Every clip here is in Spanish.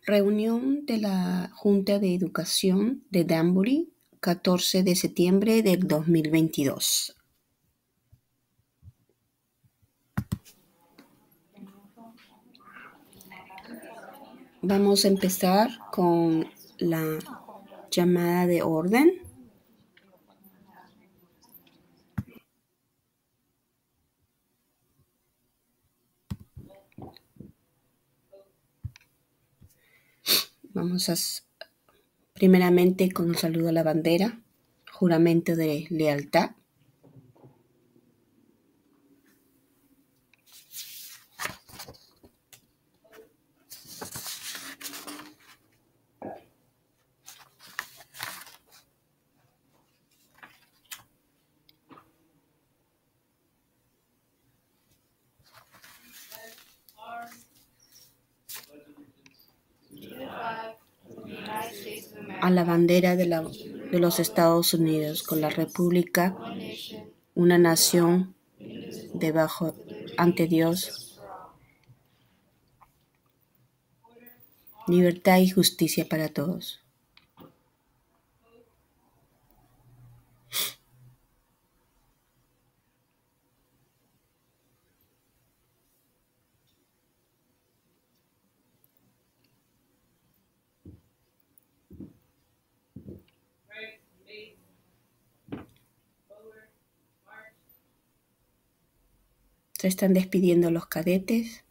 Reunión de la Junta de Educación de Danbury, 14 de septiembre del 2022. Vamos a empezar con la llamada de orden. Vamos a primeramente con un saludo a la bandera, juramento de lealtad. A la bandera de los Estados Unidos, con la República, una nación debajo ante Dios, libertad y justicia para todos. Se están despidiendo los cadetes.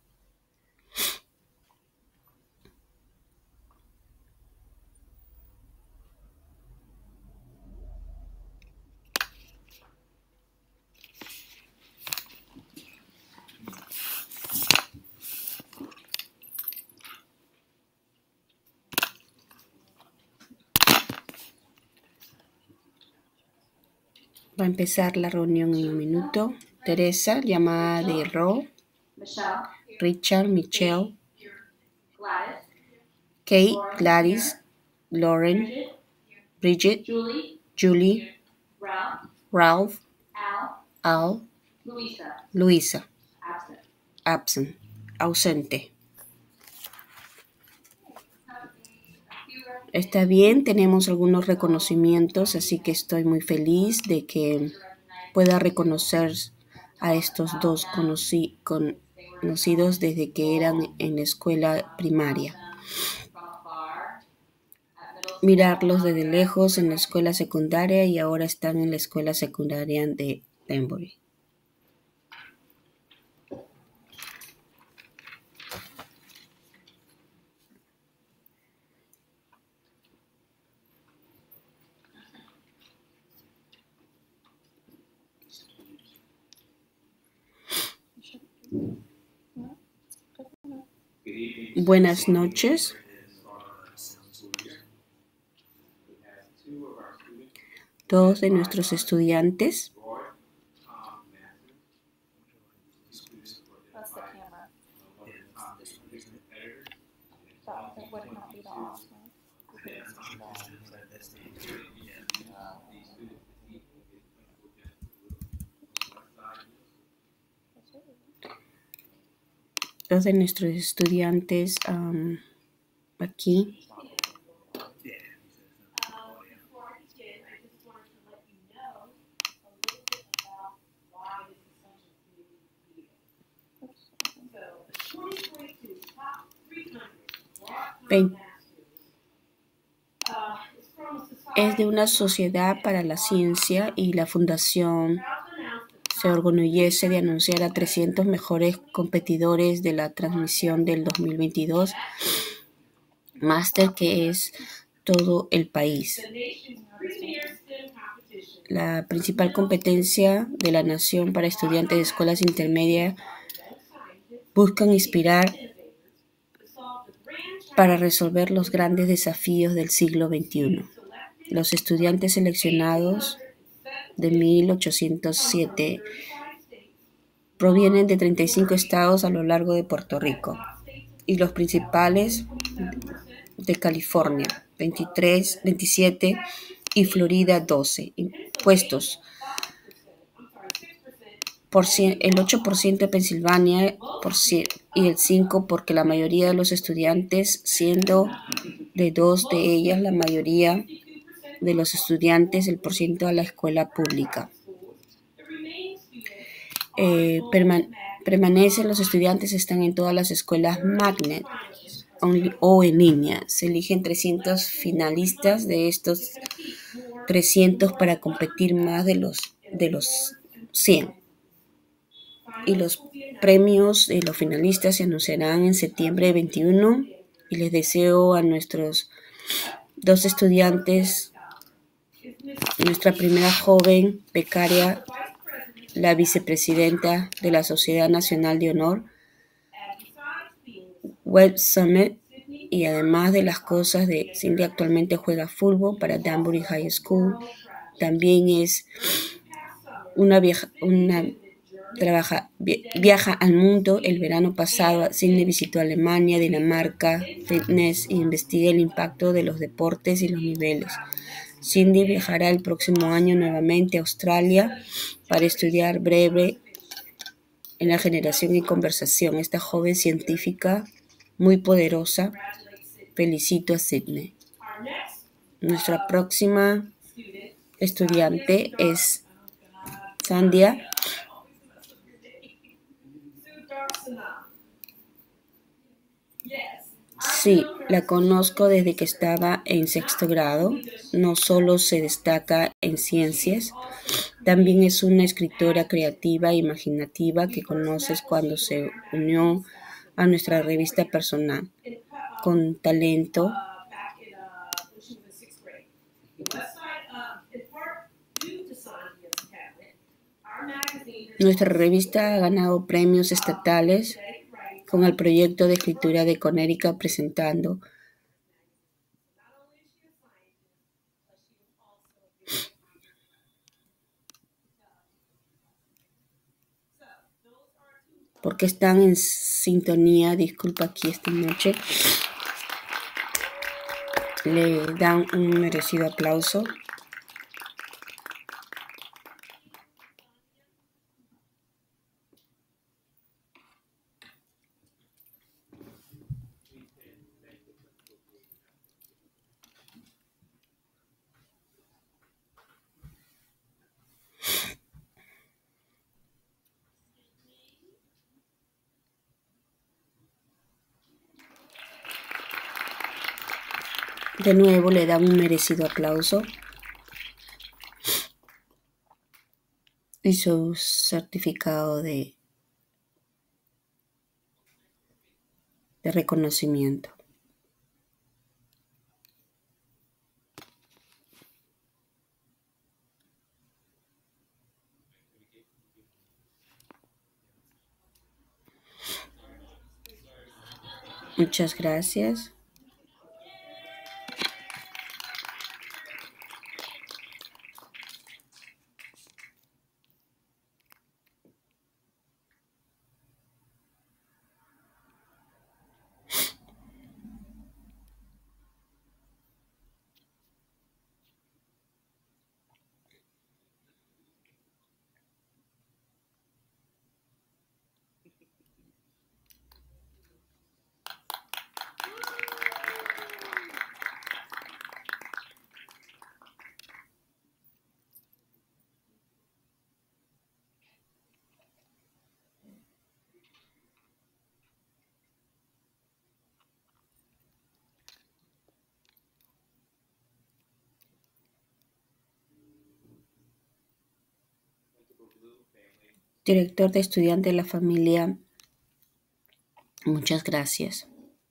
Va a empezar la reunión en un minuto. Teresa, llamada de Ro, Richard, Michelle, Kate, Gladys, Lauren, Bridget, Julie, Ralph, Al, Luisa, ausente. Está bien, tenemos algunos reconocimientos, así que estoy muy feliz de que pueda reconocer a estos dos conocidos desde que eran en la escuela primaria. Mirarlos desde lejos en la escuela secundaria y ahora están en la escuela secundaria de Danbury. Buenas noches. Dos de nuestros estudiantes. Dos de nuestros estudiantes aquí. Es de una sociedad para la ciencia y la fundación se enorgullece de anunciar a 300 mejores competidores de la transmisión del 2022, máster que es todo el país. La principal competencia de la nación para estudiantes de escuelas intermedias buscan inspirar para resolver los grandes desafíos del siglo XXI. Los estudiantes seleccionados de 1807 provienen de 35 estados a lo largo de Puerto Rico y los principales de California, 23, 27 y Florida, 12. Puestos el 8% de Pensilvania y el 5% porque la mayoría de los estudiantes, siendo de dos de ellas la mayoría de los estudiantes, el porciento a la escuela pública. Permanecen los estudiantes, están en todas las escuelas magnet o en línea. Se eligen 300 finalistas, de estos 300 para competir más de los 100. Y los premios de los finalistas se anunciarán en septiembre 21. Y les deseo a nuestros dos estudiantes, nuestra primera joven becaria, la vicepresidenta de la Sociedad Nacional de Honor, Web Summit, y además de las cosas de Cindy actualmente juega fútbol para Danbury High School. También es viaja al mundo. El verano pasado Cindy visitó Alemania, Dinamarca, fitness e investiga el impacto de los deportes y los niveles. Cindy viajará el próximo año nuevamente a Australia para estudiar breve en la generación y conversación. Esta joven científica muy poderosa. Felicito a Sydney. Nuestra próxima estudiante es Sandia. Sí, la conozco desde que estaba en 6º grado. No solo se destaca en ciencias, también es una escritora creativa e imaginativa que conoces cuando se unió a nuestra revista personal. Con talento. Nuestra revista ha ganado premios estatales con el proyecto de escritura de Connecticut presentando porque están en sintonía. Disculpa, aquí esta noche le dan un merecido aplauso. De nuevo le dan un merecido aplauso y su certificado de reconocimiento. Muchas gracias. Director de estudiante de la familia, muchas gracias.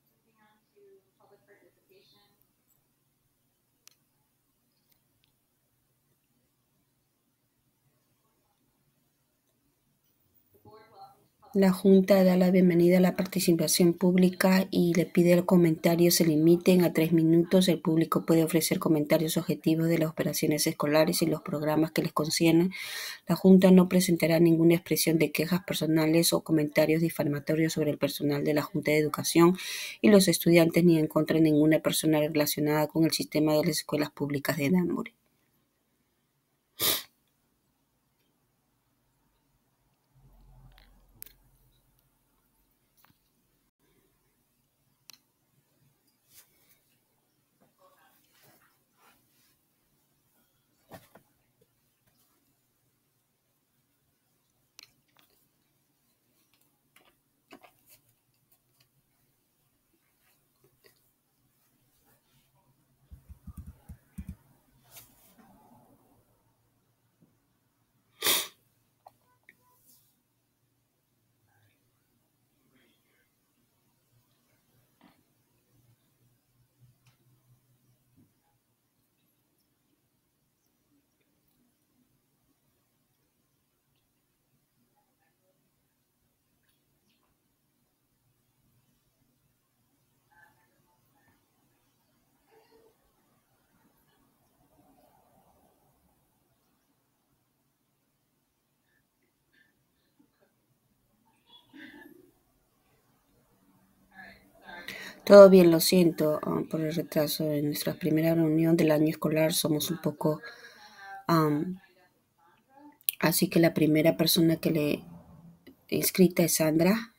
La Junta da la bienvenida a la participación pública y le pide que los comentarios se limiten a 3 minutos. El público puede ofrecer comentarios objetivos de las operaciones escolares y los programas que les conciernen. La Junta no presentará ninguna expresión de quejas personales o comentarios difamatorios sobre el personal de la Junta de Educación y los estudiantes ni en contra de ninguna persona relacionada con el sistema de las escuelas públicas de Danbury. Todo bien, lo siento por el retraso en nuestra primera reunión del año escolar. Somos un poco, am, así que la primera persona que le inscrita es Sandra.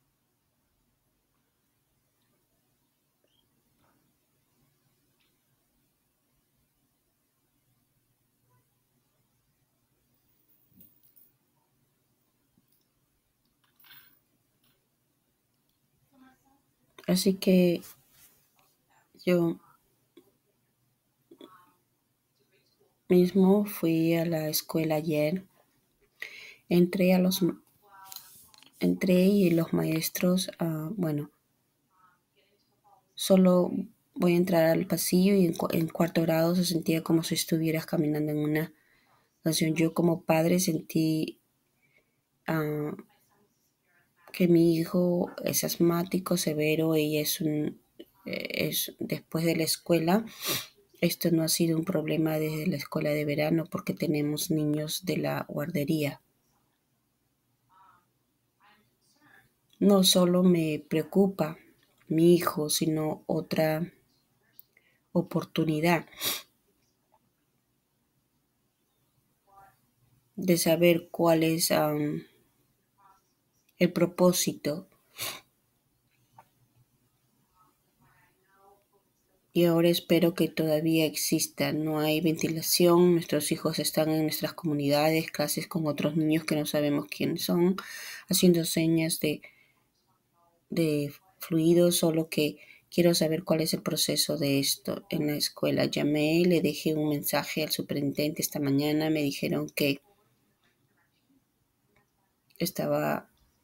Así que yo mismo fui a la escuela ayer. Entré a los, entré y los maestros, bueno, solo voy a entrar al pasillo y en cuarto grado se sentía como si estuvieras caminando en una canción. Yo como padre sentí ah, que mi hijo es asmático severo y es después de la escuela. Esto no ha sido un problema desde la escuela de verano porque tenemos niños de la guardería. No solo me preocupa mi hijo, sino otra oportunidad de saber cuál es el propósito. Y ahora espero que todavía exista. No hay ventilación, nuestros hijos están en nuestras comunidades, clases con otros niños que no sabemos quiénes son, haciendo señas de fluidos, solo que quiero saber cuál es el proceso de esto en la escuela. Llamé, le dejé un mensaje al superintendente esta mañana, me dijeron que estaba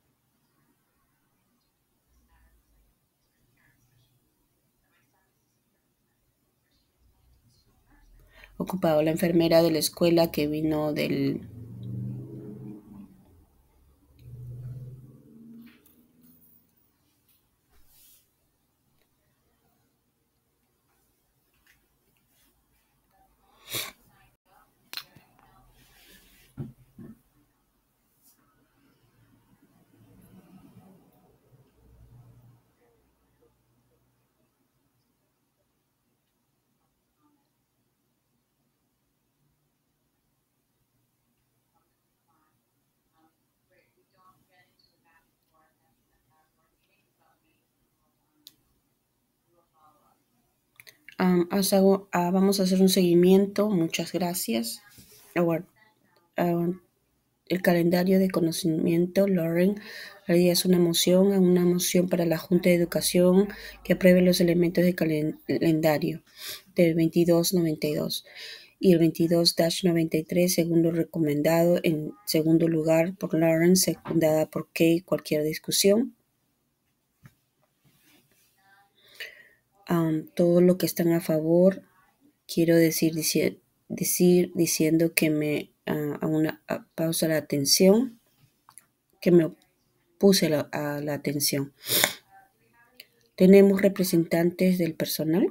ocupado. La enfermera de la escuela que vino del... vamos a hacer un seguimiento, muchas gracias. Ahora, ah, el calendario de conocimiento, Lauren, harías una moción para la Junta de Educación que apruebe los elementos del calendario del 2292 y el 22-93, segundo recomendado, en segundo lugar por Lauren, secundada por Kay. Cualquier discusión. Todo lo que están a favor, quiero decir diciendo que me a una pausa la atención, que me puse a la atención. ¿Tenemos representantes del personal?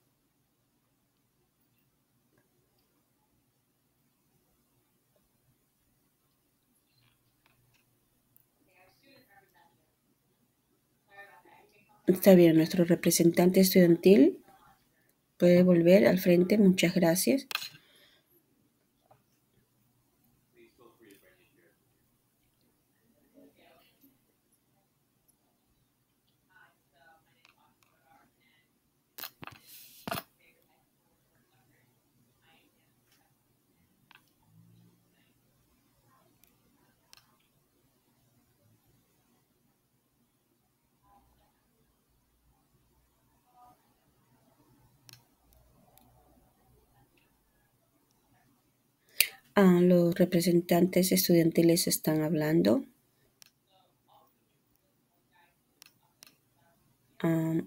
Está bien, nuestro representante estudiantil puede volver al frente. Muchas gracias. Los representantes estudiantiles están hablando. Ah,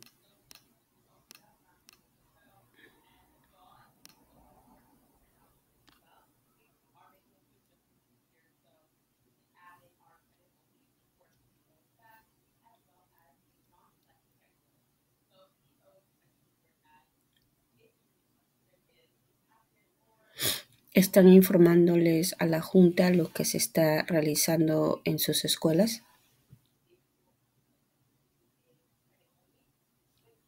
están informándoles a la Junta lo que se está realizando en sus escuelas.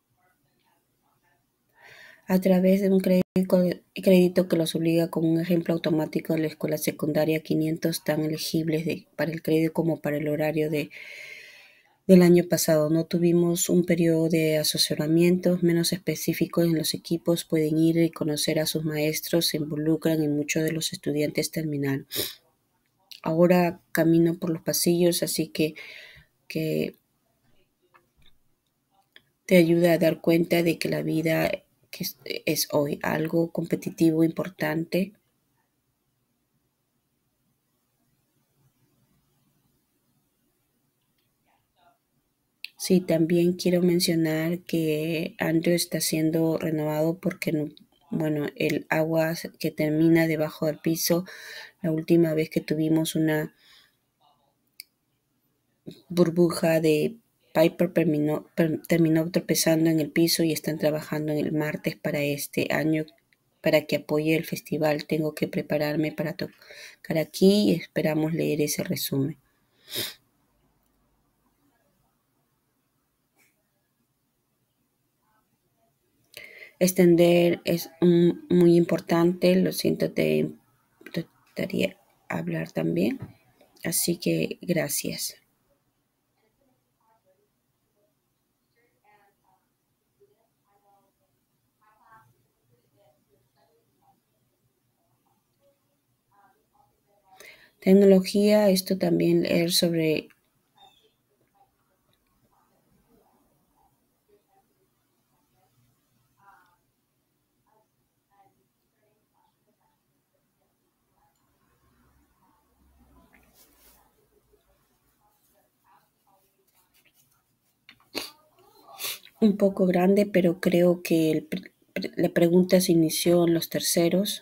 a través de un crédito que los obliga con un ejemplo automático de la escuela secundaria, 500 tan elegibles para el crédito como para el horario del año pasado. No tuvimos un periodo de asesoramiento menos específico en los equipos. Pueden ir y conocer a sus maestros, se involucran y muchos de los estudiantes terminaron. Ahora camino por los pasillos, así que te ayuda a dar cuenta de que la vida que es hoy algo competitivo importante. Sí, también quiero mencionar que Andrew está siendo renovado porque, bueno, el agua que termina debajo del piso, la última vez que tuvimos una burbuja de Piper terminó tropezando en el piso y están trabajando en el martes para este año para que apoye el festival. Tengo que prepararme para tocar aquí y esperamos leer ese resumen. Extender es muy importante, lo siento, te gustaría hablar también, así que gracias. Tecnología, esto también leer sobre un poco grande, pero creo que la pregunta se inició en los terceros.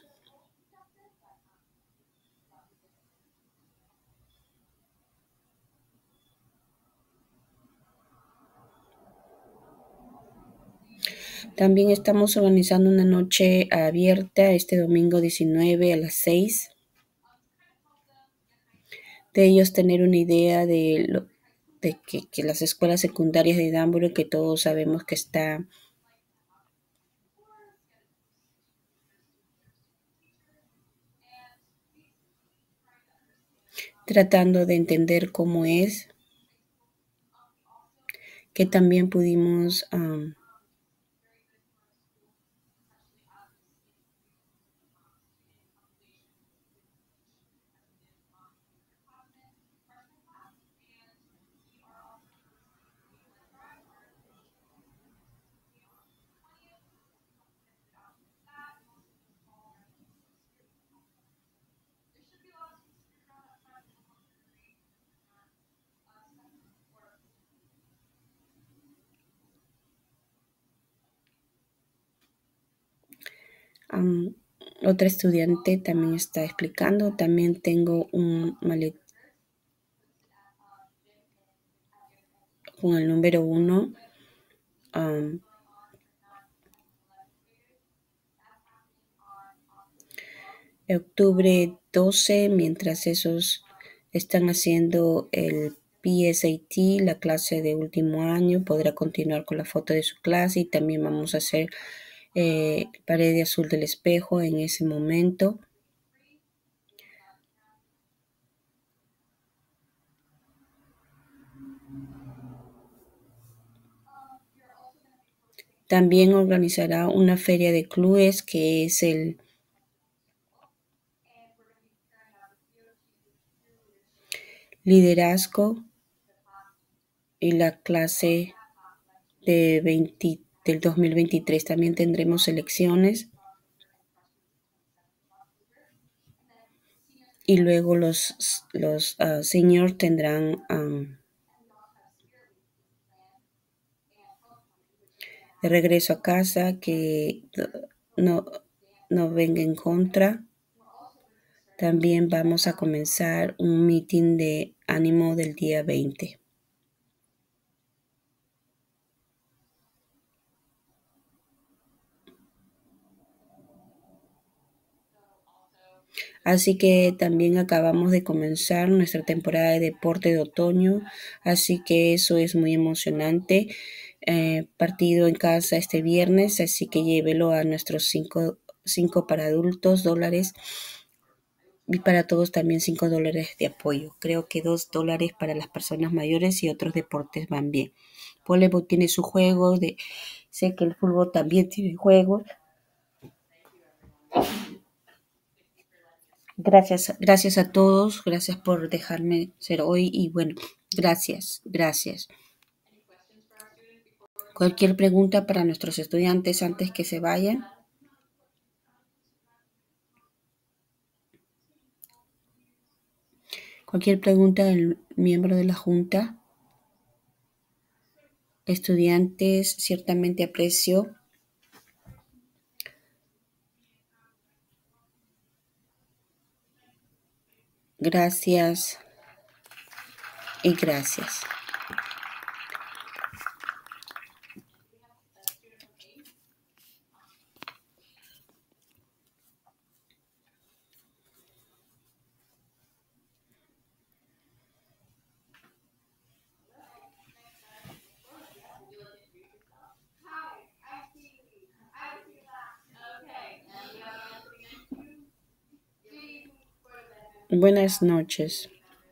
También estamos organizando una noche abierta este domingo 19 a las 6, de ellos tener una idea de que las escuelas secundarias de Danbury, que todos sabemos que está tratando de entender cómo es, que también pudimos otra estudiante también está explicando. También tengo un maletín con el número 1. Octubre 12, mientras esos están haciendo el PSAT, la clase de último año, podrá continuar con la foto de su clase y también vamos a hacer pared de azul del espejo en ese momento. También organizará una feria de clubes que es el liderazgo y la clase del 2023. También tendremos elecciones y luego los seniors tendrán de regreso a casa que no, no venga en contra. También vamos a comenzar un meeting de ánimo del día 20. Así que también acabamos de comenzar nuestra temporada de deporte de otoño, así que eso es muy emocionante. partido en casa este viernes, así que llévelo a nuestros 5 para adultos dólares y para todos también $5 de apoyo. Creo que $2 para las personas mayores y otros deportes van bien. Voleibol tiene su juego, sé que el fútbol también tiene juegos. Gracias a todos, gracias por dejarme ser hoy y bueno, gracias. Cualquier pregunta para nuestros estudiantes antes que se vayan. Cualquier pregunta del miembro de la Junta. Estudiantes, ciertamente aprecio. Gracias y gracias. Buenas noches.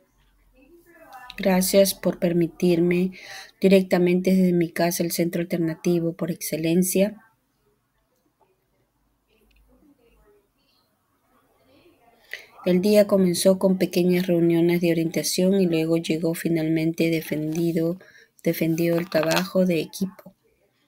Gracias por permitirme directamente desde mi casa el centro alternativo por excelencia. El día comenzó con pequeñas reuniones de orientación y luego llegó finalmente defendido el trabajo de equipo.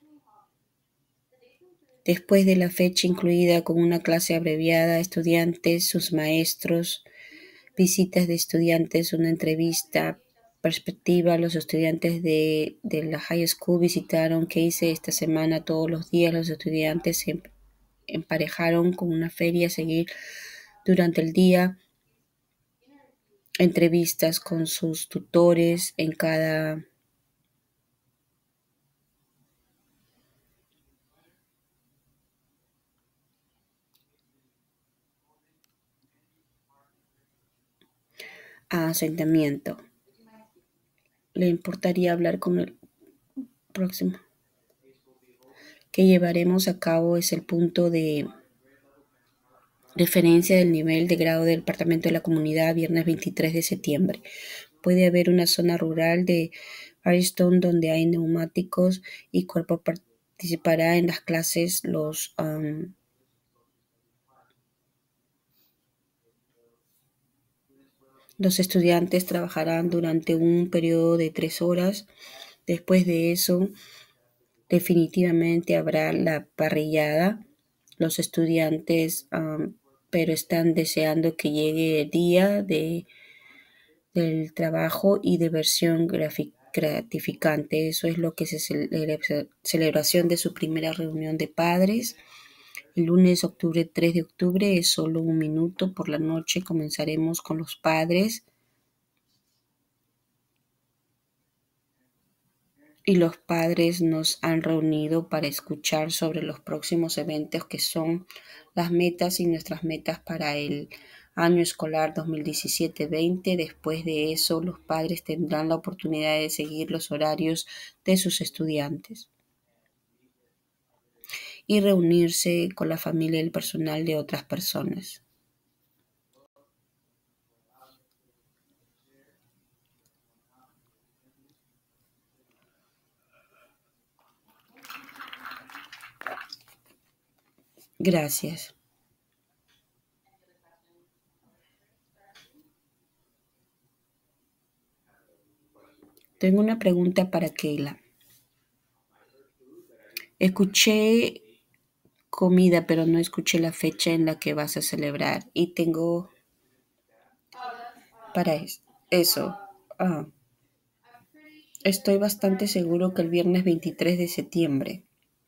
Después de la fecha incluida con una clase abreviada, estudiantes, sus maestros, visitas de estudiantes, una entrevista, perspectiva. Los estudiantes de la high school visitaron qué hice esta semana todos los días. Los estudiantes se emparejaron con una feria a seguir durante el día. Entrevistas con sus tutores en cada asentamiento. ¿Le importaría hablar con el próximo? Que llevaremos a cabo es el punto de referencia del nivel de grado del Departamento de la Comunidad, viernes 23 de septiembre. Puede haber una zona rural de Firestone donde hay neumáticos y cuerpo participará en las clases. Los estudiantes trabajarán durante un periodo de 3 horas. Después de eso, definitivamente habrá la parrillada. Los estudiantes, pero están deseando que llegue el día del trabajo y diversión gratificante. Eso es lo que se celebración de su primera reunión de padres. El lunes 3 de octubre es solo un minuto por la noche. Comenzaremos con los padres. Y los padres nos han reunido para escuchar sobre los próximos eventos que son las metas y nuestras metas para el año escolar 2017-20. Después de eso, los padres tendrán la oportunidad de seguir los horarios de sus estudiantes y reunirse con la familia y el personal de otras personas. Gracias. Tengo una pregunta para Keila. Escuché comida, pero no escuché la fecha en la que vas a celebrar. Y tengo para eso. Ah, estoy bastante seguro que el viernes 23 de septiembre.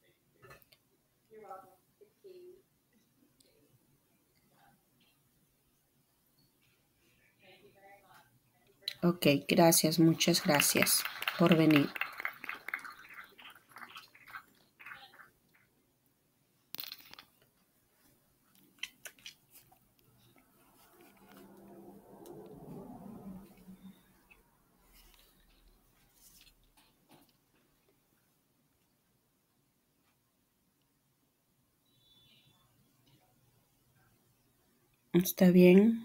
Ok, gracias, muchas gracias por venir. Está bien.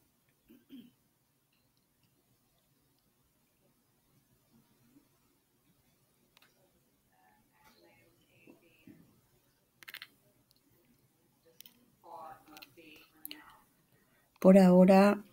Por ahora,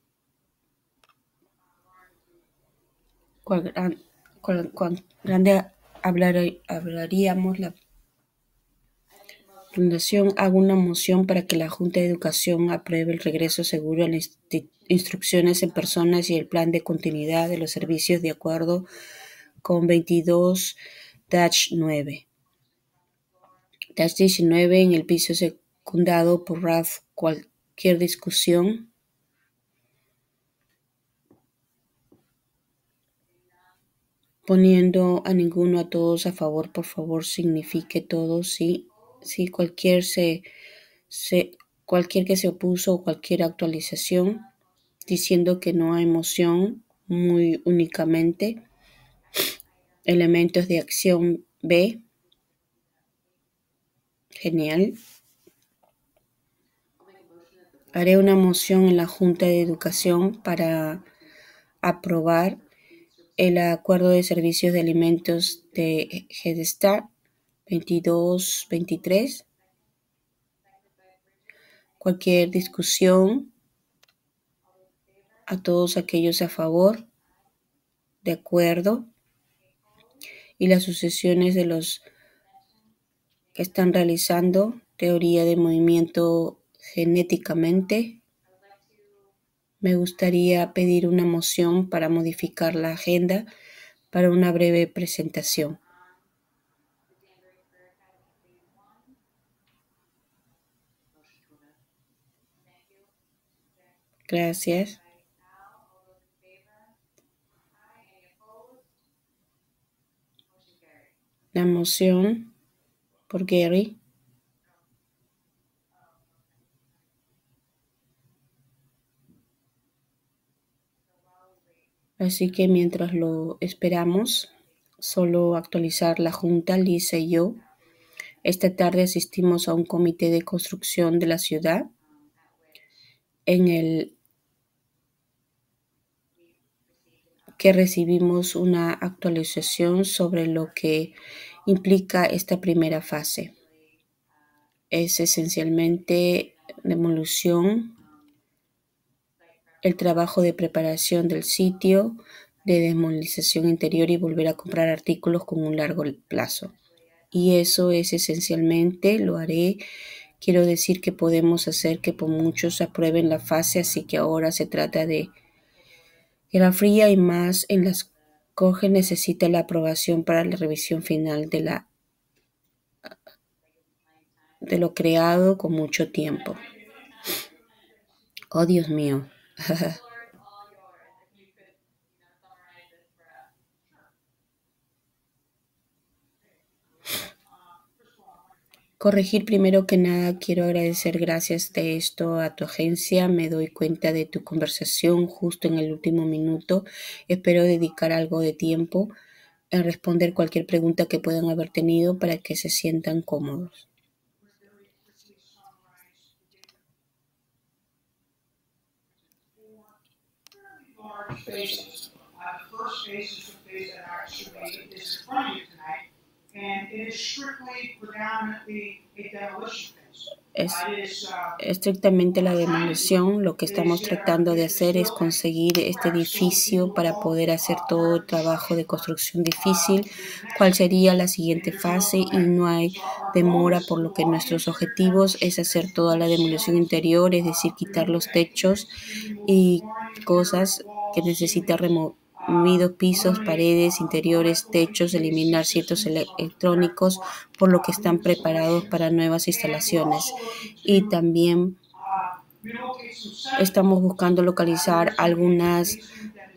cuán grande hablaríamos la fundación, hago una moción para que la Junta de Educación apruebe el regreso seguro a las instrucciones en personas y el plan de continuidad de los servicios de acuerdo con 22-9. 19 en el piso secundado por RAF. Cualquier discusión. Poniendo a ninguno, a todos a favor, por favor, signifique todos. Sí, sí, cualquier que se opuso o cualquier actualización diciendo que no hay moción, muy únicamente elementos de acción B. Genial. Haré una moción en la Junta de Educación para aprobar el acuerdo de servicios de alimentos de Head Start 22-23. Cualquier discusión, a todos aquellos a favor, de acuerdo, y las sucesiones de los que están realizando teoría de movimiento genéticamente. Me gustaría pedir una moción para modificar la agenda para una breve presentación. Gracias. La moción por Gary. Así que mientras lo esperamos, solo actualizar la Junta, Lisa y yo. Esta tarde asistimos a un comité de construcción de la ciudad en el que recibimos una actualización sobre lo que implica esta primera fase. Es esencialmente demolición, el trabajo de preparación del sitio, de demolición interior y volver a comprar artículos con un largo plazo. Y eso es esencialmente, lo haré. Quiero decir que podemos hacer que por muchos aprueben la fase, así que ahora se trata de Guerra Fría y más en las COGE necesita la aprobación para la revisión final de lo creado con mucho tiempo. Oh, Dios mío. Corregir primero que nada, quiero agradecer gracias de esto a tu agencia. Me doy cuenta de tu conversación justo en el último minuto. Espero dedicar algo de tiempo en responder cualquier pregunta que puedan haber tenido para que se sientan cómodos. Es estrictamente la demolición. Lo que estamos tratando de hacer es conseguir este edificio para poder hacer todo el trabajo de construcción difícil, cuál sería la siguiente fase, y no hay demora, por lo que nuestros objetivos es hacer toda la demolición interior, es decir, quitar los techos y cosas que necesitan removidos, pisos, paredes, interiores, techos, eliminar ciertos electrónicos, por lo que están preparados para nuevas instalaciones. Y también estamos buscando localizar algunas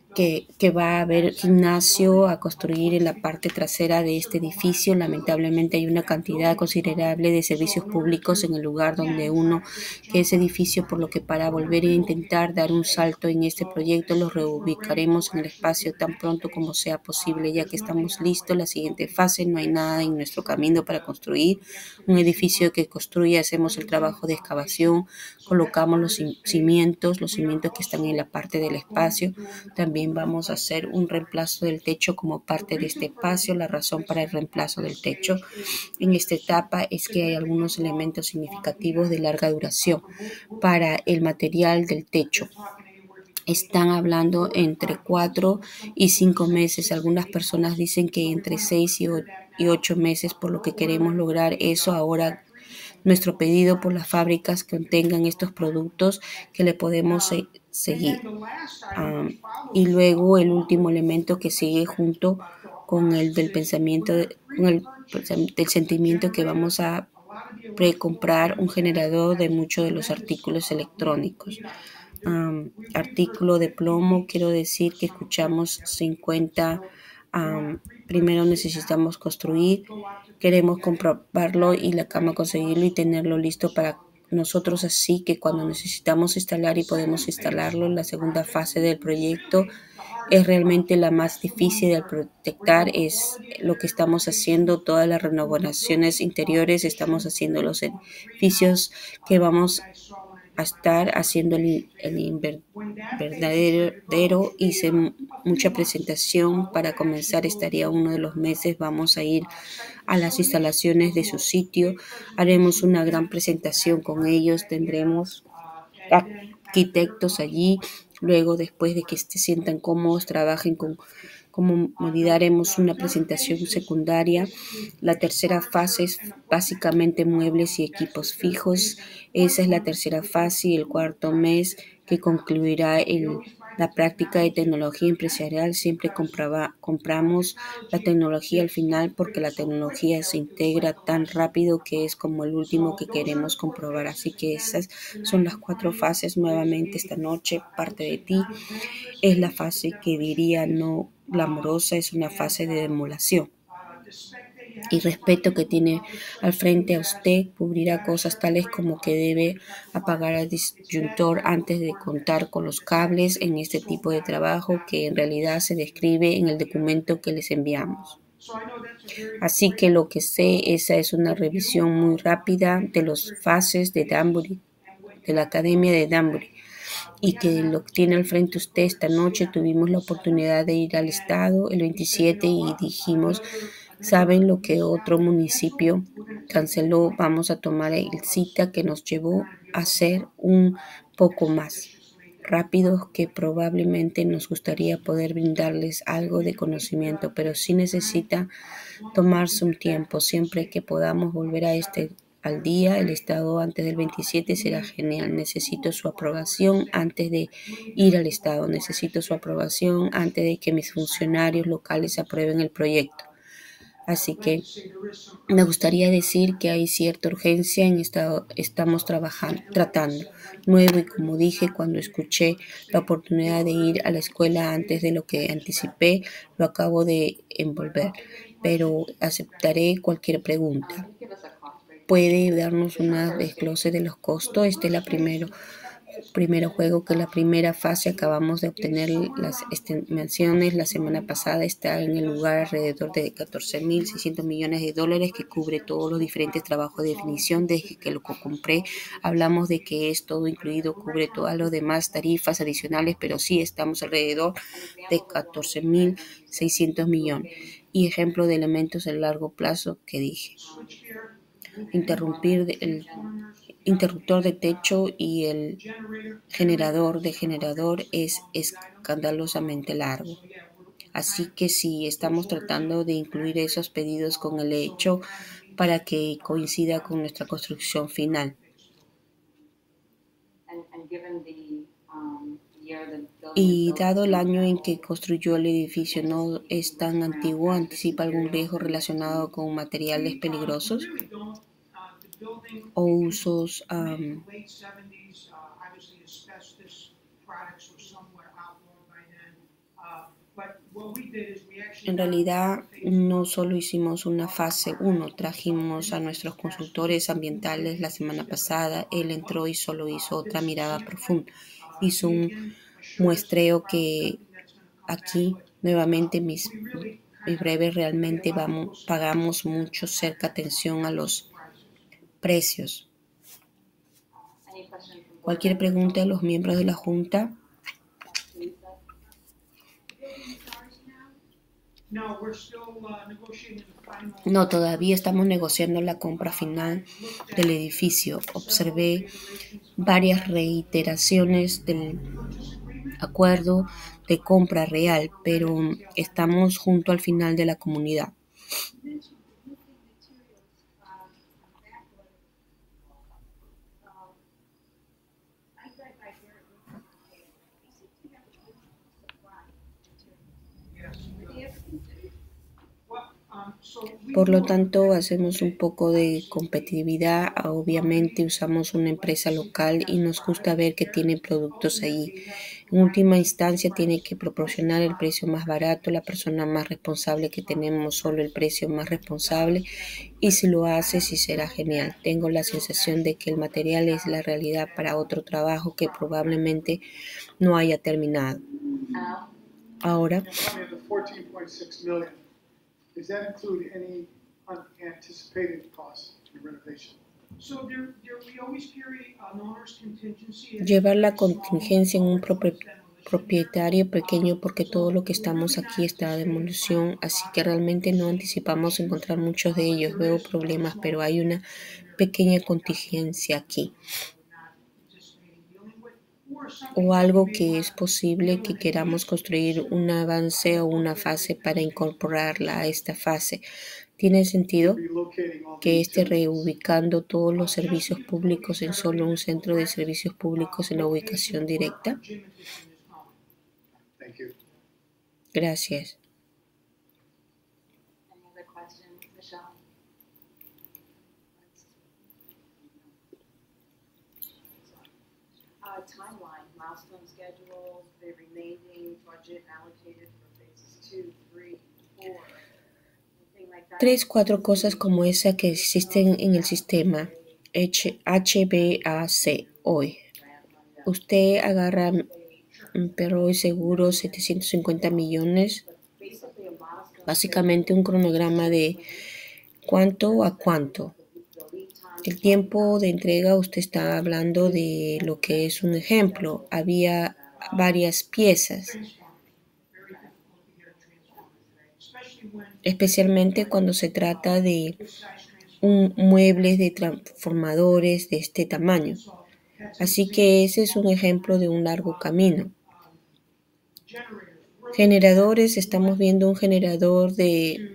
que va a haber gimnasio a construir en la parte trasera de este edificio. Lamentablemente hay una cantidad considerable de servicios públicos en el lugar donde uno, que es edificio, por lo que para volver a intentar dar un salto en este proyecto los reubicaremos en el espacio tan pronto como sea posible, ya que estamos listos. La siguiente fase, no hay nada en nuestro camino para construir un edificio que construya. Hacemos el trabajo de excavación, colocamos los cimientos que están en la parte del espacio. También vamos a hacer un reemplazo del techo como parte de este espacio. La razón para el reemplazo del techo en esta etapa es que hay algunos elementos significativos de larga duración para el material del techo. Están hablando entre 4 y 5 meses. Algunas personas dicen que entre 6 y 8 meses, por lo que queremos lograr eso ahora. Nuestro pedido por las fábricas que contengan estos productos que le podemos seguir. Um, y luego el último elemento que sigue junto con el del pensamiento, con el del sentimiento, que vamos a precomprar un generador de muchos de los artículos electrónicos. Artículo de plomo, quiero decir que escuchamos 50. Primero necesitamos construir, queremos comprobarlo y la cama conseguirlo y tenerlo listo para nosotros, así que cuando necesitamos instalar y podemos instalarlo. La segunda fase del proyecto es realmente la más difícil de proyectar, es lo que estamos haciendo, todas las renovaciones interiores, estamos haciendo los edificios que vamos a estar haciendo el invernadero. Hice mucha presentación para comenzar, estaría uno de los meses. Vamos a ir a las instalaciones de su sitio, haremos una gran presentación con ellos, tendremos arquitectos allí. Luego, después de que se sientan cómodos, trabajen con comodidad, haremos una presentación secundaria. La tercera fase es básicamente muebles y equipos fijos. Esa es la tercera fase, y el cuarto mes que concluirá la práctica de tecnología empresarial. Siempre compramos la tecnología al final, porque la tecnología se integra tan rápido que es como el último que queremos comprobar. Así que esas son las 4 fases. Nuevamente esta noche, parte de ti es la fase que diría no glamorosa, es una fase de demolición. Y respeto que tiene al frente a usted cubrirá cosas tales como que debe apagar el disyuntor antes de contar con los cables en este tipo de trabajo, que en realidad se describe en el documento que les enviamos. Así que lo que sé, esa es una revisión muy rápida de las fases de Danbury, de la Academia de Danbury, y que lo tiene al frente usted esta noche. Tuvimos la oportunidad de ir al estado el 27 y dijimos, ¿saben lo que otro municipio canceló? Vamos a tomar el cita que nos llevó a ser un poco más rápidos, que probablemente nos gustaría poder brindarles algo de conocimiento, pero sí necesita tomarse un tiempo. Siempre que podamos volver a al día, el estado antes del 27 será genial. Necesito su aprobación antes de ir al estado. Necesito su aprobación antes de que mis funcionarios locales aprueben el proyecto. Así que me gustaría decir que hay cierta urgencia en estado, estamos tratando. Nuevo, y como dije, cuando escuché la oportunidad de ir a la escuela antes de lo que anticipé, lo acabo de envolver, pero aceptaré cualquier pregunta. ¿Puede darnos una desglose de los costos? Este es la primero juego, que la primera fase acabamos de obtener las estimaciones la semana pasada. Está en el lugar alrededor de 14.600 millones de dólares, que cubre todos los diferentes trabajos de definición. Desde que lo compré hablamos de que es todo incluido, cubre todas las demás tarifas adicionales, pero sí estamos alrededor de 14.600 millones. Y ejemplo de elementos a largo plazo que dije: interrumpir el interruptor de techo y el generador es escandalosamente largo. Así que sí, estamos tratando de incluir esos pedidos con el hecho para que coincida con nuestra construcción final. Y dado el año en que construyó el edificio no es tan antiguo, ¿anticipa algún riesgo relacionado con materiales peligrosos o usos En realidad, no solo hicimos una fase uno, trajimos a nuestros consultores ambientales la semana pasada, él entró y solo hizo otra mirada profunda, hizo un muestreo que aquí nuevamente mis breves realmente pagamos mucho cerca atención a los precios. Cualquier pregunta de los miembros de la Junta. No, todavía estamos negociando la compra final del edificio. Observé varias reiteraciones del acuerdo de compra real, pero estamos junto al final de la comunidad. Por lo tanto, hacemos un poco de competitividad. Obviamente usamos una empresa local y nos gusta ver que tiene productos allí. En última instancia, tiene que proporcionar el precio más barato, la persona más responsable que tenemos, solo el precio más responsable. Y si lo hace, sí será genial. Tengo la sensación de que el material es la realidad para otro trabajo que probablemente no haya terminado. Ahora, does that include any unanticipated costs in renovation? Llevar la contingencia en un propietario pequeño porque todo lo que estamos aquí está de demolición, así que realmente no anticipamos encontrar muchos de ellos. Veo problemas, pero hay una pequeña contingencia aquí. O algo que es posible que queramos construir un avance o una fase para incorporarla a esta fase. ¿Tiene sentido que esté reubicando todos los servicios públicos en solo un centro de servicios públicos en la ubicación directa? Gracias. Timeline, milestone schedules, the remaining budget allocated for phases 2, 3, 4. 3, 4 cosas como esa que existen en el sistema HVAC hoy. Usted agarra pero hoy seguro 750 millones, básicamente un cronograma de cuánto a cuánto. El tiempo de entrega, usted está hablando de lo que es un ejemplo. Había varias piezas, especialmente cuando se trata de muebles de transformadores de este tamaño. Así que ese es un ejemplo de un largo camino. Generadores, estamos viendo un generador de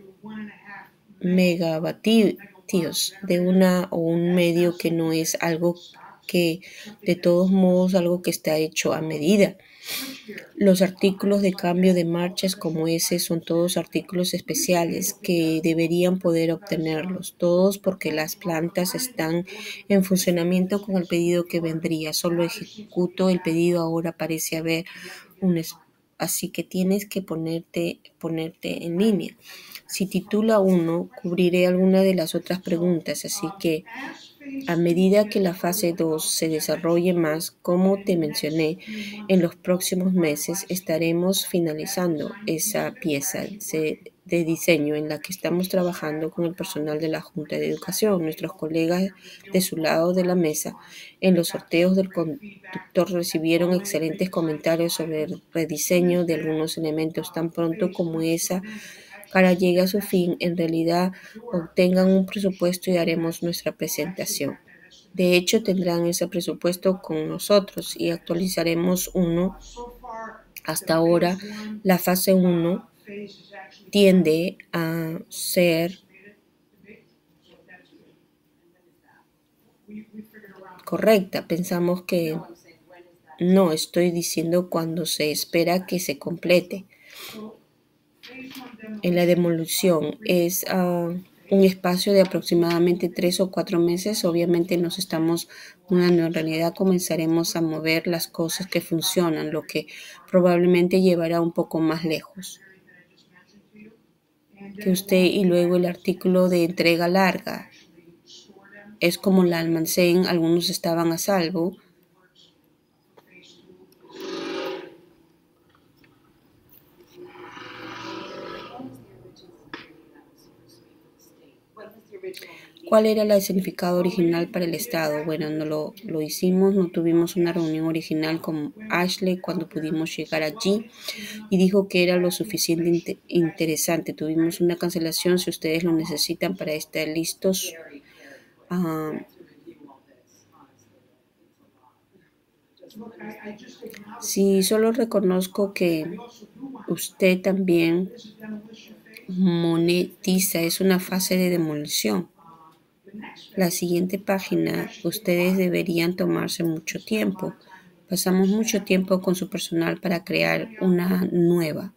megavatios de una o un medio que no es algo que, de todos modos, algo que está hecho a medida. Los artículos de cambio de marchas como ese son todos artículos especiales que deberían poder obtenerlos, todos porque las plantas están en funcionamiento con el pedido que vendría. Solo ejecuto el pedido, ahora parece haber así que tienes que ponerte en línea. Si titula 1, cubriré alguna de las otras preguntas, así que a medida que la fase 2 se desarrolle más, como te mencioné, en los próximos meses estaremos finalizando esa pieza de diseño en la que estamos trabajando con el personal de la Junta de Educación, nuestros colegas de su lado de la mesa. En los sorteos del conductor recibieron excelentes comentarios sobre el rediseño de algunos elementos tan pronto como esa cara llegue a su fin. En realidad, obtengan un presupuesto y haremos nuestra presentación. De hecho, tendrán ese presupuesto con nosotros y actualizaremos uno. Hasta ahora, la fase 1 tiende a ser correcta. Pensamos que no, estoy diciendo cuando se espera que se complete. En la demolición es un espacio de aproximadamente 3 o 4 meses. Obviamente nos estamos mudando. En realidad comenzaremos a mover las cosas que funcionan, lo que probablemente llevará un poco más lejos. que usted y luego el artículo de entrega larga. Es como el almacén, algunos estaban a salvo. ¿Cuál era el significado original para el Estado? Bueno, no lo hicimos, no tuvimos una reunión original con Ashley cuando pudimos llegar allí y dijo que era lo suficiente interesante. Tuvimos una cancelación si ustedes lo necesitan para estar listos. Sí, solo reconozco que usted también monetiza, es una fase de demolición. La siguiente página, ustedes deberían tomarse mucho tiempo. Pasamos mucho tiempo con su personal para crear una nueva.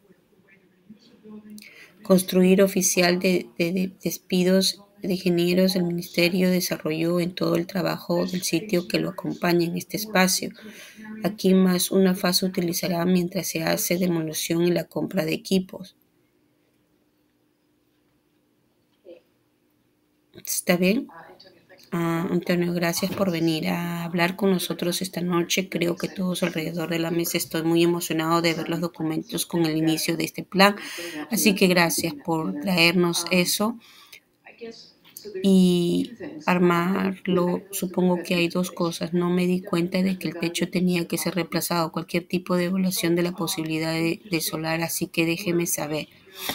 Construir oficial de despidos de ingenieros, el Ministerio desarrolló en todo el trabajo del sitio que lo acompaña en este espacio. Aquí más una fase utilizará mientras se hace demolición y la compra de equipos. ¿Está bien? Antonio, gracias por venir a hablar con nosotros esta noche. Creo que todos alrededor de la mesa estoy muy emocionado de ver los documentos con el inicio de este plan. Así que gracias por traernos eso y armarlo. Supongo que hay dos cosas. No me di cuenta de que el techo tenía que ser reemplazado. Cualquier tipo de evaluación de la posibilidad de solar, así que déjeme saber.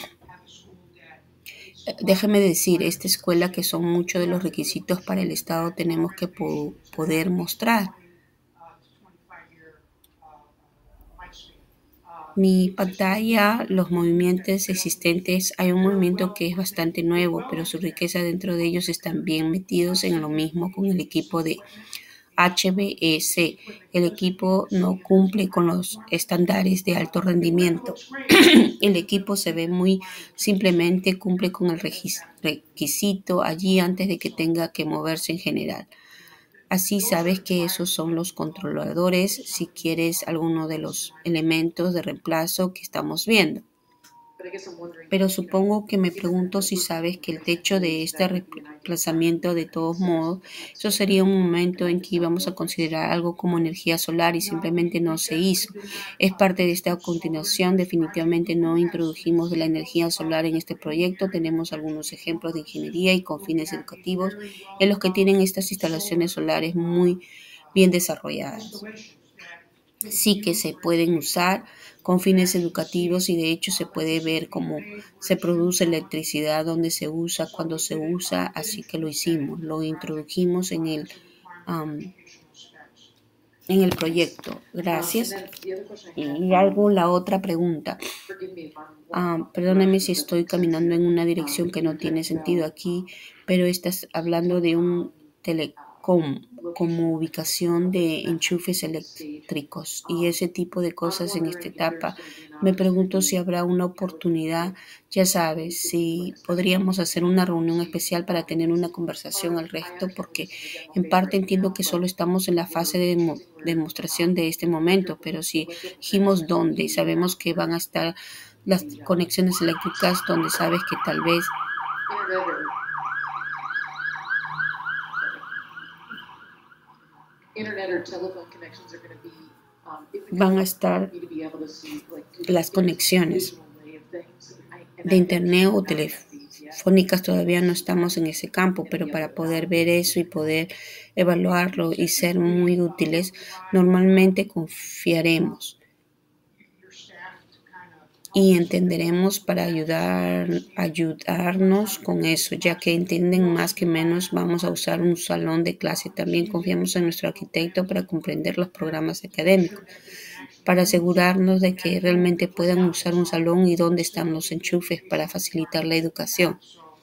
Déjeme decir, esta escuela que son muchos de los requisitos para el Estado tenemos que poder mostrar. Mi pantalla, los movimientos existentes, hay un movimiento que es bastante nuevo, pero su riqueza dentro de ellos están bien metidos en lo mismo con el equipo de HVAC. El equipo no cumple con los estándares de alto rendimiento. El equipo se ve muy simplemente cumple con el requisito allí antes de que tenga que moverse en general. Así sabes que esos son los controladores si quieres alguno de los elementos de reemplazo que estamos viendo. Pero supongo que me pregunto si sabes que el techo de este reemplazamiento, de todos modos, eso sería un momento en que íbamos a considerar algo como energía solar y simplemente no se hizo. Es parte de esta continuación. Definitivamente no introdujimos de la energía solar en este proyecto. Tenemos algunos ejemplos de ingeniería y con fines educativos en los que tienen estas instalaciones solares muy bien desarrolladas. Sí que se pueden usar con fines educativos y de hecho se puede ver cómo se produce electricidad, dónde se usa, cuándo se usa, así que lo hicimos, lo introdujimos en el proyecto. Gracias. Y la otra pregunta. Perdóname si estoy caminando en una dirección que no tiene sentido aquí, pero estás hablando de un telecom como ubicación de enchufes eléctricos y ese tipo de cosas en esta etapa. Me pregunto si habrá una oportunidad, ya sabes, si podríamos hacer una reunión especial para tener una conversación al resto, porque en parte entiendo que solo estamos en la fase de demostración de este momento, pero si dijimos dónde, sabemos que van a estar las conexiones eléctricas donde sabes que tal vez van a estar las conexiones de internet o telefónicas. Todavía no estamos en ese campo, pero para poder ver eso y poder evaluarlo y ser muy útiles, normalmente confiaremos y entenderemos para ayudarnos con eso, ya que entienden más que menos. Vamos a usar un salón de clase. También confiamos en nuestro arquitecto para comprender los programas académicos, para asegurarnos de que realmente puedan usar un salón y dónde están los enchufes para facilitar la educación.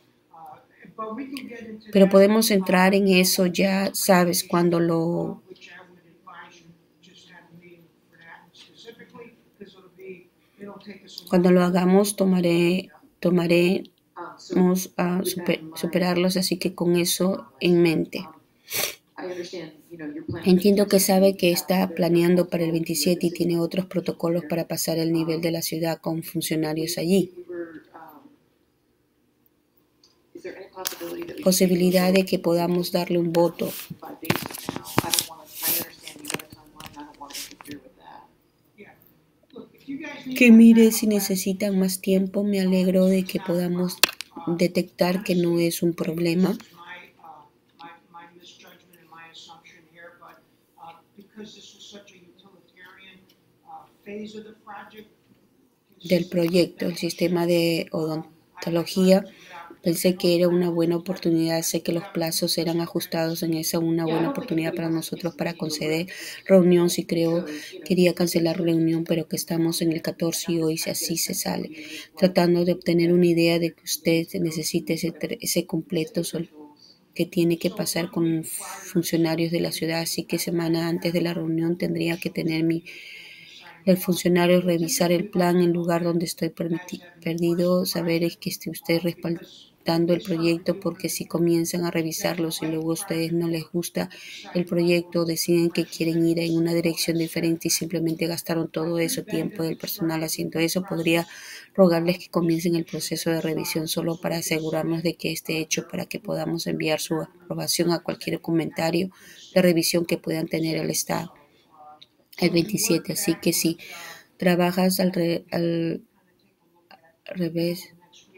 Pero podemos entrar en eso, ya sabes, cuando lo hagamos, tomaremos a superarlos, así que con eso en mente. Entiendo que sabe que está planeando para el 27 y tiene otros protocolos para pasar el nivel de la ciudad con funcionarios allí. Is there any possibility that we could posibilidad de que podamos darle un voto. 5 days from now? I don't wanna, I understand you got a timeline, I don't wanna interfere with that. Look, if you guys need Que more mire time, si I'm glad. necesitan más tiempo, me alegro de que podamos detectar que no es un problema. This is my misjudgment and my assumption here, but because this was such a utilitarian phase of the project. Del proyecto, el sistema de odontología, pensé que era una buena oportunidad. Sé que los plazos eran ajustados en esa, una buena oportunidad para nosotros para conceder reunión. Si creo, quería cancelar reunión, pero que estamos en el 14 y hoy así se sale. Tratando de obtener una idea de que usted necesite ese completo que tiene que pasar con funcionarios de la ciudad. Así que semana antes de la reunión tendría que tener el funcionario revisar el plan en lugar donde estoy perdido, saber es que esté usted respaldando el proyecto, porque si comienzan a revisarlos y luego a ustedes no les gusta el proyecto, deciden que quieren ir en una dirección diferente y simplemente gastaron todo ese tiempo del personal haciendo eso, podría rogarles que comiencen el proceso de revisión solo para asegurarnos de que esté hecho para que podamos enviar su aprobación a cualquier comentario de revisión que puedan tener el Estado el 27, así que si trabajas al revés,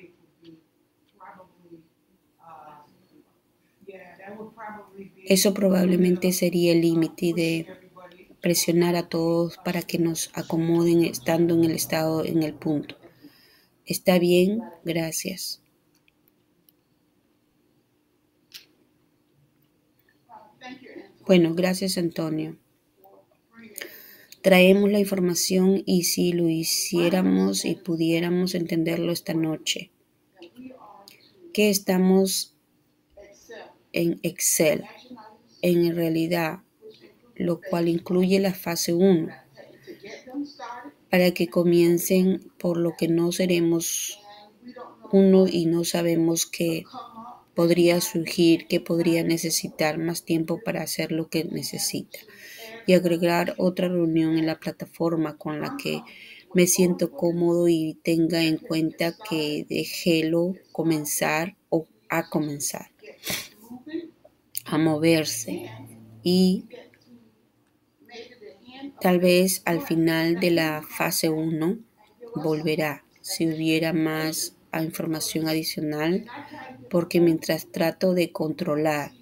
eso probablemente sería el límite de presionar a todos para que nos acomoden estando en el estado, en el punto. Está bien, gracias. Bueno, gracias Antonio. Traemos la información y si lo hiciéramos y pudiéramos entenderlo esta noche, que estamos en Excel, en realidad, lo cual incluye la fase 1, para que comiencen por lo que no seremos uno y no sabemos qué podría surgir, que podría necesitar más tiempo para hacer lo que necesita. Y agregar otra reunión en la plataforma con la que me siento cómodo y tenga en cuenta que déjelo comenzar o a comenzar a moverse y tal vez al final de la fase 1 volverá si hubiera más información adicional, porque mientras trato de controlar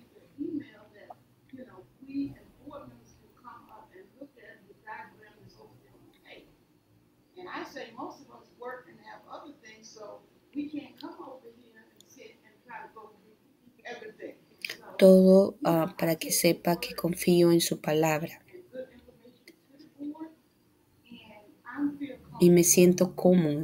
todo para que sepa que confío en su palabra y me siento cómodo.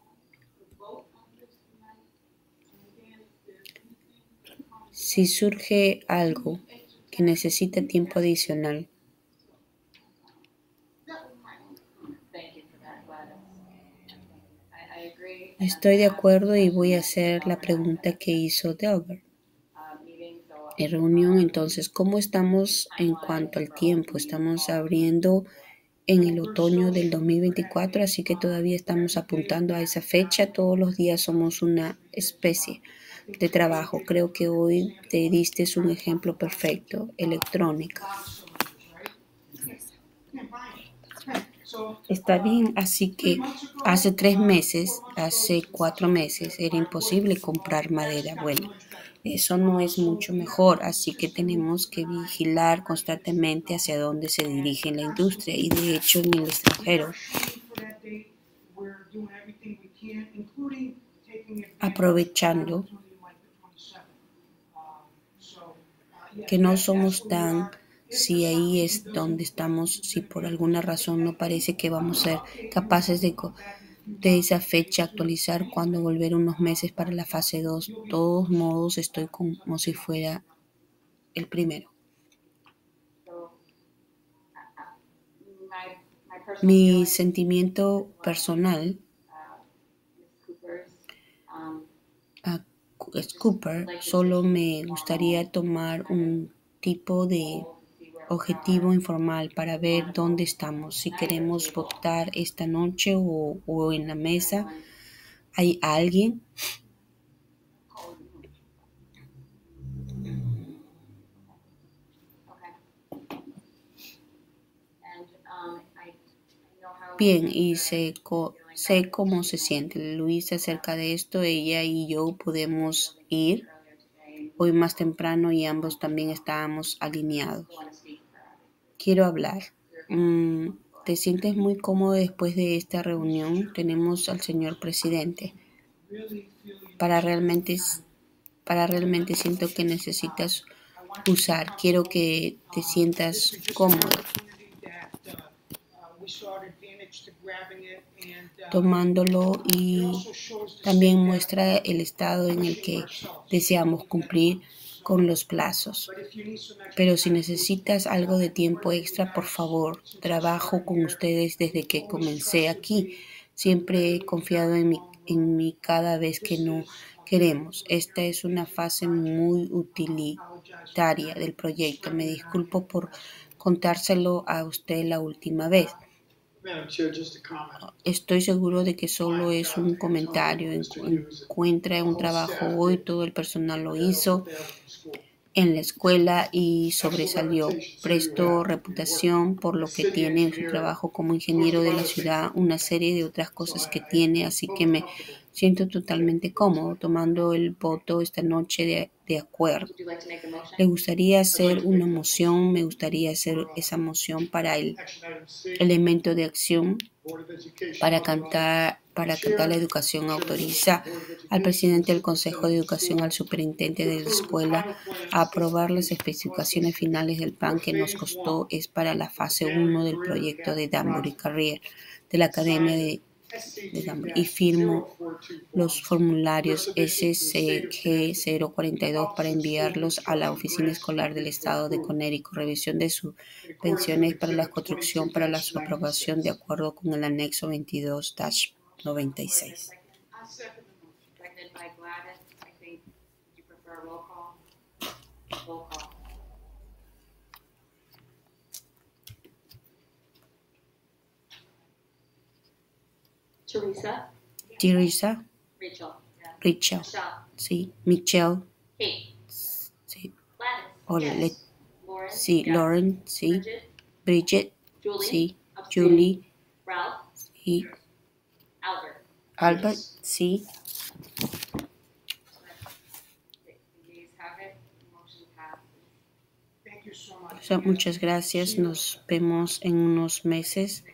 Si surge algo que necesita tiempo adicional, estoy de acuerdo y voy a hacer la pregunta que hizo Delbert. En reunión, entonces, ¿cómo estamos en cuanto al tiempo? Estamos abriendo en el otoño del 2024, así que todavía estamos apuntando a esa fecha. Todos los días somos una especie de trabajo. Creo que hoy te diste un ejemplo perfecto, electrónica. Está bien, así que hace 3 meses, hace 4 meses, era imposible comprar madera. Bueno, eso no es mucho mejor, así que tenemos que vigilar constantemente hacia dónde se dirige la industria y de hecho en el extranjero. Aprovechando que no somos tan, si ahí es donde estamos, si por alguna razón no parece que vamos a ser capaces de esa fecha actualizar cuando volver unos meses para la fase 2. De todos modos, estoy como si fuera el primero. Mi sentimiento personal a Cooper, solo me gustaría tomar un tipo de objetivo informal para ver dónde estamos. Si queremos votar esta noche o en la mesa, ¿hay alguien? Bien, y sé cómo se siente Luisa acerca de esto. Ella y yo podemos ir hoy más temprano y ambos también estábamos alineados. Quiero hablar. ¿Te sientes muy cómodo después de esta reunión? Tenemos al señor presidente. Para realmente siento que necesitas usar. Quiero que te sientas cómodo tomándolo y también muestra el estado en el que deseamos cumplir con los plazos. Pero si necesitas algo de tiempo extra, por favor, trabajo con ustedes desde que comencé aquí. Siempre he confiado en mí cada vez que no queremos. Esta es una fase muy utilitaria del proyecto. Me disculpo por contárselo a usted la última vez. Estoy seguro de que solo es un comentario. Encuentra un trabajo hoy, todo el personal lo hizo en la escuela y sobresalió. Prestó reputación por lo que tiene en su trabajo como ingeniero de la ciudad, una serie de otras cosas que tiene, así que me siento totalmente cómodo tomando el voto esta noche de acuerdo. ¿Le gustaría hacer una moción? Me gustaría hacer esa moción para el elemento de acción para cantar la educación. Autoriza al presidente del Consejo de Educación, al superintendente de la escuela, a aprobar las especificaciones finales del plan que nos costó. Es para la fase 1 del proyecto de Danbury Career de la Academia de Danbury y firmo los formularios SCG-042 para enviarlos a la Oficina Escolar del Estado de Connecticut. Revisión de subvenciones para la construcción para su aprobación de acuerdo con el anexo 22-96. Teresa, Rachel, sí, Michelle, sí, sí, Lauren, sí, Bridget, sí, Julie, sí, Albert, sí. Muchas gracias. Nos vemos en unos meses.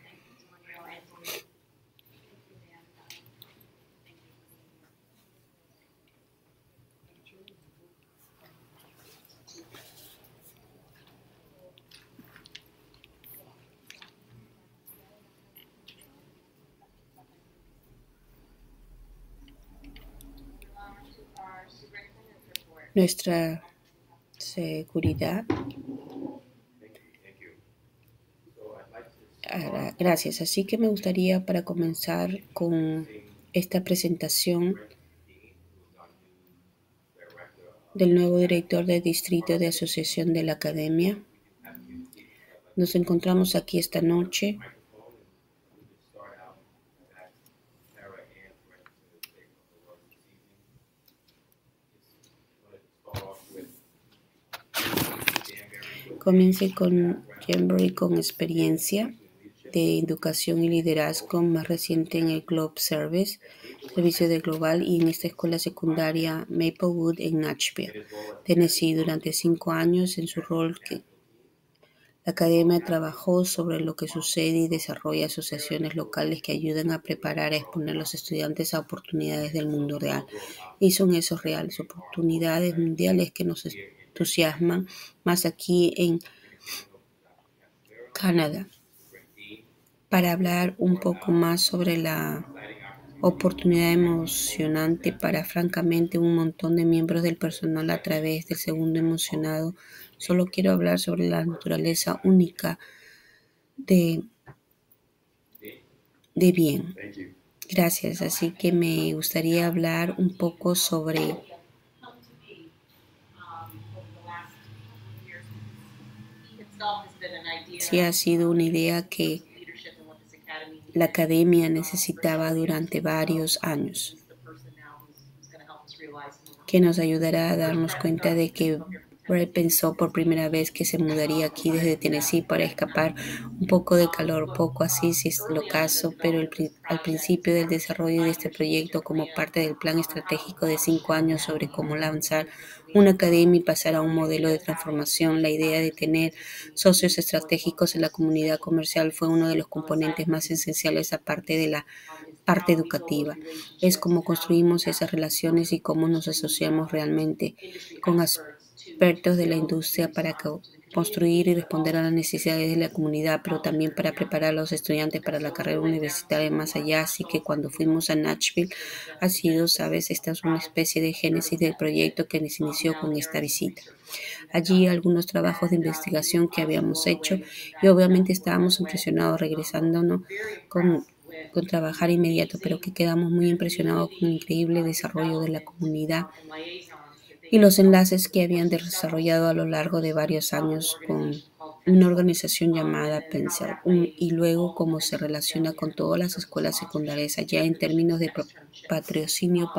Nuestra seguridad. Gracias. Así que me gustaría, para comenzar con esta presentación del nuevo director de distrito de asociación de la academia. Nos encontramos aquí esta noche Comience con Jamboree con experiencia de educación y liderazgo más reciente en el Globe Servicio de Global y en esta escuela secundaria Maplewood en Nashville, Tennessee. Durante 5 años en su rol la academia trabajó sobre lo que sucede y desarrolla asociaciones locales que ayudan a preparar y exponer a los estudiantes a oportunidades del mundo real. Y son esos reales, oportunidades mundiales que nos entusiasman más aquí en Canadá. Para hablar un poco más sobre la oportunidad emocionante para francamente un montón de miembros del personal a través del segundo emocionado, solo quiero hablar sobre la naturaleza única de bien. Gracias. Así que me gustaría hablar un poco sobre si ha sido una idea que la academia necesitaba durante varios años, que nos ayudará a darnos cuenta de que Brett pensó por primera vez que se mudaría aquí desde Tennessee para escapar un poco de calor, poco así si es lo caso, pero al principio del desarrollo de este proyecto como parte del plan estratégico de 5 años sobre cómo lanzar una academia y pasar a un modelo de transformación, la idea de tener socios estratégicos en la comunidad comercial fue uno de los componentes más esenciales aparte de la parte educativa. Es cómo construimos esas relaciones y cómo nos asociamos realmente con expertos de la industria para construir y responder a las necesidades de la comunidad, pero también para preparar a los estudiantes para la carrera universitaria más allá. Así que cuando fuimos a Nashville, ha sido, sabes, esta es una especie de génesis del proyecto que se inició con esta visita. Allí algunos trabajos de investigación que habíamos hecho y obviamente estábamos impresionados regresándonos con, con trabajar inmediato, pero que quedamos muy impresionados con el increíble desarrollo de la comunidad y los enlaces que habían desarrollado a lo largo de varios años con una organización llamada Pencil, y luego cómo se relaciona con todas las escuelas secundarias allá en términos de patrocinio,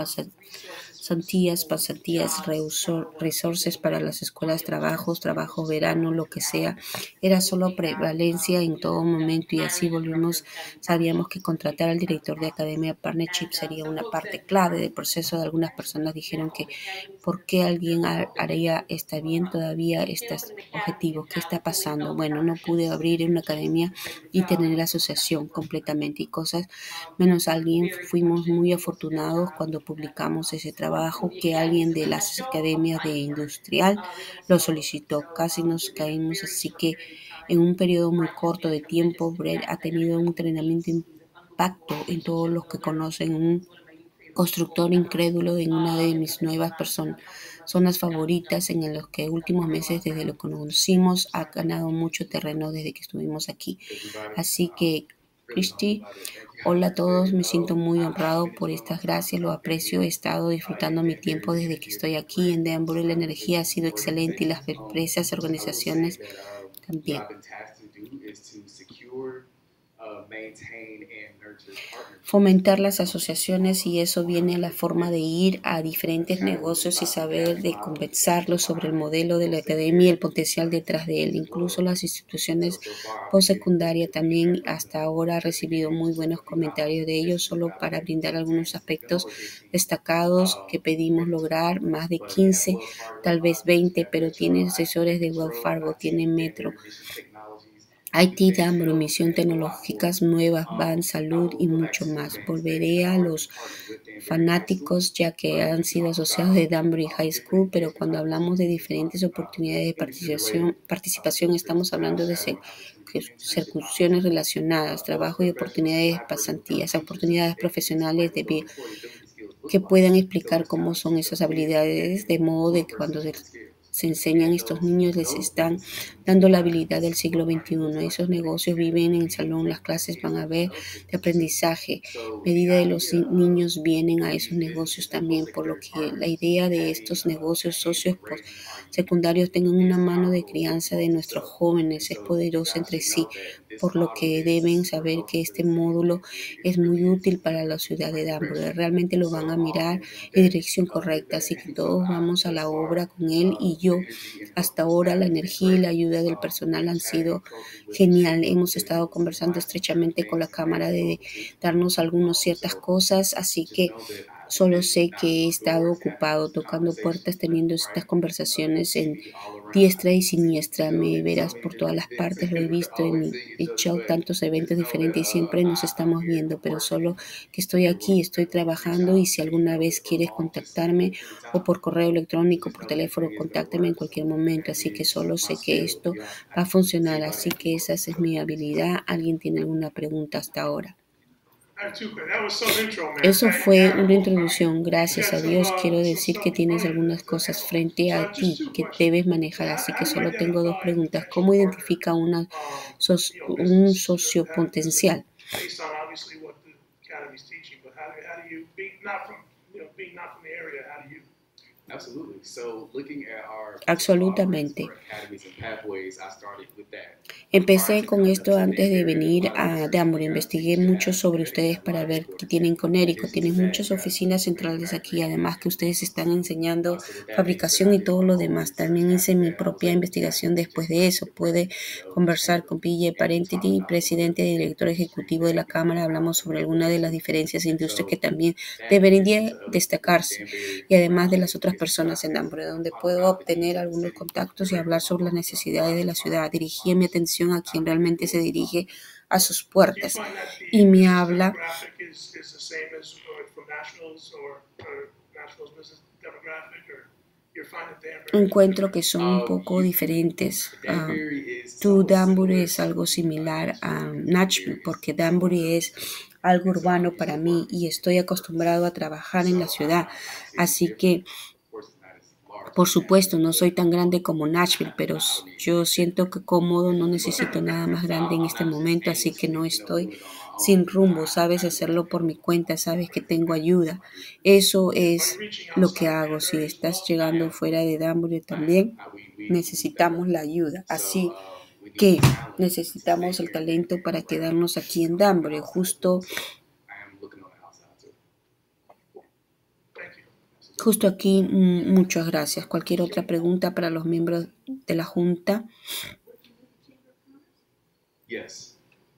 pasantías, resources para las escuelas, trabajos, verano, lo que sea. Era solo prevalencia en todo momento y así volvimos. Sabíamos que contratar al director de Academia Partnership sería una parte clave del proceso. De algunas personas dijeron que ¿por qué alguien haría está bien todavía estos objetivos? ¿Qué está pasando? Bueno, no pude abrir una academia y tener la asociación completamente y cosas menos alguien. Fuimos muy afortunados cuando publicamos ese trabajo que alguien de las academias de industrial lo solicitó. Casi nos caímos, así que en un periodo muy corto de tiempo, Brett ha tenido un tremendo impacto en todos los que conocen un constructor incrédulo en una de mis nuevas zonas favoritas en los que últimos meses desde lo que conocimos ha ganado mucho terreno desde que estuvimos aquí. Así que, Christy, hola a todos, me siento muy honrado por estas gracias, lo aprecio, he estado disfrutando mi tiempo desde que estoy aquí en Denver, la energía ha sido excelente y las empresas, organizaciones también. Fomentar las asociaciones y eso viene a la forma de ir a diferentes negocios y saber de conversarlos sobre el modelo de la academia y el potencial detrás de él. Incluso las instituciones postsecundarias también hasta ahora ha recibido muy buenos comentarios de ellos, solo para brindar algunos aspectos destacados que pedimos lograr, más de 15, tal vez 20, pero tienen asesores de Wells Fargo, tienen Metro, IT, Denver, Misión Tecnológicas Nuevas, Van, Salud y mucho más. Volveré a los fanáticos ya que han sido asociados de Danbury High School, pero cuando hablamos de diferentes oportunidades de participación estamos hablando de circunstancias relacionadas, trabajo y oportunidades de pasantías, oportunidades profesionales que puedan explicar cómo son esas habilidades, de modo de que cuando se enseñan a estos niños les están dando la habilidad del siglo XXI. Esos negocios viven en el salón, las clases van a ver de aprendizaje. Medida de los niños vienen a esos negocios también, por lo que la idea de estos negocios socios secundarios tengan una mano de crianza de nuestros jóvenes es poderosa entre sí, por lo que deben saber que este módulo es muy útil para la ciudad de Danbury. Realmente lo van a mirar en dirección correcta, así que todos vamos a la obra con él y yo. Hasta ahora la energía y la ayuda del personal han sido genial. Hemos estado conversando estrechamente con la Cámara de darnos algunas ciertas cosas, así que solo sé que he estado ocupado tocando puertas, teniendo estas conversaciones en diestra y siniestra. Me verás por todas las partes, lo he visto en mi show, tantos eventos diferentes y siempre nos estamos viendo, pero solo que estoy aquí, estoy trabajando y si alguna vez quieres contactarme o por correo electrónico, por teléfono, contáctame en cualquier momento. Así que solo sé que esto va a funcionar, así que esa es mi habilidad. ¿Alguien tiene alguna pregunta hasta ahora? Eso fue una introducción. Gracias a Dios quiero decir que tienes algunas cosas frente a ti que debes manejar, así que solo tengo dos preguntas. ¿Cómo identifica un socio potencial? Based on obviously what the academy's teaching, but how do you being not from the area, how do you Absolutamente. Empecé con esto antes de venir a Danbury. Investigué mucho sobre ustedes para ver qué tienen con Connecticut. Tienen muchas oficinas centrales aquí, además que ustedes están enseñando fabricación y todo lo demás. También hice mi propia investigación después de eso. Puede conversar con PJ Parentity, presidente y director ejecutivo de la Cámara. Hablamos sobre algunas de las diferencias de industria que también deberían destacarse, y además de las otras personas en Danbury, donde puedo obtener algunos contactos y hablar sobre las necesidades de la ciudad. Dirigí mi atención a quien realmente se dirige a sus puertas Do you find that the y me business habla. demographic is the same as from Nashville's or Nashville's business demographic, or you're finding Danbury? Encuentro que son un poco diferentes. Danbury es algo similar a Nashville, porque Danbury es algo urbano para mí y estoy acostumbrado a trabajar en la ciudad. Así que, por supuesto, no soy tan grande como Nashville, pero yo siento que cómodo, no necesito nada más grande en este momento, así que no estoy sin rumbo. Sabes hacerlo por mi cuenta, sabes que tengo ayuda. Eso es lo que hago. Si estás llegando fuera de Danbury también, necesitamos la ayuda. Así que necesitamos el talento para quedarnos aquí en Danbury. Justo aquí, muchas gracias. Cualquier otra pregunta para los miembros de la Junta. Yes.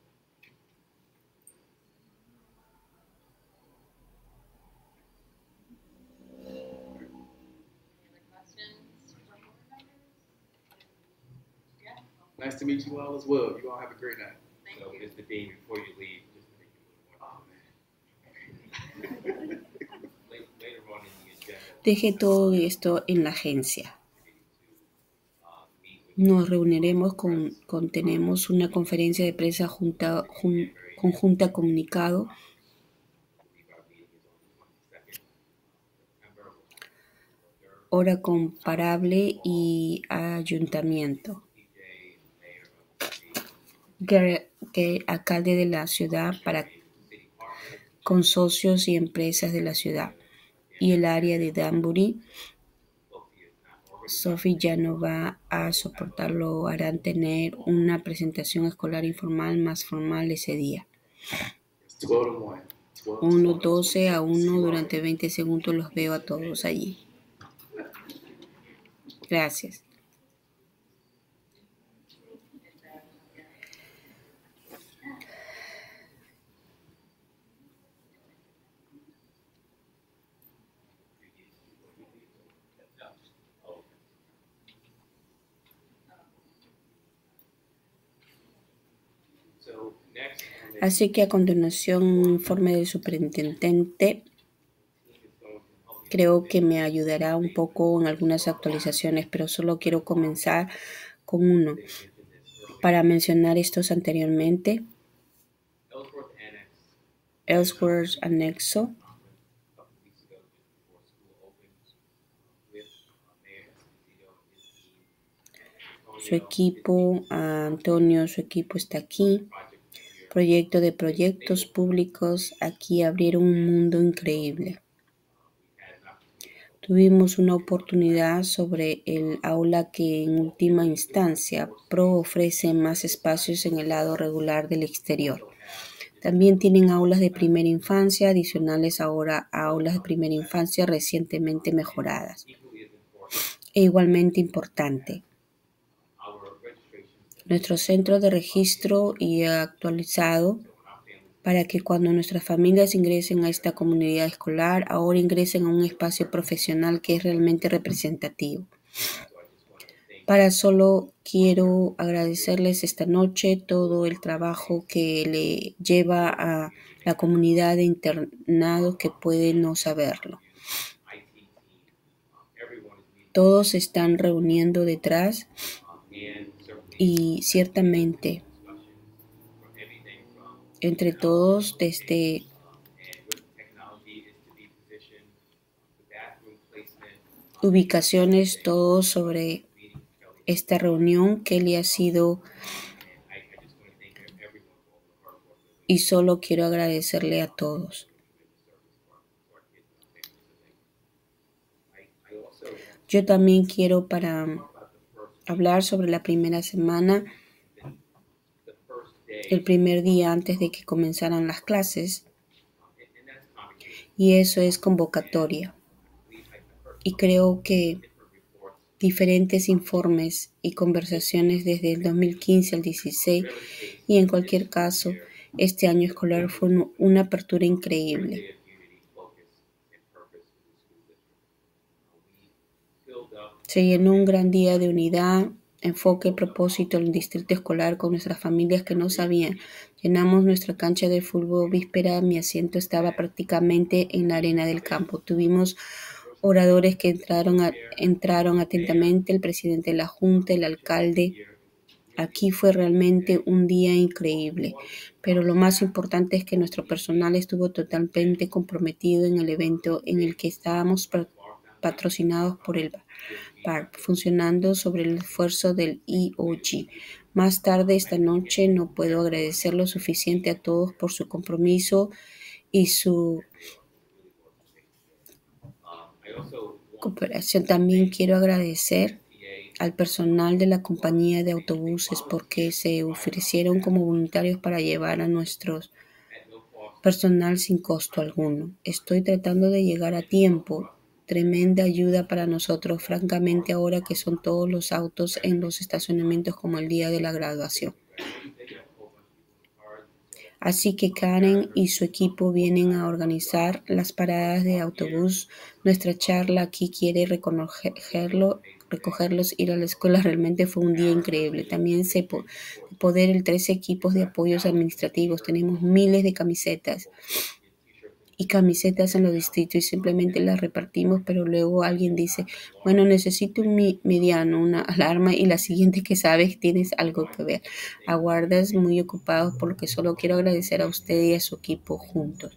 Nice to meet you all as well. You all have a great night. So, Mr. Dean, before you leave, just to make it a little more later on in the agenda, Deje todo esto en la agencia. meet with Nos reuniremos tenemos una conferencia de prensa conjunta comunicado. I believe our meeting is on the 22nd of September. Hora comparable y ayuntamiento. PJ, mayor of the Que alcalde de la ciudad para city partners, con socios y empresas de la ciudad. Y el área de Danbury, Sophie ya no va a soportarlo. Harán tener una presentación escolar informal más formal ese día. It's 12 to 1. 1, 12 a 1 durante 20 segundos los veo a todos allí. Gracias. So next, on the Así que a continuación, un informe del superintendente. Creo que me ayudará un poco en algunas actualizaciones, pero solo quiero comenzar con uno. Para mencionar estos anteriormente, Ellsworth Annex, Ellsworth Anexo, a couple of weeks ago, just before school opens, with Mayor Esposito, his team, su equipo, Antonio, su equipo está aquí. Proyecto de proyectos públicos, aquí abrieron un mundo increíble. Tuvimos una oportunidad sobre el aula que en última instancia PRO ofrece más espacios en el lado regular del exterior. También tienen aulas de primera infancia, adicionales ahora a aulas de primera infancia recientemente mejoradas. E igualmente importante, nuestro centro de registro y actualizado para que cuando nuestras familias ingresen a esta comunidad escolar, ahora ingresen a un espacio profesional que es realmente representativo. Solo quiero agradecerles esta noche todo el trabajo que le lleva a la comunidad de internados que puede no saberlo. Todos se están reuniendo detrás y ciertamente entre todos desde ubicaciones, todos sobre esta reunión. Kelly ha sido y solo quiero agradecerle a todos. Yo también quiero hablar sobre la primera semana, el primer día antes de que comenzaran las clases, y eso es convocatoria. Y creo que diferentes informes y conversaciones desde el 2015 al 16, y en cualquier caso, este año escolar fue una apertura increíble. Se llenó un gran día de unidad, enfoque y propósito en el distrito escolar con nuestras familias que no sabían. Llenamos nuestra cancha de fútbol víspera, mi asiento estaba prácticamente en la arena del campo. Tuvimos oradores que entraron atentamente, el presidente de la Junta, el alcalde. Aquí fue realmente un día increíble, pero lo más importante es que nuestro personal estuvo totalmente comprometido en el evento en el que estábamos patrocinados por el PARP, funcionando sobre el esfuerzo del EOG. Más tarde esta noche no puedo agradecer lo suficiente a todos por su compromiso y su cooperación. También quiero agradecer al personal de la compañía de autobuses porque se ofrecieron como voluntarios para llevar a nuestro personal sin costo alguno. Estoy tratando de llegar a tiempo. Tremenda ayuda para nosotros, francamente, ahora que son todos los autos en los estacionamientos como el día de la graduación. Así que Karen y su equipo vienen a organizar las paradas de autobús. Nuestra charla aquí quiere recogerlos, ir a la escuela. Realmente fue un día increíble. También se poder el 13 equipos de apoyos administrativos. Tenemos miles de camisetas en los distritos y simplemente las repartimos, pero luego alguien dice, bueno, necesito un mediano, una alarma, y la siguiente que sabes tienes algo que ver. Aguardas muy ocupados, por lo que solo quiero agradecer a usted y a su equipo juntos.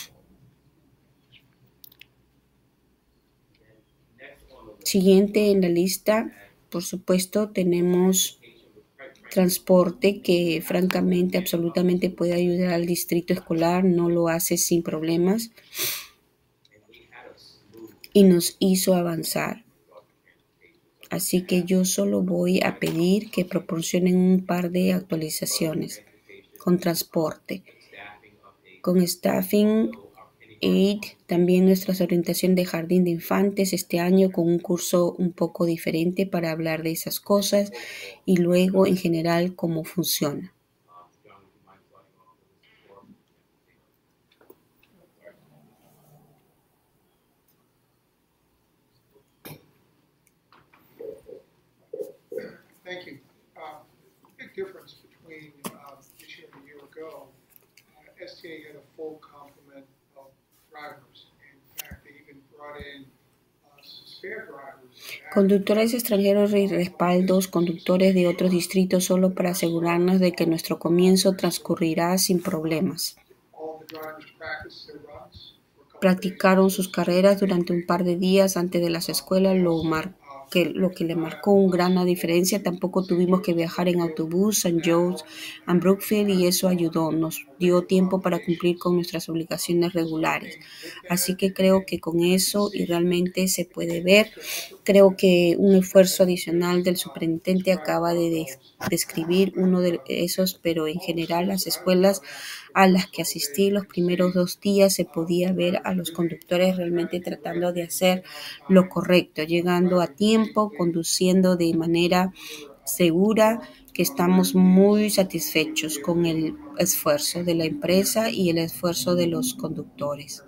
Siguiente en la lista, por supuesto, tenemos transporte que francamente absolutamente puede ayudar al distrito escolar, no lo hace sin problemas y nos hizo avanzar. Así que yo solo voy a pedir que proporcionen un par de actualizaciones con transporte, con staffing aid, también nuestra orientación de jardín de infantes este año con un curso un poco diferente para hablar de esas cosas y luego en general cómo funciona. Thank you. Big difference between this year and a year ago. STA had a full complement of drivers. In fact, they even brought in spare drivers. Conductores extranjeros y respaldos, conductores de otros distritos solo para asegurarnos de que nuestro comienzo transcurrirá sin problemas. Practicaron sus carreras durante un par de días antes de las escuelas, lo que le marcó una gran diferencia. Tampoco tuvimos que viajar en autobús a St. Joe's and Brookfield y eso ayudó, nos dio tiempo para cumplir con nuestras obligaciones regulares. Así que creo que con eso y realmente se puede ver, creo que un esfuerzo adicional del superintendente acaba de describir uno de esos, pero en general las escuelas a las que asistí los primeros 2 días se podía ver a los conductores realmente tratando de hacer lo correcto, llegando a tiempo, conduciendo de manera segura, que estamos muy satisfechos con el esfuerzo de la empresa y el esfuerzo de los conductores.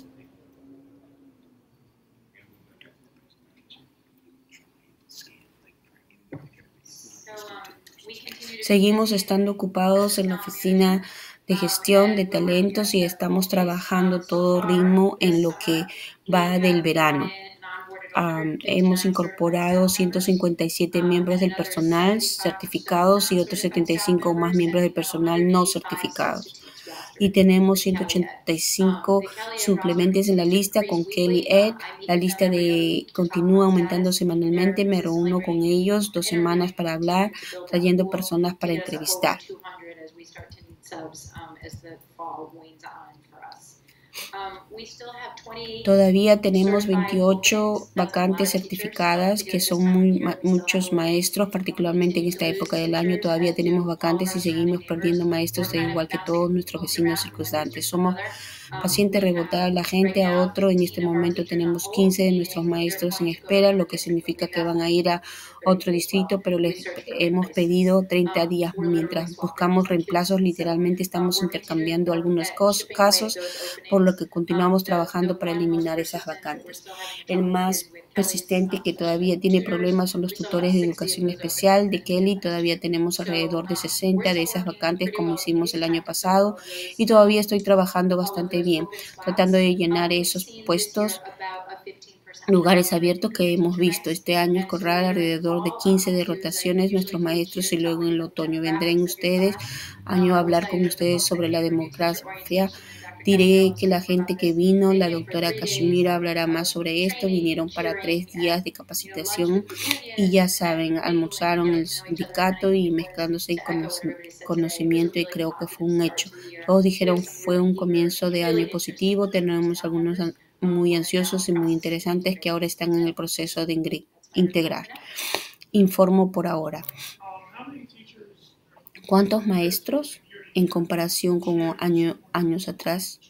Seguimos estando ocupados en la oficina de gestión de talentos y estamos trabajando todo ritmo en lo que va del verano. Hemos incorporado 157 miembros del personal certificados y otros 75 más miembros del personal no certificados. Y tenemos 185 suplementos en la lista con Kelly Ed. La lista continúa aumentando semanalmente. Me reúno con ellos 2 semanas para hablar, trayendo personas para entrevistar. Todavía tenemos 28 vacantes certificadas, que son muchos maestros, particularmente en esta época del año. Todavía tenemos vacantes y seguimos perdiendo maestros, de igual que todos nuestros vecinos circunstantes. Somos pacientes rebotar a la gente a otro. En este momento tenemos 15 de nuestros maestros en espera, lo que significa que van a ir a otro distrito, pero les hemos pedido 30 días mientras buscamos reemplazos. Literalmente estamos intercambiando algunos casos, por lo que continuamos trabajando para eliminar esas vacantes. El más persistente que todavía tiene problemas son los tutores de educación especial de Kelly. Todavía tenemos alrededor de 60 de esas vacantes, como hicimos el año pasado, y todavía estoy trabajando bastante bien, tratando de llenar esos puestos, lugares abiertos que hemos visto. Este año escolar alrededor de 15 de rotaciones nuestros maestros, y luego en el otoño vendrán ustedes año a hablar con ustedes sobre la demografía. Diré que la gente que vino, la doctora Kashmira hablará más sobre esto. Vinieron para 3 días de capacitación y ya saben, almorzaron en el sindicato y mezclándose con conocimiento, y creo que fue un hecho. Todos dijeron fue un comienzo de año positivo. Tenemos algunos muy ansiosos y muy interesantes que ahora están en el proceso de integrar. Informo por ahora. ¿Cuántos maestros en comparación con años atrás?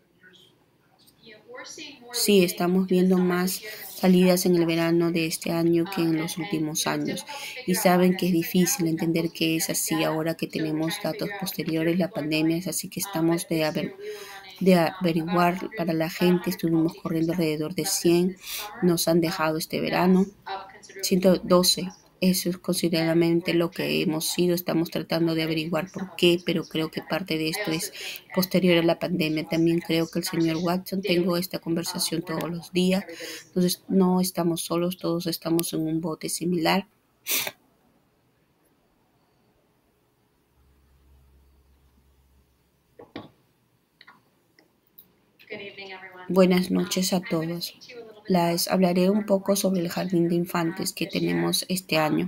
Sí, estamos viendo más salidas en el verano de este año que en los últimos años, y saben que es difícil entender que es así ahora que tenemos datos posteriores a la pandemia, así que estamos de averiguar para la gente. Estuvimos corriendo alrededor de 100, nos han dejado este verano 112. Eso es considerablemente lo que hemos sido. Estamos tratando de averiguar por qué, pero creo que parte de esto es posterior a la pandemia. También creo que el señor Watson, tengo esta conversación todos los días. Entonces no estamos solos, todos estamos en un bote similar. Buenas noches a todos. Les hablaré un poco sobre el jardín de infantes que tenemos este año.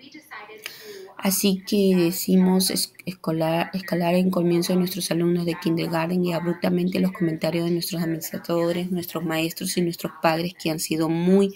Así que decidimos escalar en comienzo de nuestros alumnos de kindergarten y abruptamente los comentarios de nuestros administradores, nuestros maestros y nuestros padres, que han sido muy...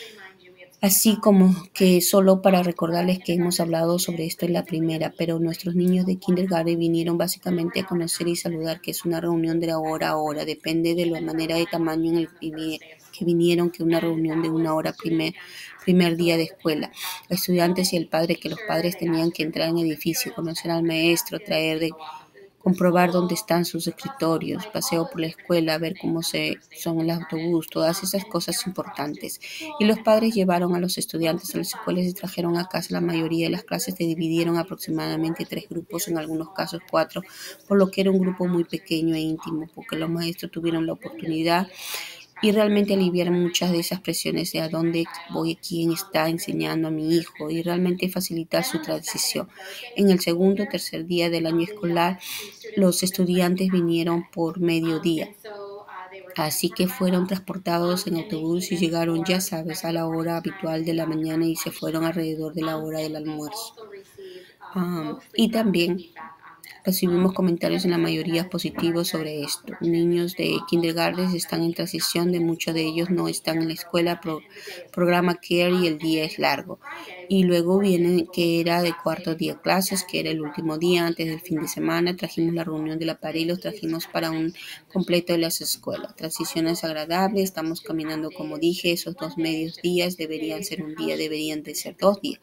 Así como que solo para recordarles que hemos hablado sobre esto en la primera, pero nuestros niños de kindergarten vinieron básicamente a conocer y saludar, que es una reunión de hora a hora. Depende de la manera de tamaño en el que vinieron, que una reunión de una hora primer día de escuela. Los estudiantes y el padre, que los padres tenían que entrar en el edificio, conocer al maestro, comprobar dónde están sus escritorios, paseo por la escuela, ver cómo son el autobús, todas esas cosas importantes. Y los padres llevaron a los estudiantes a las escuelas y trajeron a casa. La mayoría de las clases se dividieron aproximadamente 3 grupos, en algunos casos 4, por lo que era un grupo muy pequeño e íntimo, porque los maestros tuvieron la oportunidad y realmente aliviar muchas de esas presiones de a dónde voy, quién está enseñando a mi hijo, y realmente facilitar su transición. En el segundo o tercer día del año escolar, los estudiantes vinieron por mediodía, así que fueron transportados en autobús y llegaron, ya sabes, a la hora habitual de la mañana y se fueron alrededor de la hora del almuerzo. Y también recibimos comentarios en la mayoría positivos sobre esto. Niños de kindergarten están en transición, de muchos de ellos no están en la escuela, programa CARE, y el día es largo. Y luego viene que era de cuarto día clases, que era el último día antes del fin de semana. Trajimos la reunión de la pared y los trajimos para un completo de las escuelas. Transiciones agradables, estamos caminando como dije. Esos 2 medios días deberían ser un día, deberían de ser 2 días.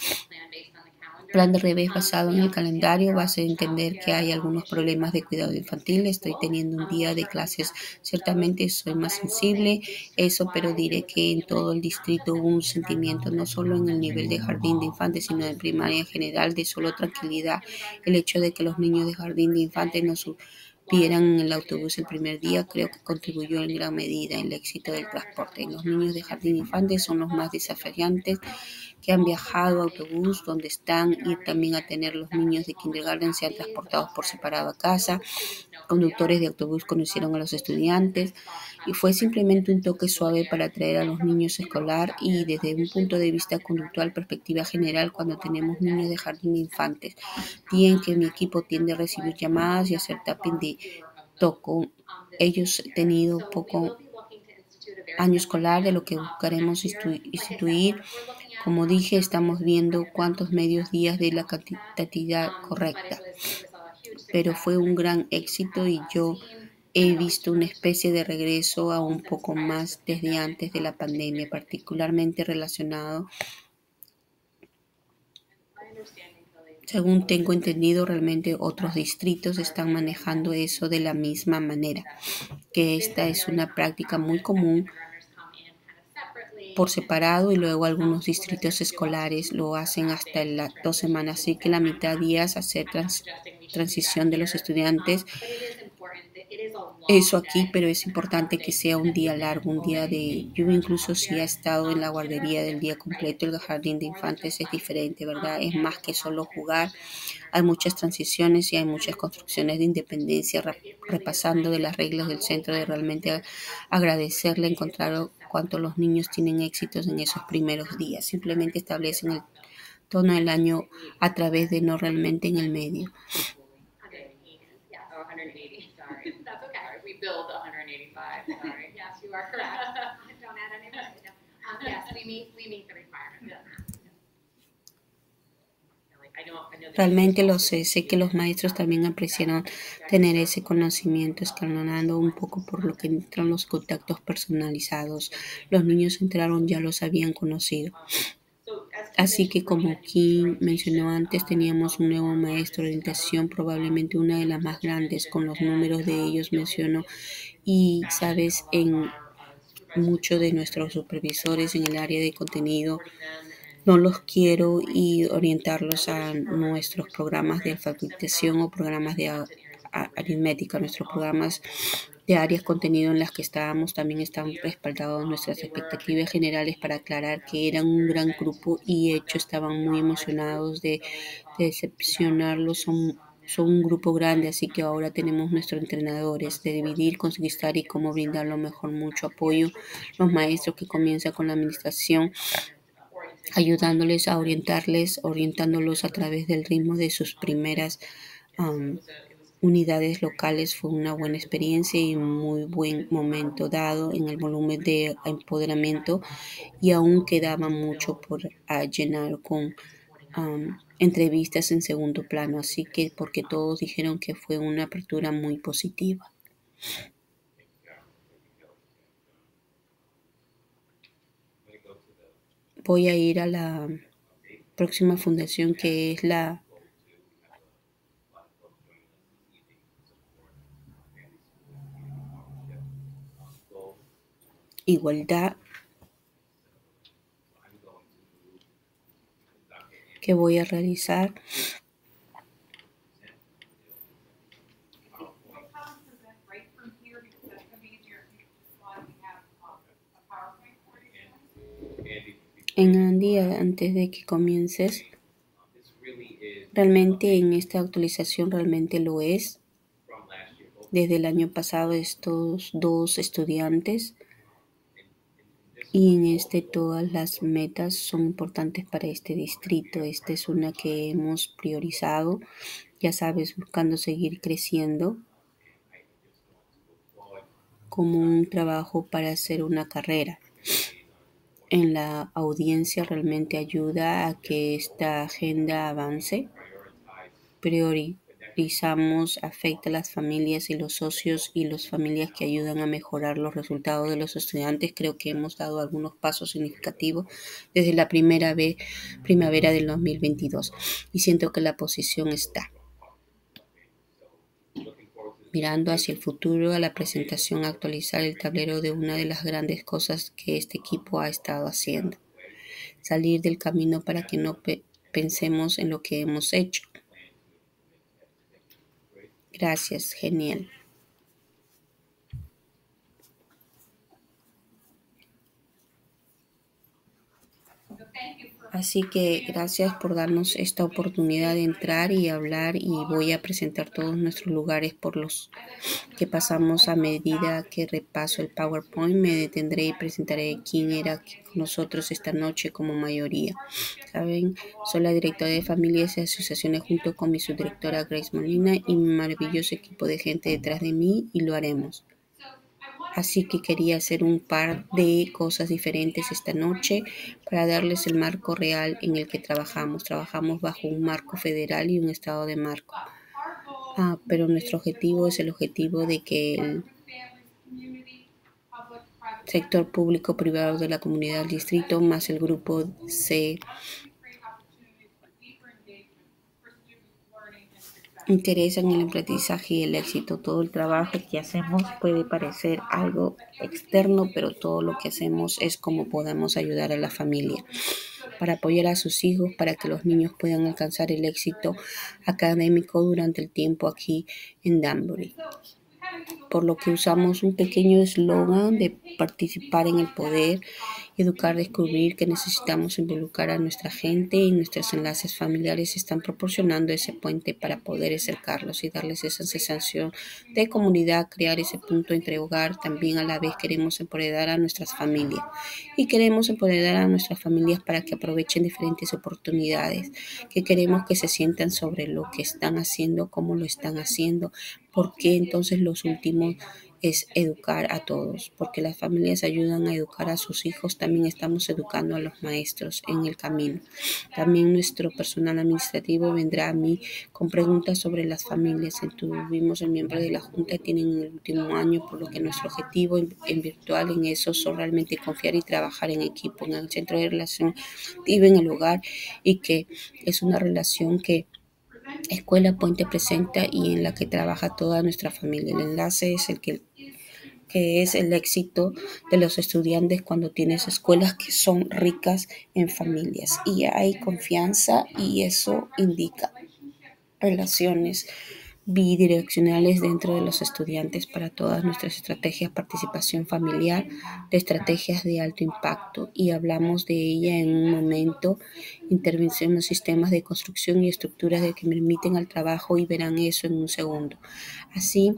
Plan de revés basado en el calendario. Vas a entender que hay algunos problemas de cuidado infantil. Estoy teniendo un día de clases, ciertamente soy más sensible, pero diré que en todo el distrito hubo un sentimiento, no solo en el nivel de jardín de infantes, sino en primaria en general, de solo tranquilidad. El hecho de que los niños de jardín de infantes no supieran en el autobús el primer día, creo que contribuyó en gran medida al éxito del transporte. Los niños de jardín de infantes son los más desafiantes, que han viajado a autobús donde están, y también a tener los niños de kindergarten sean transportados por separado a casa. Conductores de autobús conocieron a los estudiantes y fue simplemente un toque suave para atraer a los niños escolar. Y desde un punto de vista conductual, perspectiva general, cuando tenemos niños de jardín de infantes, bien que mi equipo tiende a recibir llamadas y hacer tapping de toco ellos han tenido poco año escolar, de lo que buscaremos instituir. Como dije, estamos viendo cuántos medios días de la cantidad correcta, pero fue un gran éxito y yo he visto una especie de regreso a un poco más desde antes de la pandemia, particularmente relacionado. Según tengo entendido, realmente otros distritos están manejando eso de la misma manera, que esta es una práctica muy común por separado y luego algunos distritos escolares lo hacen hasta las 2 semanas, así que la mitad días hacer transición de los estudiantes. Eso aquí, pero es importante que sea un día largo, un día de... Yo incluso si he estado en la guardería del día completo, el jardín de infantes es diferente, ¿verdad? Es más que solo jugar. Hay muchas transiciones y hay muchas construcciones de independencia, repasando de las reglas del centro, de realmente agradecerle, encontrar cuánto los niños tienen éxitos en esos primeros días. Simplemente establecen el tono del año a través de no realmente en el medio. 180, sorry. That's okay. Sorry, we billed 185, sorry. Yes, you are correct. Don't add any more. Yes, we meet the requirement. Realmente lo sé que los maestros también apreciaron tener ese conocimiento, escalonando un poco por lo que entran los contactos personalizados. Los niños entraron, ya los habían conocido. Así que como Kim mencionó antes, teníamos un nuevo maestro de orientación, probablemente una de las más grandes, con los números de ellos mencionó. Y sabes, en muchos de nuestros supervisores en el área de contenido, no los quiero y orientarlos a nuestros programas de alfabetización o programas de aritmética. Nuestros programas de áreas contenido en las que estábamos también están respaldados nuestras expectativas generales, para aclarar que eran un gran grupo y de hecho estaban muy emocionados de decepcionarlos. Son un grupo grande, así que ahora tenemos nuestros entrenadores de dividir, conquistar y cómo brindar lo mejor. Mucho apoyo. Los maestros que comienzan con la administración, ayudándoles a orientándolos a través del ritmo de sus primeras unidades locales. Fue una buena experiencia y un muy buen momento dado en el volumen de empoderamiento, y aún quedaba mucho por llenar con entrevistas en segundo plano, así que porque todos dijeron que fue una apertura muy positiva. Voy a ir a la próxima fundación, que es la igualdad, que voy a realizar. En Andy, antes de que comiences, realmente en esta actualización realmente lo es. Desde el año pasado estos 2 estudiantes, y en todas las metas son importantes para este distrito. Esta es una que hemos priorizado, ya sabes, buscando seguir creciendo como un trabajo para hacer una carrera. En la audiencia realmente ayuda a que esta agenda avance. Priorizamos, afecta a las familias y los socios y las familias que ayudan a mejorar los resultados de los estudiantes. Creo que hemos dado algunos pasos significativos desde la primavera del 2022 y siento que la posición está mirando hacia el futuro, a la presentación, actualizar el tablero de una de las grandes cosas que este equipo ha estado haciendo. Salir del camino para que no pensemos en lo que hemos hecho. Gracias, genial. Así que gracias por darnos esta oportunidad de entrar y hablar, y voy a presentar todos nuestros lugares por los que pasamos. A medida que repaso el PowerPoint me detendré y presentaré quién era con nosotros esta noche como mayoría. Saben, soy la directora de familias y asociaciones junto con mi subdirectora Grace Molina y mi maravilloso equipo de gente detrás de mí, y lo haremos. Así que quería hacer un par de cosas diferentes esta noche para darles el marco real en el que trabajamos. Trabajamos bajo un marco federal y un estado de marco. Pero nuestro objetivo es el objetivo de que el sector público-privado de la comunidad del distrito más el grupo se interesan en el aprendizaje y el éxito. Todo el trabajo que hacemos puede parecer algo externo, pero todo lo que hacemos es cómo podamos ayudar a la familia para apoyar a sus hijos, para que los niños puedan alcanzar el éxito académico durante el tiempo aquí en Danbury. Por lo que usamos un pequeño eslogan de participar en el poder, educar, descubrir que necesitamos involucrar a nuestra gente y nuestros enlaces familiares están proporcionando ese puente para poder acercarlos y darles esa sensación de comunidad, crear ese punto entre hogar. También a la vez queremos empoderar a nuestras familias y queremos empoderar a nuestras familias para que aprovechen diferentes oportunidades, que queremos que se sientan sobre lo que están haciendo, cómo lo están haciendo, porque entonces los últimos es educar a todos, porque las familias ayudan a educar a sus hijos, también estamos educando a los maestros en el camino. También nuestro personal administrativo vendrá a mí con preguntas sobre las familias. Tuvimos el miembro de la Junta, tienen el último año, por lo que nuestro objetivo en virtual en eso son realmente confiar y trabajar en equipo, en el centro de relación y en el hogar, y que es una relación que Escuela Puente presenta y en la que trabaja toda nuestra familia. El enlace es el que es el éxito de los estudiantes cuando tienes escuelas que son ricas en familias y hay confianza, y eso indica relaciones bidireccionales dentro de los estudiantes para todas nuestras estrategias de participación familiar, de estrategias de alto impacto, y hablamos de ella en un momento. Intervención en los sistemas de construcción y estructuras de que permiten al trabajo, y verán eso en un segundo. Así,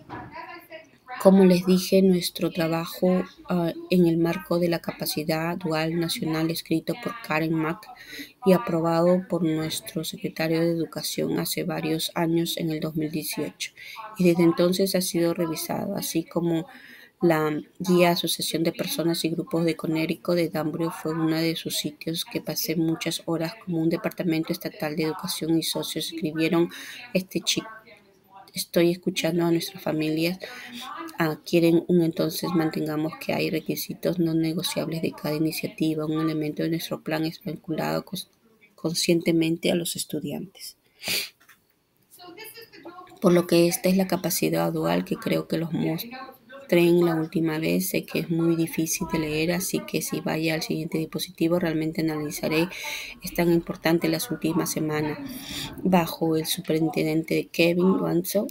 como les dije, nuestro trabajo en el marco de la capacidad dual nacional, escrito por Karen Mack y aprobado por nuestro secretario de Educación hace varios años, en el 2018. Y desde entonces ha sido revisado, así como la guía Asociación de Personas y Grupos de Connecticut de Danbury fue uno de sus sitios que pasé muchas horas como un departamento estatal de educación y socios escribieron este chip. Estoy escuchando a nuestras familias. Quieren entonces mantengamos que hay requisitos no negociables de cada iniciativa. Un elemento de nuestro plan es vinculado conscientemente a los estudiantes. Por lo que esta es la capacidad dual que creo que los mostré en la última vez. Sé que es muy difícil de leer, así que si vaya al siguiente diapositivo, realmente analizaré. Es tan importante las últimas semanas. Bajo el superintendente Kevin Ransom,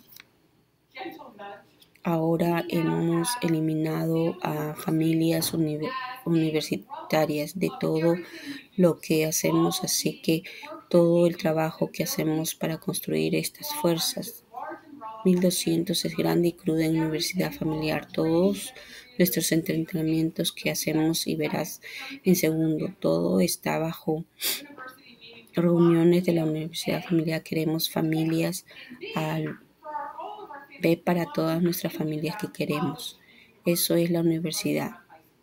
ahora hemos eliminado a familias universitarias de todo lo que hacemos, así que todo el trabajo que hacemos para construir estas fuerzas, 1200 es grande y cruda en universidad familiar. Todos nuestros entrenamientos que hacemos, y verás en segundo, todo está bajo reuniones de la universidad familiar. Queremos familias al ve para todas nuestras familias que queremos. Eso es la universidad.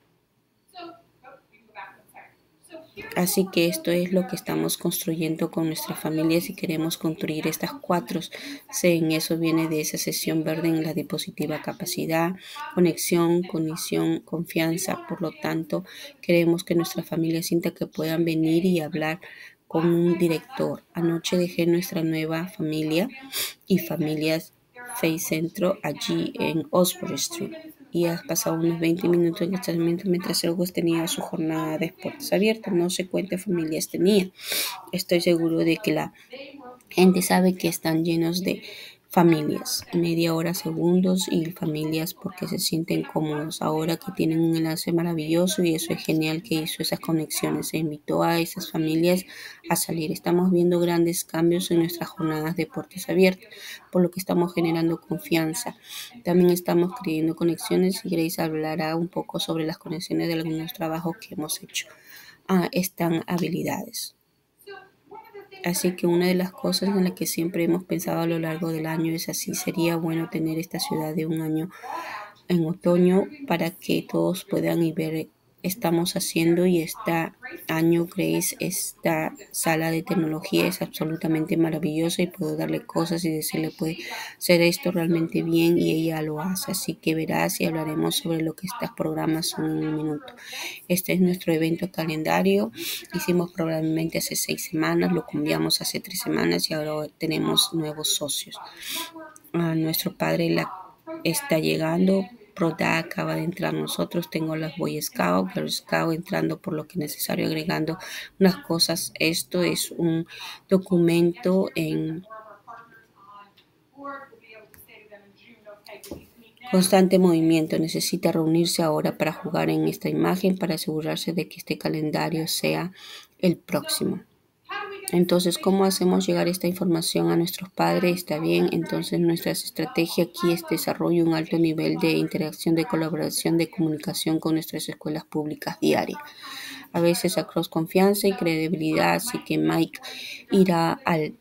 Así que esto es lo que estamos construyendo con nuestras familias, y queremos construir estas 4C. En eso viene de esa sesión verde en la diapositiva: capacidad, conexión, cognición, confianza. Por lo tanto, queremos que nuestras familias sientan que puedan venir y hablar con un director. Anoche dejé nuestra nueva familia y familias Face Centro allí en Osborne Street, y has pasado unos 20 minutos en estacionamiento mientras Elwes tenía su jornada de puertas abiertas. No sé cuántas familias tenía. Estoy seguro de que la gente sabe que están llenos de familias, media hora, segundos, y familias porque se sienten cómodos ahora que tienen un enlace maravilloso, y eso es genial que hizo esas conexiones. Se invitó a esas familias a salir. Estamos viendo grandes cambios en nuestras jornadas de puertas abiertas, por lo que estamos generando confianza. También estamos creando conexiones, y Grace hablará un poco sobre las conexiones de algunos trabajos que hemos hecho. Están habilidades. Así que una de las cosas en las que siempre hemos pensado a lo largo del año es así: sería bueno tener esta ciudad de un año en otoño para que todos puedan ir ver. Estamos haciendo y este año Grace, esta sala de tecnología es absolutamente maravillosa y puedo darle cosas y decirle puede hacer esto realmente bien y ella lo hace. Así que verás y hablaremos sobre lo que estos programas son en un minuto. Este es nuestro evento calendario. Hicimos probablemente hace 6 semanas, lo cambiamos hace 3 semanas y ahora tenemos nuevos socios. Nuestro padre está llegando. Proda acaba de entrar nosotros, tengo las Boy Scout, Girl Scout entrando por lo que es necesario, agregando unas cosas. Esto es un documento en constante movimiento. Necesita reunirse ahora para jugar en esta imagen para asegurarse de que este calendario sea el próximo. Entonces, ¿cómo hacemos llegar esta información a nuestros padres? Está bien, entonces nuestra estrategia aquí es desarrollo un alto nivel de interacción, de colaboración, de comunicación con nuestras escuelas públicas diarias. A veces a cross confianza y credibilidad, así que Mike irá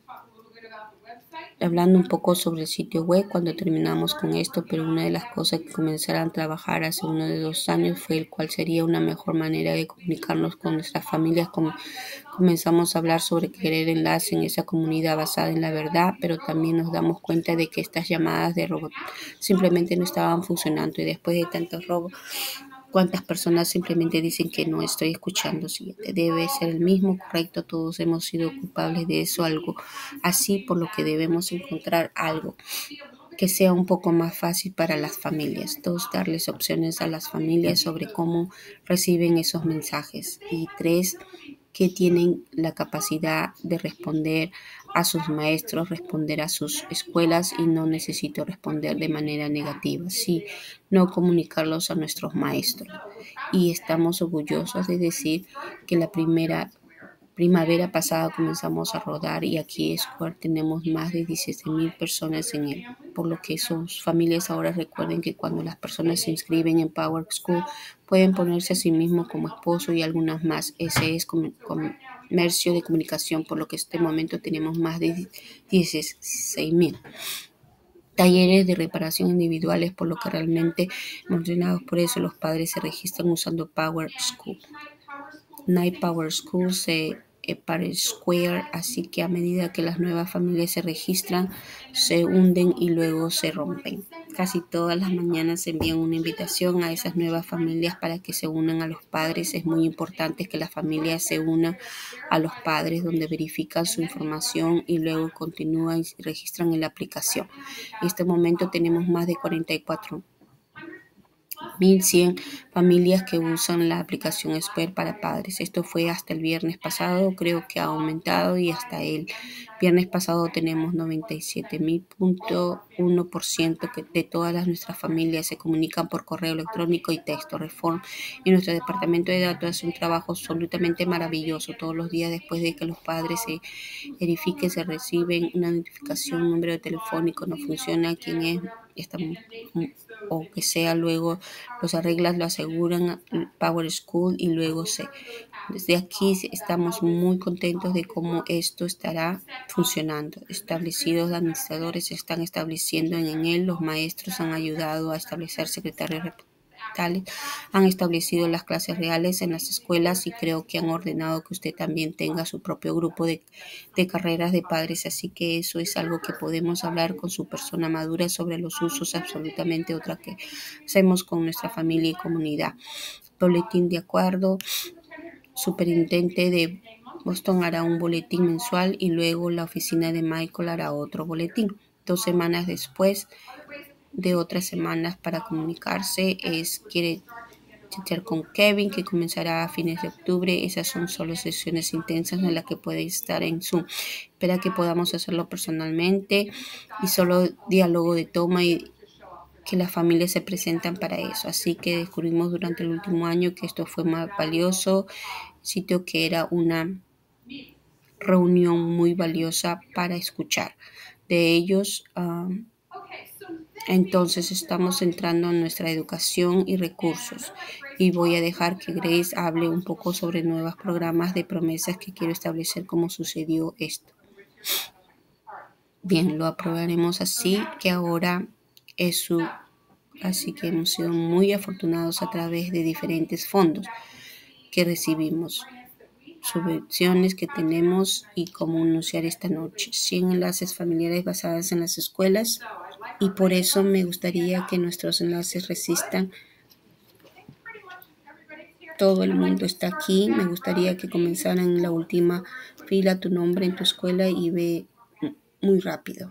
hablando un poco sobre el sitio web cuando terminamos con esto, pero una de las cosas que comenzaron a trabajar hace 1 de 2 años fue el cual sería una mejor manera de comunicarnos con nuestras familias. Comenzamos a hablar sobre querer enlace en esa comunidad basada en la verdad, pero también nos damos cuenta de que estas llamadas de robot simplemente no estaban funcionando y después de tantos robos, ¿cuántas personas simplemente dicen que no estoy escuchando? Siguiente, debe ser el mismo, correcto, todos hemos sido culpables de eso, algo así, por lo que debemos encontrar algo que sea un poco más fácil para las familias. 2, darles opciones a las familias sobre cómo reciben esos mensajes. Y 3, que tienen la capacidad de responder a sus maestros, responder a sus escuelas y no necesito responder de manera negativa, sí, no comunicarlos a nuestros maestros. Y estamos orgullosos de decir que la primavera pasada comenzamos a rodar y aquí Square tenemos más de 17,000 personas en él, por lo que sus familias ahora recuerden que cuando las personas se inscriben en Power School pueden ponerse a sí mismos como esposo y algunas más. Ese es comercio de comunicación, por lo que en este momento tenemos más de 16,000 talleres de reparación individuales, por lo que realmente emocionados por eso los padres se registran usando Power School. Night Power School para Square, así que a medida que las nuevas familias se registran, se hunden y luego se rompen. Casi todas las mañanas se envían una invitación a esas nuevas familias para que se unan a los padres. Es muy importante que las familias se unan a los padres, donde verifican su información y luego continúan y se registran en la aplicación. En este momento tenemos más de 44,100 familias que usan la aplicación Square para padres. Esto fue hasta el viernes pasado, creo que ha aumentado y hasta el viernes pasado tenemos 97,1% de todas nuestras familias se comunican por correo electrónico y texto. Reform y nuestro departamento de datos hace un trabajo absolutamente maravilloso. Todos los días después de que los padres se verifiquen, se reciben una notificación, un número telefónico, no funciona, quién es, o que sea, luego los arreglas, lo aseguran Power School y luego desde aquí estamos muy contentos de cómo esto estará funcionando. Establecidos administradores se están estableciendo en él, los maestros han ayudado a establecer secretarios han establecido las clases reales en las escuelas y creo que han ordenado que usted también tenga su propio grupo de carreras de padres, así que eso es algo que podemos hablar con su persona madura sobre los usos, absolutamente otra que hacemos con nuestra familia y comunidad. Boletín de acuerdo, superintendente de Boston hará un boletín mensual y luego la oficina de Michael hará otro boletín. 2 semanas después de otras semanas para comunicarse, quiere chatear con Kevin, que comenzará a fines de octubre. Esas son solo sesiones intensas en las que puede estar en Zoom. Espera que podamos hacerlo personalmente y solo diálogo de toma y que las familias se presentan para eso. Así que descubrimos durante el último año que esto fue más valioso, sitio que era una reunión muy valiosa para escuchar de ellos. Entonces estamos entrando en nuestra educación y recursos y voy a dejar que Grace hable un poco sobre nuevos programas de promesas que quiero establecer cómo sucedió esto. Bien, lo aprobaremos así que ahora es su Así que hemos sido muy afortunados a través de diferentes fondos que recibimos, subvenciones que tenemos y cómo anunciar esta noche. 100 enlaces familiares basados en las escuelas, y por eso me gustaría que nuestros enlaces resistan. Todo el mundo está aquí. Me gustaría que comenzaran en la última fila tu nombre en tu escuela y ve muy rápido.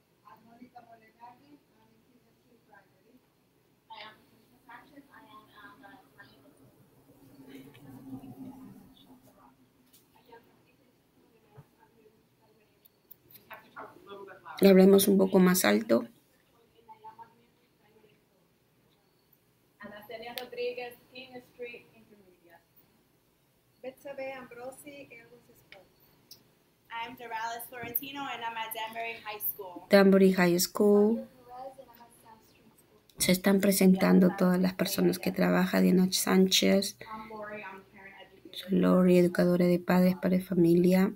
Hablemos un poco más alto. Anastasia Rodriguez, King Street Intermediate. Betsabe Ambrosi, Airless School. I'm Doralis Florentino and I'm at Danbury High School. Danbury High School. Se están presentando todas las personas que trabajan. Diana Sánchez. I'm Lori, I'm parent educator. Soy Lori, educadora de padres para familia.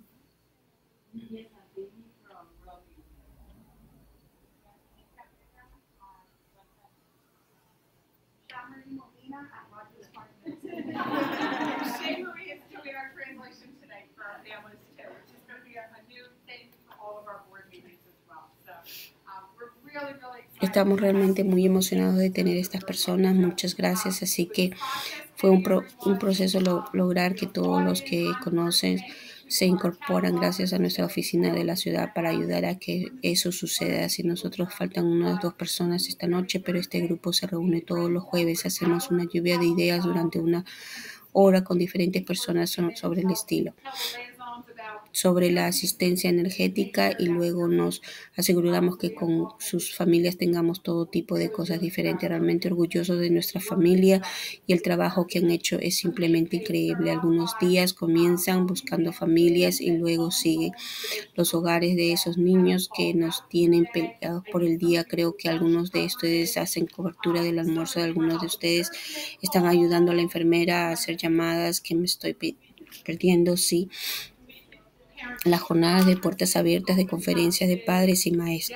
Shane Marie is doing our translation tonight for our families too, which is going to be a new thing for all of our board meetings as well. So we're really excited. Estamos realmente muy emocionados de tener estas personas. Muchas gracias. Así que fue un proceso lograr que todos los que conocen se incorporan gracias a nuestra oficina de la ciudad para ayudar a que eso suceda. Si nosotros faltan unas 2 personas esta noche, pero este grupo se reúne todos los jueves. Hacemos una lluvia de ideas durante una hora con diferentes personas sobre el estilo, sobre la asistencia energética, y luego nos aseguramos que con sus familias tengamos todo tipo de cosas diferentes. Realmente orgullosos de nuestra familia y el trabajo que han hecho es simplemente increíble. Algunos días comienzan buscando familias y luego siguen los hogares de esos niños que nos tienen peleados por el día. Creo que algunos de ustedes hacen cobertura del almuerzo, de algunos de ustedes están ayudando a la enfermera a hacer llamadas que me estoy perdiendo. Sí. Las jornadas de puertas abiertas de conferencias de padres y maestros.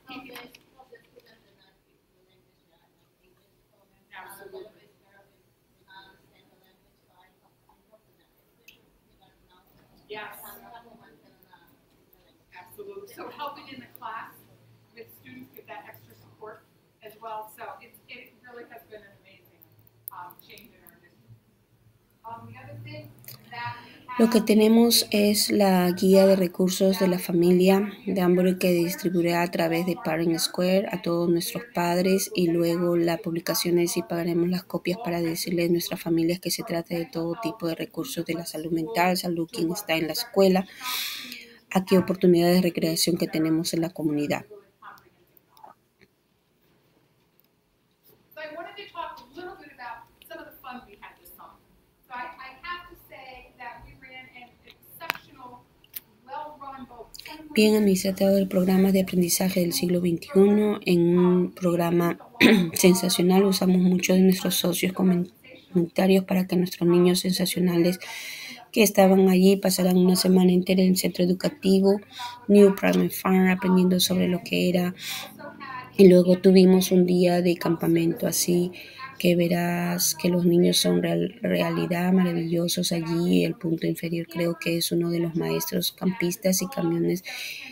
Yes. Absolutely. So helping in the class with students get that extra support as well. So it really has been an amazing change in our district. The other thing that Lo que tenemos es la guía de recursos de la familia Danbury que distribuirá a través de Parent Square a todos nuestros padres, y luego las publicaciones, y pagaremos las copias para decirles a nuestras familias que se trata de todo tipo de recursos de la salud mental, salud quien está en la escuela, a qué oportunidades de recreación que tenemos en la comunidad. So I wanted to talk a little bit about some of the fun we had this summer. So I have to say that we ran an exceptional, well-run both. Bien administrado el programa de aprendizaje del siglo XXI, en un programa sensacional. Usamos mucho de nuestros socios comunitarios para que nuestros niños sensacionales que estaban allí pasaran una semana entera en el centro educativo New Primary Farm aprendiendo sobre lo que era, y luego tuvimos un día de campamento, así que verás que los niños son realidad maravillosos allí. El punto inferior creo que es uno de los maestros campistas y camiones,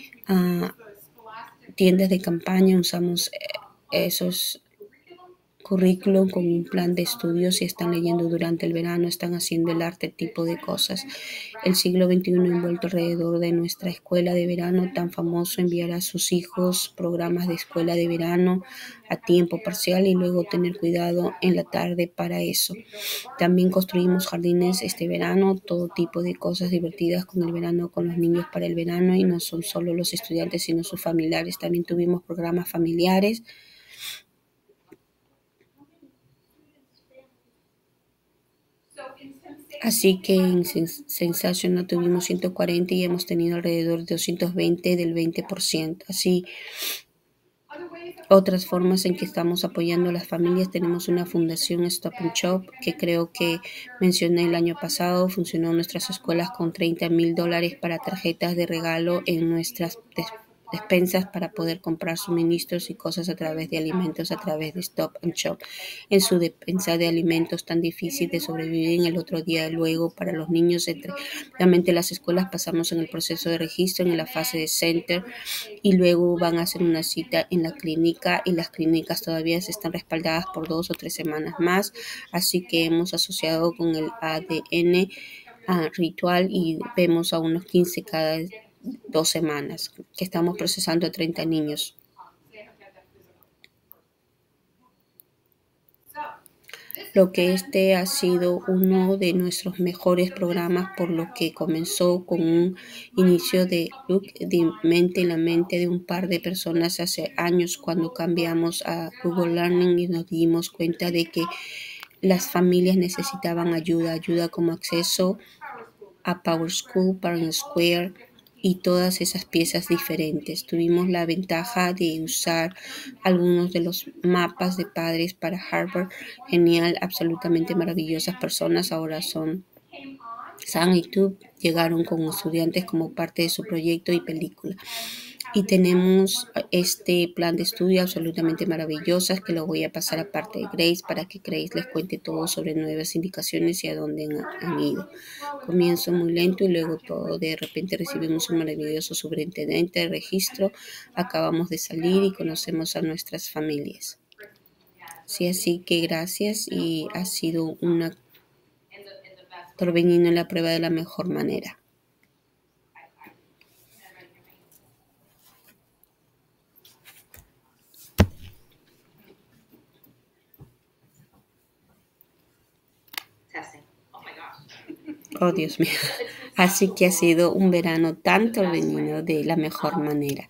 tiendas de campaña. Usamos esos currículum con un plan de estudios y están leyendo durante el verano, están haciendo el arte tipo de cosas. El siglo XXI envuelto alrededor de nuestra escuela de verano tan famoso, enviar a sus hijos programas de escuela de verano a tiempo parcial y luego tener cuidado en la tarde para eso. También construimos jardines este verano, todo tipo de cosas divertidas con el verano, con los niños para el verano, y no son solo los estudiantes sino sus familiares. También tuvimos programas familiares. Así que en Sensational tuvimos 140 y hemos tenido alrededor de 220 del 20%. Así, otras formas en que estamos apoyando a las familias, tenemos una fundación Stop and Shop que creo que mencioné el año pasado. Funcionó en nuestras escuelas con $30,000 para tarjetas de regalo en nuestras despensas para poder comprar suministros y cosas a través de alimentos, a través de Stop and Shop. En su despensa de alimentos tan difícil de sobrevivir en el otro día, luego para los niños entre realmente las escuelas pasamos en el proceso de registro, en la fase de center, y luego van a hacer una cita en la clínica, y las clínicas todavía están respaldadas por 2 o 3 semanas más, así que hemos asociado con el ADN ritual y vemos a unos 15 cada 2 semanas, que estamos procesando a 30 niños. Lo que este ha sido uno de nuestros mejores programas, por lo que comenzó con un inicio de mente en la mente de un par de personas hace años cuando cambiamos a Google Learning y nos dimos cuenta de que las familias necesitaban ayuda como acceso a PowerSchool, Parent Square y todas esas piezas diferentes. Tuvimos la ventaja de usar algunos de los mapas de padres para Harvard. Genial, absolutamente maravillosas personas. Ahora son Sam y Tube, llegaron con estudiantes como parte de su proyecto y película. Y tenemos este plan de estudio absolutamente maravillosas que lo voy a pasar a parte de Grace para que Grace les cuente todo sobre nuevas indicaciones y a dónde han ido. Comienzo muy lento y luego todo de repente recibimos un maravilloso superintendente de registro. Acabamos de salir y conocemos a nuestras familias. Sí, así que gracias, y ha sido una Torbellino en la prueba de la mejor manera. Oh, Dios mío. Así que ha sido un verano tan torbellino de la mejor manera.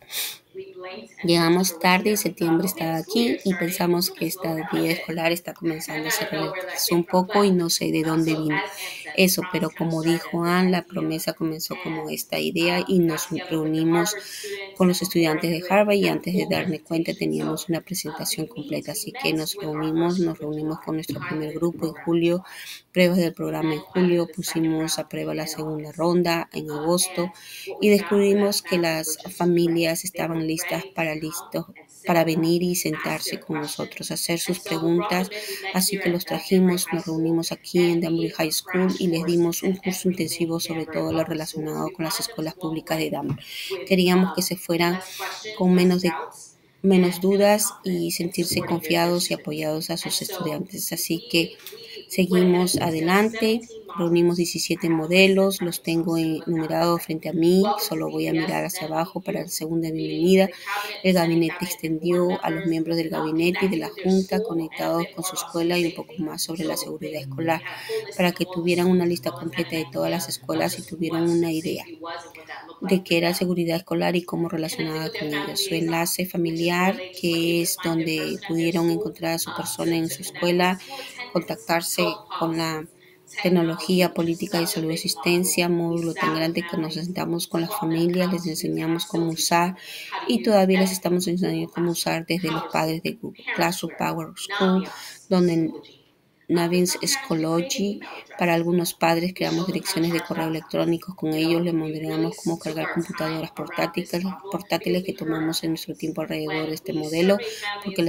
Llegamos tarde y septiembre estaba aquí y pensamos que esta vida escolar está comenzando a se retrasó un poco y no sé de dónde vino eso, pero como dijo Ann, la promesa comenzó como esta idea y nos reunimos con los estudiantes de Harvard y antes de darme cuenta teníamos una presentación completa, así que nos reunimos con nuestro primer grupo en julio, pruebas del programa en julio, pusimos a prueba la segunda ronda en agosto y descubrimos que las familias estaban listas para venir y sentarse con nosotros, hacer sus preguntas, así que los trajimos, nos reunimos aquí en Danbury High School y les dimos un curso intensivo sobre todo lo relacionado con las escuelas públicas de Danbury. Queríamos que se fueran con menos dudas y sentirse confiados y apoyados a sus estudiantes, así que seguimos adelante, reunimos 17 modelos, los tengo enumerados frente a mí, solo voy a mirar hacia abajo para la segunda bienvenida. El gabinete extendió a los miembros del gabinete y de la junta conectados con su escuela y un poco más sobre la seguridad escolar, para que tuvieran una lista completa de todas las escuelas y tuvieran una idea de qué era seguridad escolar y cómo relacionada con ellos. Su enlace familiar, que es donde pudieron encontrar a su persona en su escuela, contactarse con la tecnología, política de salud y asistencia, módulo tan grande que nos sentamos con las familias, les enseñamos cómo usar y todavía les estamos enseñando cómo usar desde los padres de Google Classroom, PowerSchool, donde Naviance Schoology. Para algunos padres creamos direcciones de correo electrónico con ellos, les mostramos cómo cargar computadoras portátiles que tomamos en nuestro tiempo alrededor de este modelo, porque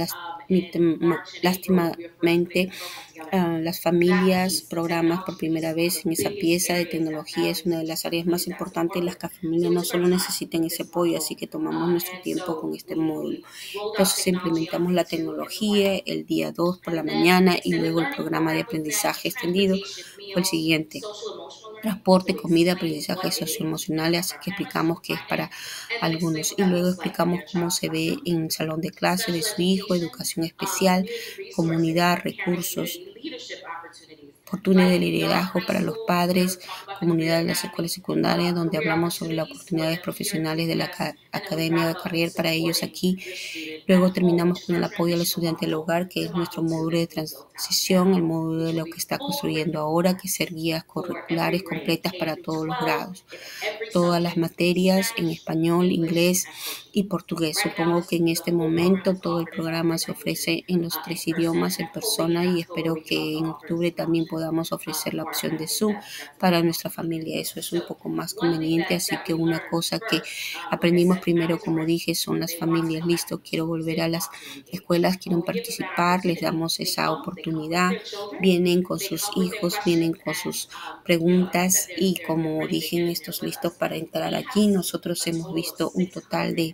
lástimamente las familias programas por primera vez en esa pieza de tecnología es una de las áreas más importantes en las que las familias no solo necesitan ese apoyo, así que tomamos nuestro tiempo con este módulo. Entonces implementamos la tecnología el día 2 por la mañana y luego el programa de aprendizaje extendido fue el siguiente: transporte, comida, aprendizaje socioemocional, así que explicamos qué es para algunos y luego explicamos cómo se ve en el salón de clase de su hijo, educación especial, comunidad, recursos, oportunidades de liderazgo para los padres, comunidad de las escuelas secundarias, donde hablamos sobre las oportunidades profesionales de la academia de carrera para ellos aquí. Luego terminamos con el apoyo al estudiante del hogar, que es nuestro módulo de transición, el módulo que está construyendo ahora, que es ser guías curriculares completas para todos los grados. Todas las materias en español, inglés y portugués. Supongo que en este momento todo el programa se ofrece en los 3 idiomas en persona y espero que en octubre también podamos ofrecer la opción de Zoom para nuestra familia. Eso es un poco más conveniente, así que una cosa que aprendimos primero, como dije, son las familias. Listo, quiero volver a las escuelas, quieren participar, les damos esa oportunidad. Vienen con sus hijos, vienen con sus preguntas y como dije, estos listos para entrar aquí. Nosotros hemos visto un total de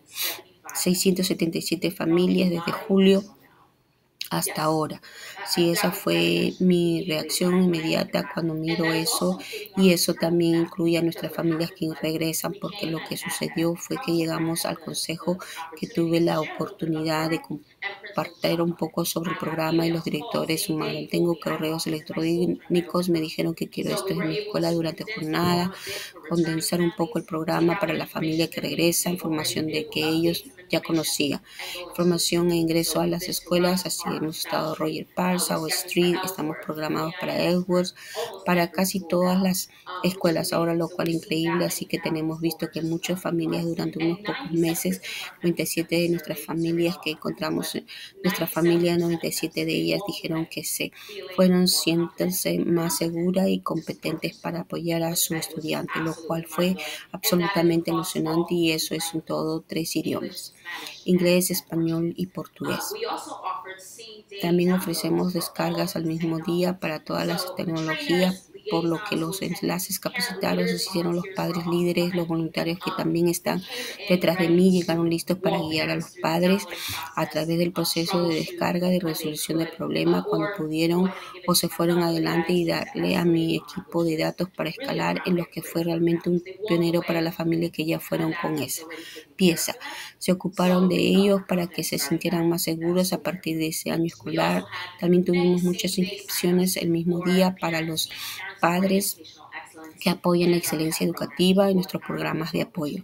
677 familias desde julio hasta ahora. Sí, esa fue mi reacción inmediata cuando miro eso, y eso también incluye a nuestras familias que regresan, porque lo que sucedió fue que llegamos al consejo, que tuve la oportunidad de compartir un poco sobre el programa y los directores sumaron. Tengo correos electrónicos, me dijeron que quiero esto en mi escuela durante jornada, condensar un poco el programa para la familia que regresa, información de que ellos ya conocía, información e ingreso a las escuelas. Así hemos estado Roger Park, South Street, estamos programados para Edwards, para casi todas las escuelas ahora, lo cual es increíble. Así que tenemos visto que muchas familias durante unos pocos meses, 97 de nuestras familias que encontramos, nuestra familia, 97 de ellas dijeron que se fueron sintiéndose más seguras y competentes para apoyar a su estudiante, lo cual fue absolutamente emocionante, y eso es en todo 3 idiomas: inglés, español y portugués. También ofrecemos descargas al mismo día para todas las tecnologías, por lo que los enlaces capacitados los hicieron los padres líderes. Los voluntarios que también están detrás de mí llegaron listos para guiar a los padres a través del proceso de descarga, de resolución de problemas cuando pudieron o se fueron adelante, y darle a mi equipo de datos para escalar, en lo que fue realmente un pionero para la familia que ya fueron con esa pieza. Se ocuparon de ellos para que se sintieran más seguros a partir de ese año escolar. También tuvimos muchas inscripciones el mismo día para los padres que apoyan la excelencia educativa y nuestros programas de apoyo.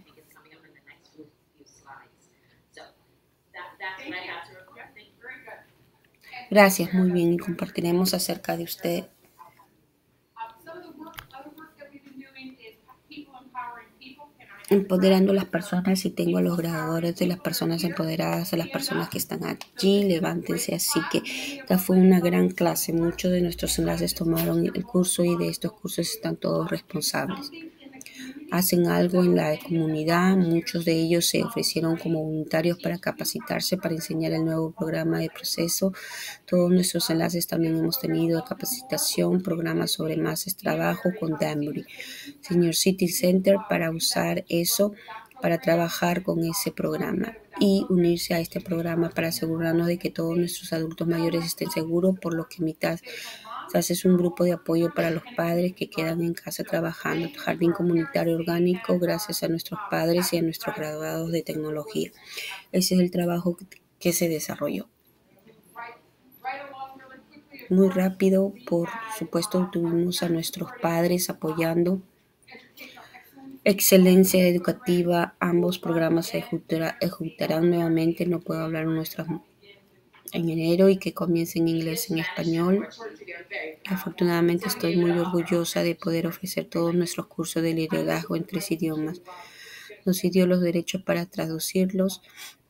Gracias, muy bien, y compartiremos acerca de usted. Empoderando a las personas, y tengo a los graduadores de las personas empoderadas, a las personas que están allí, levántense. Así que esta fue una gran clase. Muchos de nuestros enlaces tomaron el curso y de estos cursos están todos responsables. Hacen algo en la comunidad, muchos de ellos se ofrecieron como voluntarios para capacitarse, para enseñar el nuevo programa de proceso. Todos nuestros enlaces también hemos tenido capacitación, programas sobre más trabajo con Danbury Senior City Center, para usar eso, para trabajar con ese programa y unirse a este programa para asegurarnos de que todos nuestros adultos mayores estén seguros, por lo que mitad es un grupo de apoyo para los padres que quedan en casa trabajando. Jardín comunitario orgánico, gracias a nuestros padres y a nuestros graduados de tecnología. Ese es el trabajo que se desarrolló. Muy rápido, por supuesto, tuvimos a nuestros padres apoyando excelencia educativa. Ambos programas se ejecutarán nuevamente. No puedo hablar en enero, y que comience en inglés y en español. Afortunadamente estoy muy orgullosa de poder ofrecer todos nuestros cursos de liderazgo en 3 idiomas. Nos dio los derechos para traducirlos.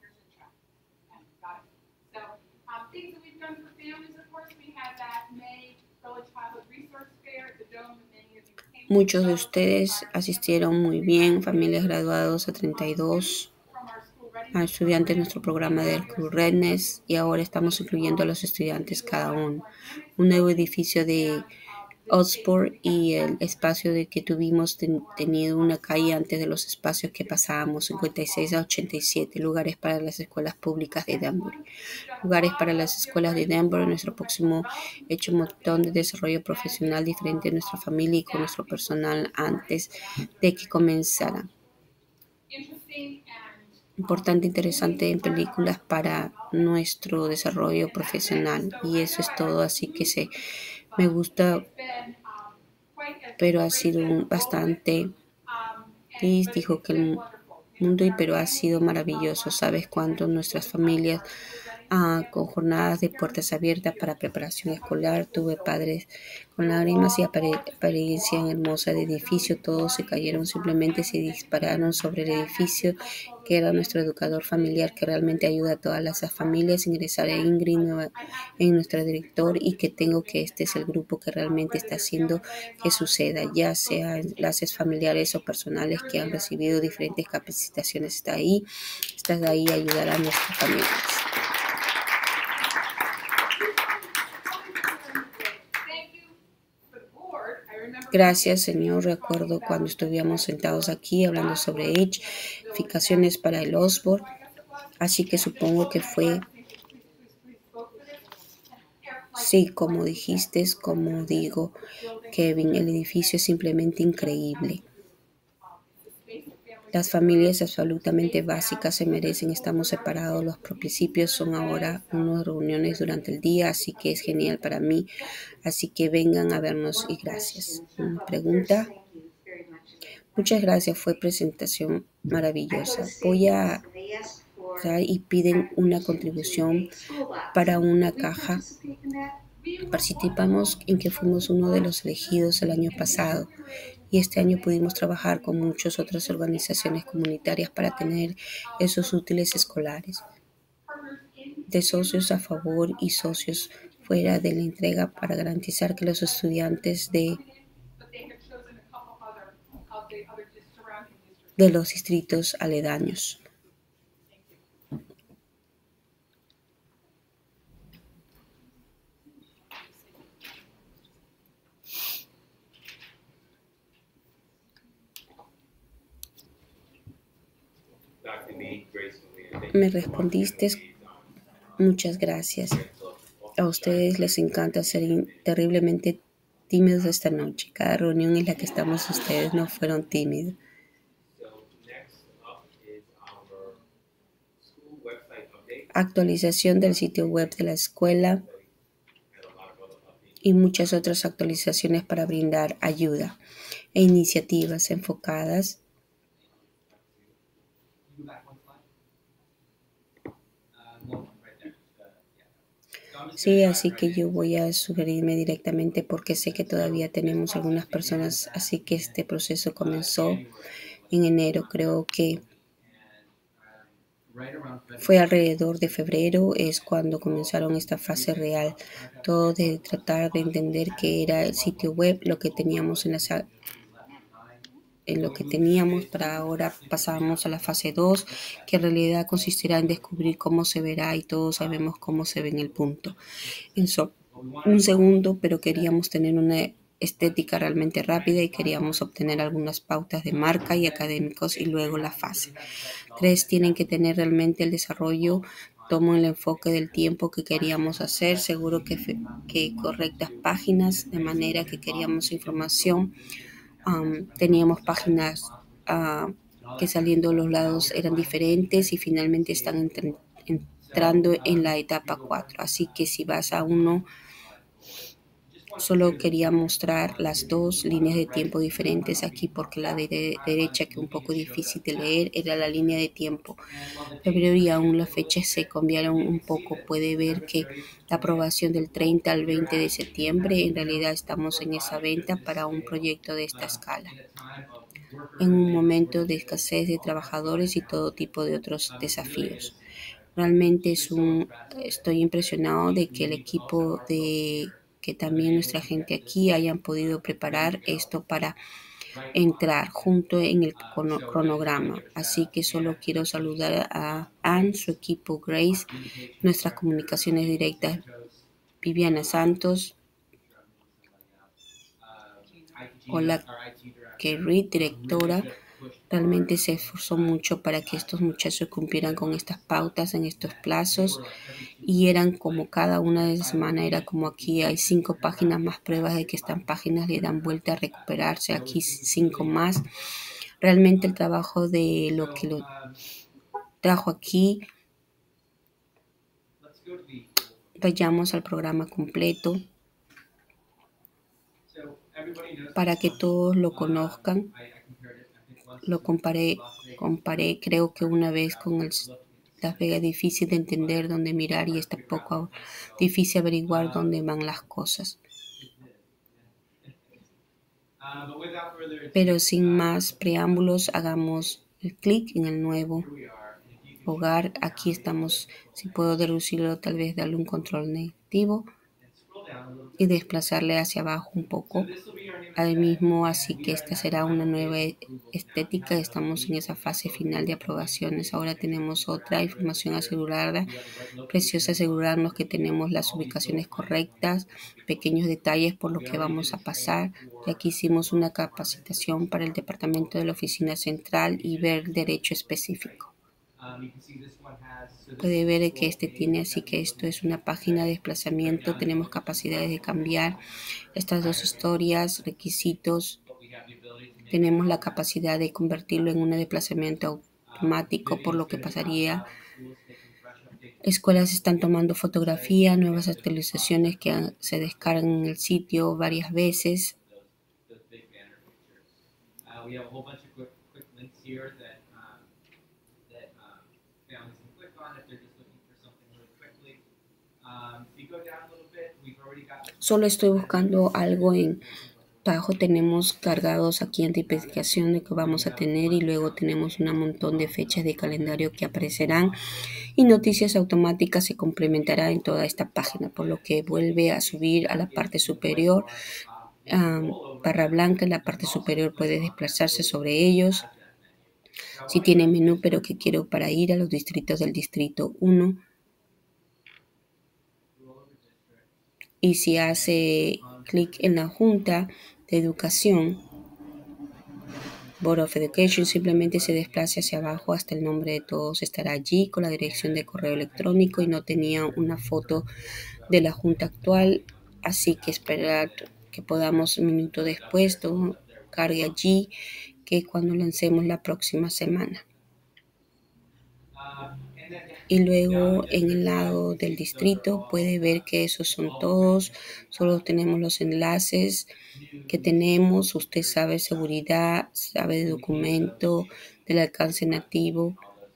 Muchos de ustedes asistieron muy bien, familias graduados a 32. A estudiantes de nuestro programa de School Readiness, y ahora estamos incluyendo a los estudiantes cada uno. Un nuevo edificio de Oxford, y el espacio de que tuvimos tenido una calle antes de los espacios que pasábamos, 56 a 87, lugares para las escuelas públicas de Danbury. Lugares para las escuelas de Danbury. Nuestro próximo hecho un montón de desarrollo profesional diferente de nuestra familia y con nuestro personal antes de que comenzara. Importante, interesante en películas para nuestro desarrollo profesional, y eso es todo. Así que me gusta, pero ha sido bastante. Liz dijo que mundo, pero ha sido maravilloso. Sabes cuánto nuestras familias con jornadas de puertas abiertas para preparación escolar. Tuve padres con lágrimas y apariencia hermosa de edificio. Todos se cayeron, simplemente se dispararon sobre el edificio, que era nuestro educador familiar, que realmente ayuda a todas las familias. Ingresaré a Ingrid en nuestro director, y que tengo que este es el grupo que realmente está haciendo que suceda, ya sea enlaces familiares o personales que han recibido diferentes capacitaciones. Estás ahí a ayudar a nuestras familias. Gracias, Señor. Recuerdo cuando estuvimos sentados aquí hablando sobre edificaciones para el Osborne, así que supongo que fue, sí, como dijiste, como digo, Kevin, el edificio es simplemente increíble. Las familias absolutamente básicas se merecen. Estamos separados. Los principios son ahora unas reuniones durante el día, así que es genial para mí. Así que vengan a vernos y gracias. Una pregunta. Muchas gracias. Fue presentación maravillosa. Voy a y piden una contribución para una caja. Participamos en que fuimos uno de los elegidos el año pasado, y este año pudimos trabajar con muchas otras organizaciones comunitarias para tener esos útiles escolares, de socios a favor y socios fuera de la entrega, para garantizar que los estudiantes de los distritos aledaños. Me respondiste, muchas gracias. A ustedes les encanta ser terriblemente tímidos esta noche. Cada reunión en la que estamos, ustedes no fueron tímidos. Actualización del sitio web de la escuela y muchas otras actualizaciones para brindar ayuda e iniciativas enfocadas . Sí, así que yo voy a sugerirme directamente porque sé que todavía tenemos algunas personas, así que este proceso comenzó en enero. Creo que fue alrededor de febrero, es cuando comenzaron esta fase real. Todo de tratar de entender qué era el sitio web, lo que teníamos en lo que teníamos. Para ahora pasamos a la fase 2, que en realidad consistirá en descubrir cómo se verá, y todos sabemos cómo se ve en el punto. En un segundo, pero queríamos tener una estética realmente rápida y queríamos obtener algunas pautas de marca y académicos, y luego la fase 3 tienen que tener realmente el desarrollo. Tomo el enfoque del tiempo que queríamos hacer, seguro que correctas páginas, de manera que queríamos información. Teníamos páginas que saliendo de los lados eran diferentes, y finalmente están entrando en la etapa 4. Así que si vas a uno, solo quería mostrar las dos líneas de tiempo diferentes aquí, porque la de derecha, que es un poco difícil de leer, era la línea de tiempo. Febrero, y aún las fechas se cambiaron un poco. Puede ver que la aprobación del 30 al 20 de septiembre, en realidad estamos en esa venta para un proyecto de esta escala, en un momento de escasez de trabajadores y todo tipo de otros desafíos. Realmente estoy impresionado de que el equipo que también nuestra gente aquí hayan podido preparar esto para entrar junto en el cronograma. Así que solo quiero saludar a Anne, su equipo, Grace, nuestras comunicaciones directas, Viviana Santos, hola, Kerry, directora. Realmente se esforzó mucho para que estos muchachos cumplieran con estas pautas en estos plazos, y eran como cada una de las semanas, era como aquí hay 5 páginas más, pruebas de que estas páginas le dan vuelta a recuperarse, aquí 5 más. Realmente el trabajo de lo que lo trajo aquí. Vayamos al programa completo para que todos lo conozcan. lo comparé creo que una vez con el Las Vegas, difícil de entender dónde mirar y está poco difícil averiguar dónde van las cosas. Pero sin más preámbulos, hagamos el clic en el nuevo hogar. Aquí estamos. Si puedo reducirlo, tal vez darle un control negativo y desplazarle hacia abajo un poco al mismo, así que esta será una nueva estética. Estamos en esa fase final de aprobaciones. Ahora tenemos otra información asegurada, preciosa, asegurarnos que tenemos las ubicaciones correctas, pequeños detalles por lo que vamos a pasar. Y aquí hicimos una capacitación para el departamento de la oficina central y ver derecho específico. Puede ver que este tiene, así que esto es una página de desplazamiento. Tenemos capacidades de cambiar estas dos historias, requisitos. Tenemos la capacidad de convertirlo en un desplazamiento automático, por lo que pasaría. Escuelas están tomando fotografía, nuevas actualizaciones que se descargan en el sitio varias veces. Solo estoy buscando algo en abajo. Tenemos cargados aquí anticipación de que vamos a tener y luego tenemos un montón de fechas de calendario que aparecerán y noticias automáticas se complementará en toda esta página, por lo que vuelve a subir a la parte superior. Barra blanca en la parte superior puede desplazarse sobre ellos. Si tiene menú, pero que quiero para ir a los distritos del distrito 1. Y si hace clic en la Junta de Educación, Board of Education, simplemente se desplaza hacia abajo hasta el nombre de todos. Estará allí con la dirección de correo electrónico y no tenía una foto de la Junta actual. Así que esperar que podamos un minuto después, todo cargue allí, que cuando lancemos la próxima semana. Y luego en el lado del distrito puede ver que esos son todos. Solo tenemos los enlaces que tenemos. Usted sabe seguridad, sabe de documento, del alcance nativo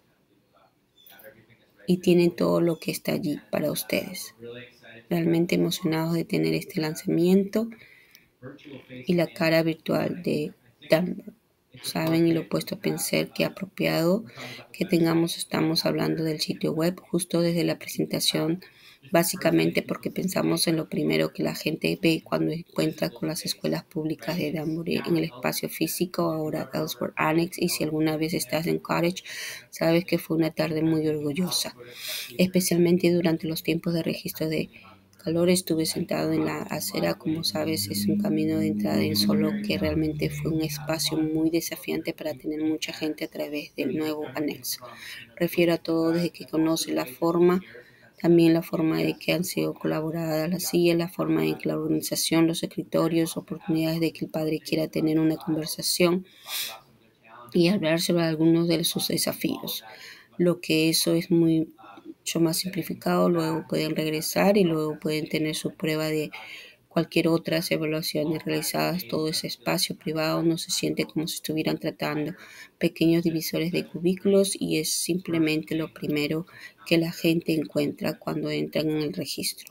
y tienen todo lo que está allí para ustedes. Realmente emocionados de tener este lanzamiento y la cara virtual de Denver. Saben, y lo he puesto a pensar que apropiado que estamos hablando del sitio web justo desde la presentación, básicamente porque pensamos en lo primero que la gente ve cuando encuentra con las escuelas públicas de Danbury en el espacio físico, ahora Ellsworth Annex. Y si alguna vez estás en Cottage, sabes que fue una tarde muy orgullosa, especialmente durante los tiempos de registro de calor. Estuve sentado en la acera. Como sabes, es un camino de entrada en solo que realmente fue un espacio muy desafiante para tener mucha gente a través del nuevo anexo. Refiero a todo desde que conoce la forma, también la forma de que han sido colaboradas las sillas, la forma en que la organización, los escritorios, oportunidades de que el padre quiera tener una conversación y hablar sobre algunos de sus desafíos. Lo que eso es mucho más simplificado. Luego pueden regresar y luego pueden tener su prueba de cualquier otras evaluaciones realizadas. Todo ese espacio privado no se siente como si estuvieran tratando pequeños divisores de cubículos y es simplemente lo primero que la gente encuentra cuando entran en el registro.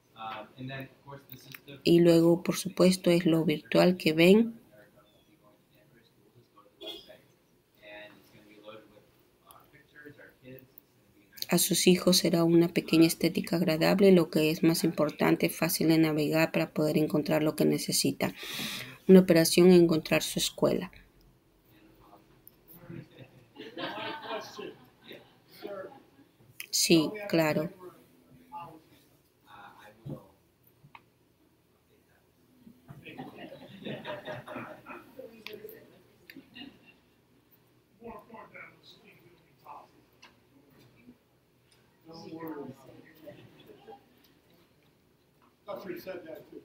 Y luego, por supuesto, es lo virtual que ven. A sus hijos será una pequeña estética agradable, lo que es más importante, fácil de navegar para poder encontrar lo que necesita. Una operación en encontrar su escuela. Sí, claro. Said that too.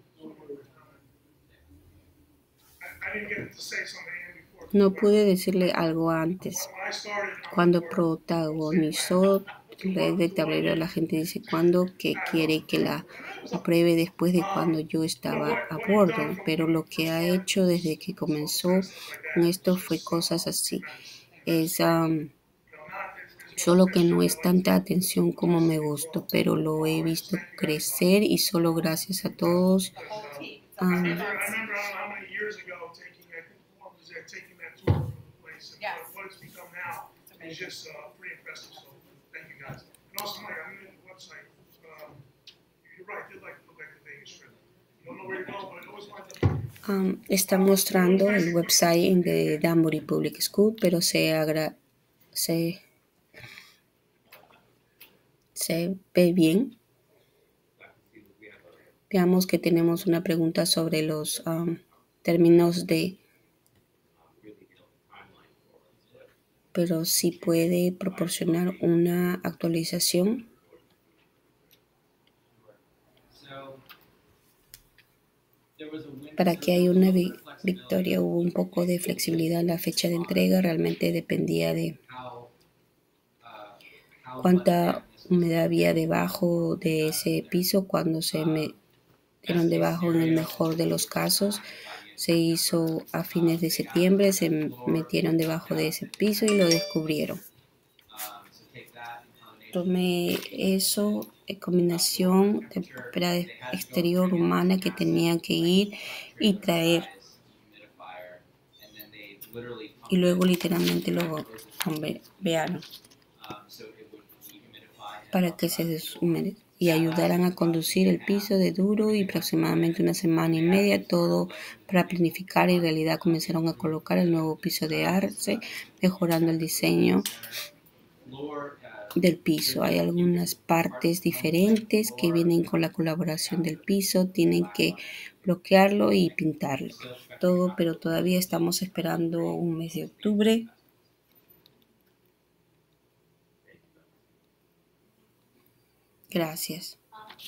I didn't get to say something before. No pude decirle algo antes. Cuando protagonizó red del tablero la gente dice cuándo que quiere que la apruebe después de cuando yo estaba a bordo, pero lo que ha hecho desde que comenzó con esto fue cosas así. Es solo que no es tanta atención como me gustó, pero lo he visto crecer y solo gracias a todos. I remember how many years ago taking, I think Warren was there, taking that tour of the place. And Yes. what it's become now is just pretty impressive. So thank you guys. And also, Mike, I'm in the website. You're right, they like to look like the Vegas Strip. You don't know where to go, but it always winds up. Está mostrando el website de Danbury Public School, pero se ve bien. Veamos que tenemos una pregunta sobre los términos de, pero si puede proporcionar una actualización. Para que haya una victoria hubo un poco de flexibilidad en la fecha de entrega, realmente dependía de cuánta humedad había debajo de ese piso. Cuando se metieron debajo, en el mejor de los casos, se hizo a fines de septiembre, se metieron debajo de ese piso y lo descubrieron. Tomé eso en combinación de temperatura exterior humana que tenían que ir y traer, y luego literalmente lo bombearon para que se deshumedezca y ayudaran a conducir el piso de duro, y aproximadamente una semana y media todo para planificar. En realidad comenzaron a colocar el nuevo piso de arce, mejorando el diseño del piso. Hay algunas partes diferentes que vienen con la colaboración del piso, tienen que bloquearlo y pintarlo todo, pero todavía estamos esperando un mes de octubre. Gracias.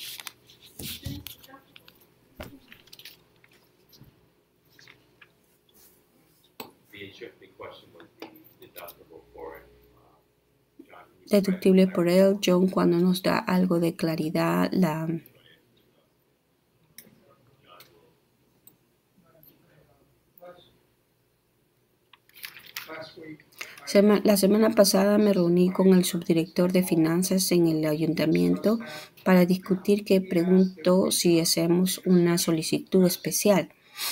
Deductible por él, John, cuando nos da algo de claridad, la semana pasada me reuní con el subdirector de finanzas en el ayuntamiento para discutir que preguntó si hacemos una solicitud especial.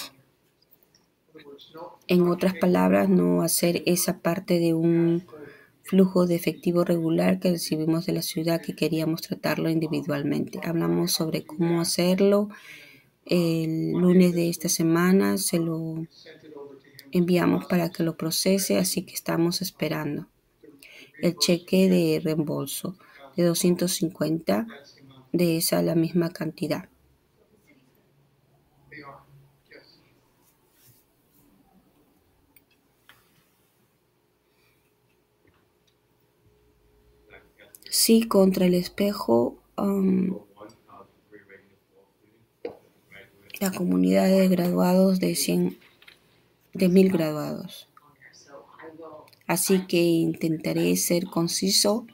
En otras palabras, no hacer esa parte de un flujo de efectivo regular que recibimos de la ciudad, que queríamos tratarlo individualmente. Hablamos sobre cómo hacerlo. El lunes de esta semana se lo enviamos para que lo procese, así que estamos esperando el cheque de reembolso de 250 de esa la misma cantidad. Sí, contra el espejo, la comunidad de graduados de 1,000 graduados. Así que intentaré ser conciso.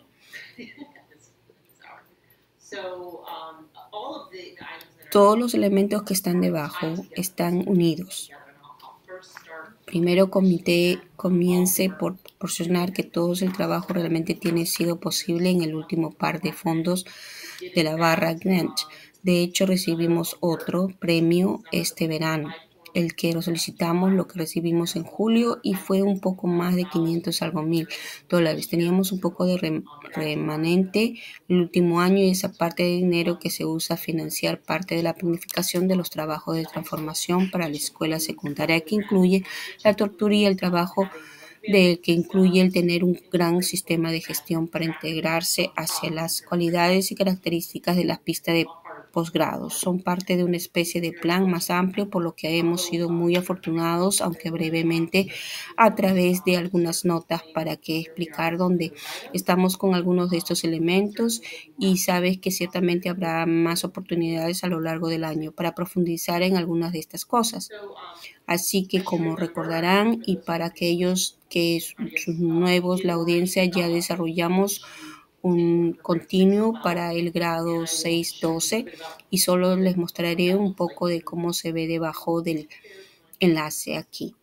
Todos los elementos que están debajo están unidos. Primero comience por proporcionar que todo el trabajo realmente tiene sido posible en el último par de fondos de la barra Grant. De hecho, recibimos otro premio este verano, el que lo solicitamos, lo que recibimos en julio, y fue un poco más de $500,000. Teníamos un poco de remanente el último año, y esa parte de dinero que se usa a financiar parte de la planificación de los trabajos de transformación para la escuela secundaria, que incluye la tortura y el trabajo que incluye el tener un gran sistema de gestión para integrarse hacia las cualidades y características de las pistas de posgrados. Son parte de una especie de plan más amplio, por lo que hemos sido muy afortunados, aunque brevemente, a través de algunas notas para que explicar dónde estamos con algunos de estos elementos, y sabes que ciertamente habrá más oportunidades a lo largo del año para profundizar en algunas de estas cosas. Así que, como recordarán, y para aquellos que son nuevos, la audiencia, ya desarrollamos un continuo para el grado 6-12 y solo les mostraré un poco de cómo se ve debajo del enlace aquí.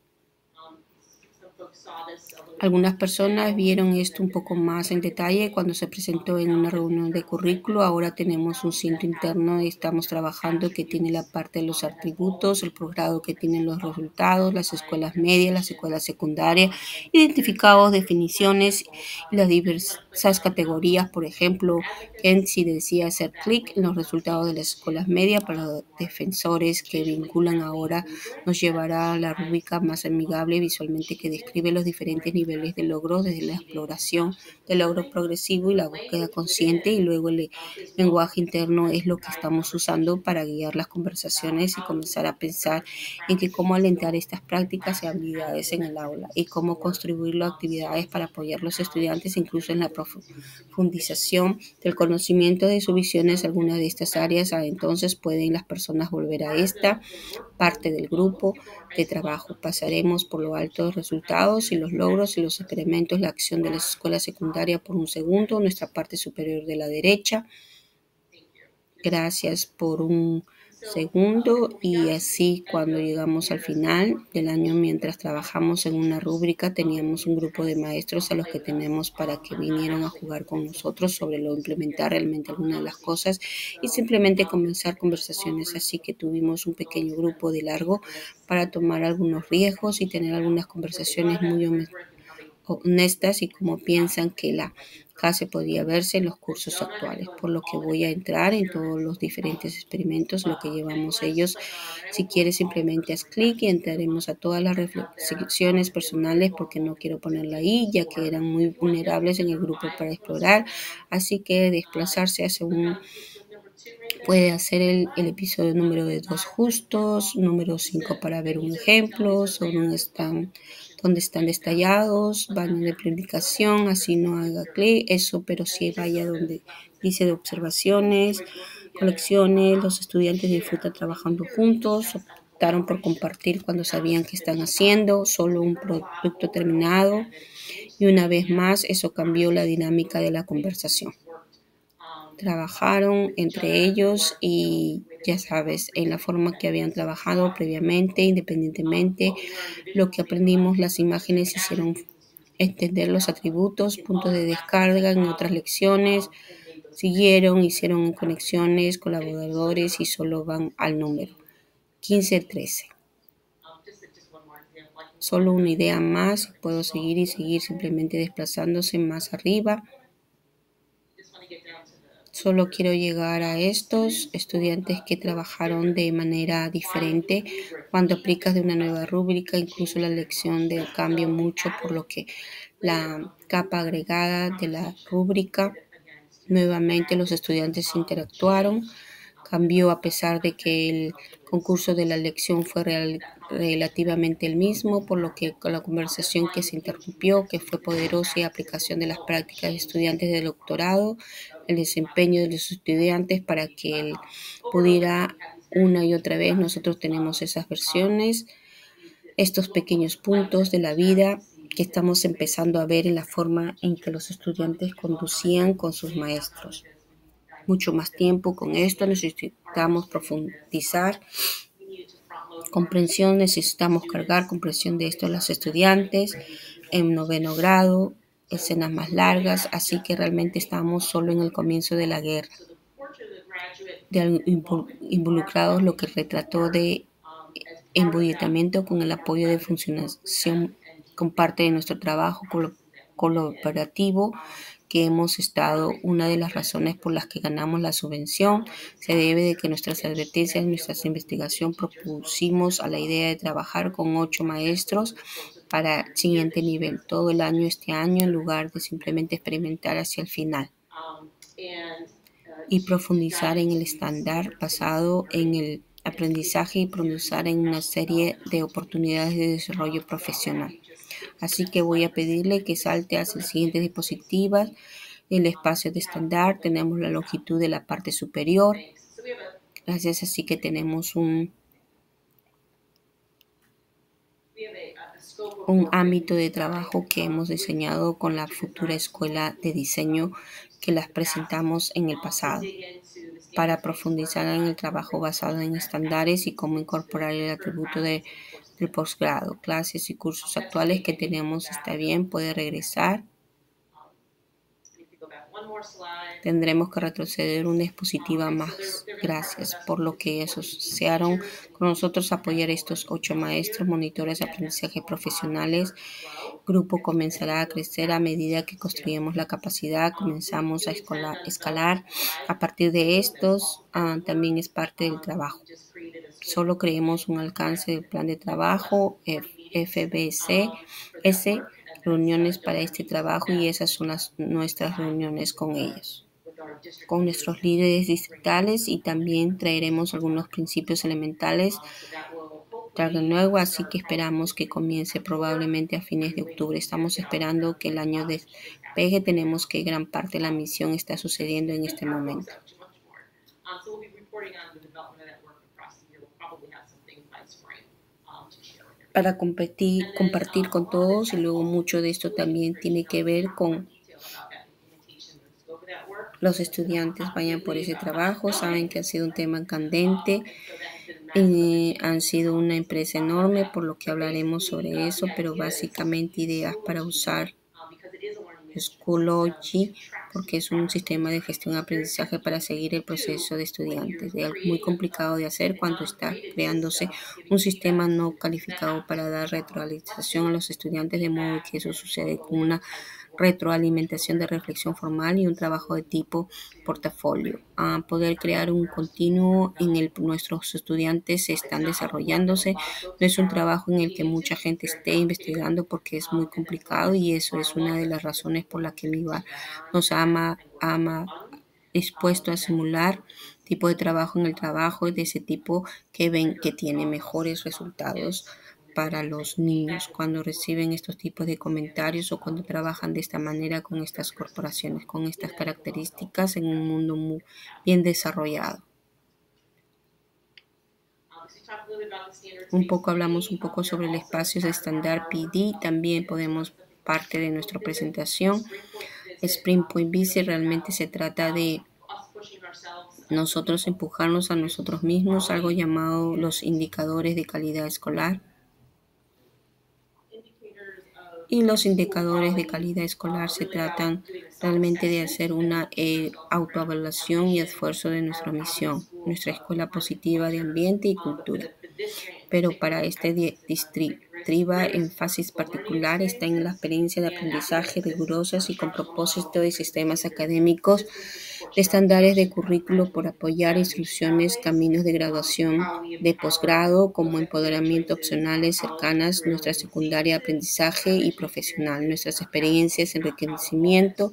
Algunas personas vieron esto un poco más en detalle cuando se presentó en una reunión de currículo. Ahora tenemos un centro interno y estamos trabajando que tiene la parte de los atributos, el posgrado que tiene los resultados, las escuelas medias, las escuelas secundarias, identificados, definiciones y las diversas categorías. Por ejemplo, si decía hacer clic en los resultados de las escuelas medias para los defensores que vinculan ahora, nos llevará a la rúbrica más amigable visualmente que describe los diferentes niveles de logro desde la exploración del logro progresivo y la búsqueda consciente, y luego el lenguaje interno es lo que estamos usando para guiar las conversaciones y comenzar a pensar en cómo alentar estas prácticas y habilidades en el aula y cómo construir las actividades para apoyar a los estudiantes incluso en la profundización del conocimiento de sus visiones. Algunas de estas áreas entonces pueden las personas volver a esta parte del grupo de trabajo. Pasaremos por lo alto de resultados y los logros y los experimentos, la acción de la escuela secundaria por un segundo, nuestra parte superior de la derecha. Gracias por un segundo, y así cuando llegamos al final del año, mientras trabajamos en una rúbrica, teníamos un grupo de maestros a los que tenemos para que vinieran a jugar con nosotros sobre lo implementar realmente algunas de las cosas y simplemente comenzar conversaciones. Así que tuvimos un pequeño grupo de largo para tomar algunos riesgos y tener algunas conversaciones muy honestas y cómo piensan que la clase podía verse en los cursos actuales, por lo que voy a entrar en todos los diferentes experimentos, lo que llevamos ellos. Si quieres, simplemente haz clic y entraremos a todas las reflexiones personales, porque no quiero ponerla ahí, ya que eran muy vulnerables en el grupo para explorar. Así que desplazarse hacia puede hacer el episodio número 2 justos, número 5 para ver un ejemplo sobre un stand donde están detallados, baño de publicación, así no haga clic, eso, pero sí vaya donde dice de observaciones, colecciones. Los estudiantes disfrutan trabajando juntos, optaron por compartir cuando sabían que están haciendo solo un producto terminado, y una vez más eso cambió la dinámica de la conversación. Trabajaron entre ellos y ya sabes, en la forma que habían trabajado previamente, independientemente. Lo que aprendimos, las imágenes hicieron entender los atributos, puntos de descarga en otras lecciones. Hicieron conexiones, colaboradores y solo van al número 15-13. Solo una idea más, puedo seguir y seguir simplemente desplazándose más arriba. Solo quiero llegar a estos estudiantes que trabajaron de manera diferente. Cuando aplicas de una nueva rúbrica, incluso la lección cambia mucho, por lo que la capa agregada de la rúbrica, nuevamente los estudiantes interactuaron, cambió a pesar de que el concurso de la lección fue relativamente el mismo, por lo que con la conversación que se interrumpió, que fue poderosa, y aplicación de las prácticas de estudiantes de doctorado, el desempeño de los estudiantes para que él pudiera una y otra vez. Nosotros tenemos esas versiones, estos pequeños puntos de la vida que estamos empezando a ver en la forma en que los estudiantes conducían con sus maestros. Mucho más tiempo con esto, necesitamos profundizar comprensión, necesitamos cargar comprensión de esto a los estudiantes en 9º grado, escenas más largas, así que realmente estamos solo en el comienzo de la guerra. De involucrados, lo que retrató de embotellamiento con el apoyo de funcionación con parte de nuestro trabajo colaborativo que hemos estado. Una de las razones por las que ganamos la subvención se debe de que nuestras advertencias, nuestra investigación propusimos a la idea de trabajar con 8 maestros para el siguiente nivel todo el año este año, en lugar de simplemente experimentar hacia el final y profundizar en el estándar basado en el aprendizaje y profundizar en una serie de oportunidades de desarrollo profesional. Así que voy a pedirle que salte hacia el siguiente diapositiva. El espacio de estándar, tenemos la longitud de la parte superior. Gracias, así que tenemos un ámbito de trabajo que hemos diseñado con la futura escuela de diseño que las presentamos en el pasado, para profundizar en el trabajo basado en estándares y cómo incorporar el atributo del posgrado, clases y cursos actuales que tenemos. Está bien, puede regresar. Tendremos que retroceder una diapositiva más. Gracias por lo que asociaron con nosotros a apoyar estos 8 maestros, monitores de aprendizaje profesionales. Grupo comenzará a crecer a medida que construimos la capacidad, comenzamos a escalar. A partir de estos, también es parte del trabajo. Solo creemos un alcance del plan de trabajo, FBS, reuniones para este trabajo, y esas son nuestras reuniones con ellos, con nuestros líderes distritales, y también traeremos algunos principios elementales de nuevo, así que esperamos que comience probablemente a fines de octubre. Estamos esperando que el año despegue. Tenemos que gran parte de la misión está sucediendo en este momento. Para compartir con todos, y luego mucho de esto también tiene que ver con los estudiantes vayan por ese trabajo. Saben que ha sido un tema candente, han sido una empresa enorme, por lo que hablaremos sobre eso, pero básicamente ideas para usar Schoology, porque es un sistema de gestión de aprendizaje para seguir el proceso de estudiantes. Es algo muy complicado de hacer cuando está creándose un sistema no calificado para dar retroalimentación a los estudiantes, de modo que eso sucede con una retroalimentación de reflexión formal y un trabajo de tipo portafolio. Poder crear un continuo en el nuestros estudiantes están desarrollándose. No es un trabajo en el que mucha gente esté investigando porque es muy complicado, y eso es una de las razones por la que mi bar nos ama dispuesto a simular tipo de trabajo en el trabajo de ese tipo que ven que tiene mejores resultados para los niños cuando reciben estos tipos de comentarios o cuando trabajan de esta manera con estas corporaciones, con estas características en un mundo muy bien desarrollado. Hablamos un poco sobre el espacio de estándar PD. También podemos parte de nuestra presentación. Spring Point Visit realmente se trata de nosotros empujarnos a nosotros mismos, algo llamado los indicadores de calidad escolar. Y los indicadores de calidad escolar se tratan realmente de hacer una autoevaluación y esfuerzo de nuestra misión, nuestra escuela positiva de ambiente y cultura. Pero para este distriba énfasis particular está en la experiencia de aprendizaje rigurosas y con propósito de sistemas académicos, de estándares de currículo por apoyar instrucciones, caminos de graduación, de posgrado, como empoderamiento opcionales cercanas, nuestra secundaria de aprendizaje y profesional, nuestras experiencias, enriquecimiento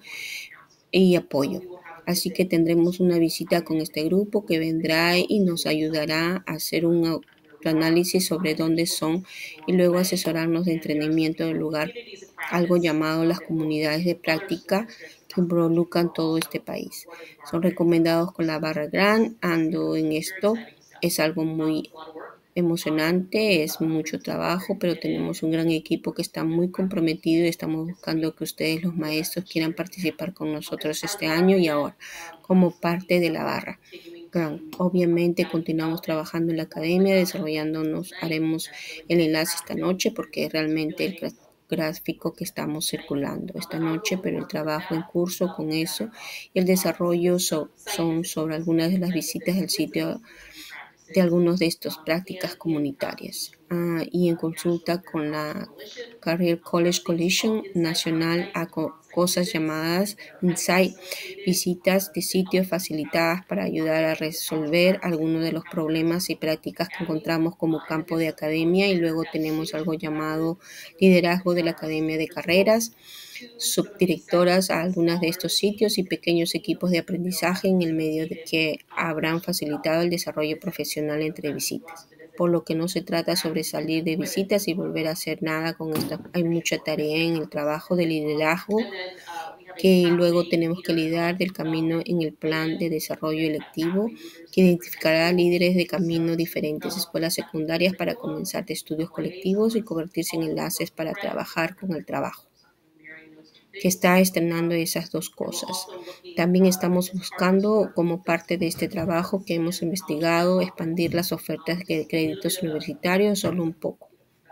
y apoyo. Así que tendremos una visita con este grupo que vendrá y nos ayudará a hacer un análisis sobre dónde son y luego asesorarnos de entrenamiento del lugar, algo llamado las comunidades de práctica que involucran todo este país. Son recomendados con la barra Grant. Ando en esto, es algo muy emocionante, es mucho trabajo, pero tenemos un gran equipo que está muy comprometido y estamos buscando que ustedes, los maestros, quieran participar con nosotros este año y ahora como parte de la barra. Obviamente continuamos trabajando en la academia, desarrollándonos, haremos el enlace esta noche porque es realmente el gráfico que estamos circulando esta noche, pero el trabajo en curso con eso y el desarrollo son sobre algunas de las visitas del sitio de algunas de estas prácticas comunitarias y en consulta con la Career College Coalition Nacional a cosas llamadas Insight, visitas de sitios facilitadas para ayudar a resolver algunos de los problemas y prácticas que encontramos como campo de academia, y luego tenemos algo llamado liderazgo de la academia de carreras, subdirectoras a algunos de estos sitios y pequeños equipos de aprendizaje en el medio de que habrán facilitado el desarrollo profesional entre visitas. Por lo que no se trata sobre salir de visitas y volver a hacer nada con esto. Hay mucha tarea en el trabajo de liderazgo que luego tenemos que liderar del camino en el plan de desarrollo electivo, que identificará líderes de camino diferentes escuelas secundarias para comenzar de estudios colectivos y convertirse en enlaces para trabajar con el trabajo, que está estrenando esas dos cosas. También estamos buscando, como parte de este trabajo que hemos investigado, expandir las ofertas de créditos universitarios solo un poco.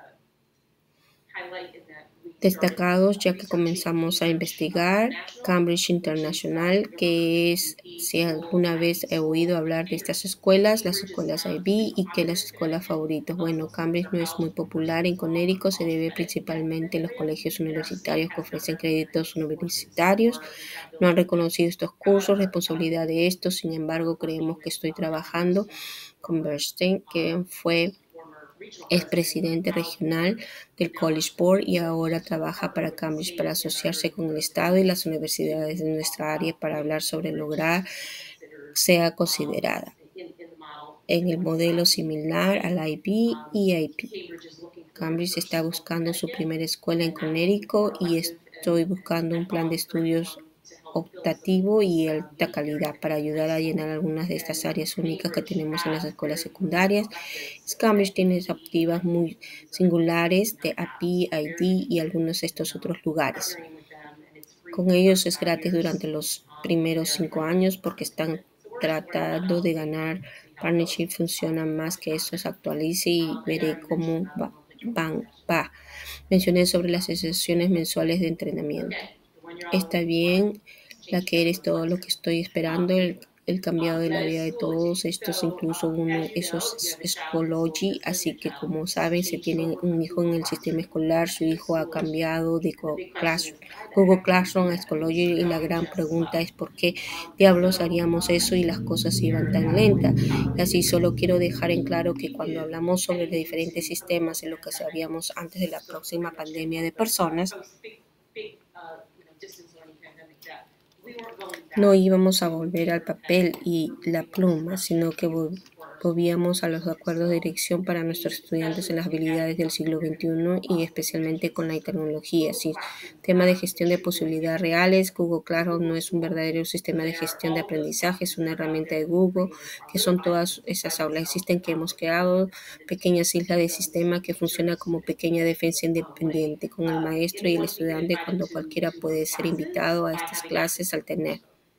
Destacados, ya que comenzamos a investigar Cambridge International, que es, si alguna vez he oído hablar de estas escuelas, las escuelas IB y que las escuelas favoritas. Bueno, Cambridge no es muy popular en Connecticut, se debe principalmente a los colegios universitarios que ofrecen créditos universitarios. No han reconocido estos cursos, responsabilidad de estos, sin embargo, creemos que estoy trabajando con Bernstein, que fue expresidente regional del College Board y ahora trabaja para Cambridge para asociarse con el Estado y las universidades de nuestra área para hablar sobre lograr sea considerada en el modelo similar al IB y IP. Cambridge está buscando su primera escuela en Connecticut y estoy buscando un plan de estudios optativo y alta calidad para ayudar a llenar algunas de estas áreas únicas que tenemos en las escuelas secundarias. Cambridge tiene optativas muy singulares de API, ID y algunos de estos otros lugares. Con ellos es gratis durante los primeros 5 años porque están tratando de ganar partnership. Funciona más que esto se actualice y veré cómo va. Mencioné sobre las sesiones mensuales de entrenamiento. Está bien, la que eres todo lo que estoy esperando, el cambiado de la vida de todos estos, incluso uno, eso es Schoology, así que como saben, si tienen un hijo en el sistema escolar, su hijo ha cambiado de Google Classroom a Schoology y la gran pregunta es ¿por qué diablos haríamos eso y las cosas iban tan lentas? Y así solo quiero dejar en claro que cuando hablamos sobre los diferentes sistemas en lo que sabíamos antes de la próxima pandemia de personas, no íbamos a volver al papel y la pluma, sino que volvíamos a los acuerdos de dirección para nuestros estudiantes en las habilidades del siglo XXI y especialmente con la tecnología. Sistema de gestión de posibilidades reales. Google Classroom no es un verdadero sistema de gestión de aprendizaje, es una herramienta de Google, que son todas esas aulas. Existen que hemos creado pequeñas islas de sistema que funcionan como pequeña defensa independiente con el maestro y el estudiante cuando cualquiera puede ser invitado a estas clases al tener.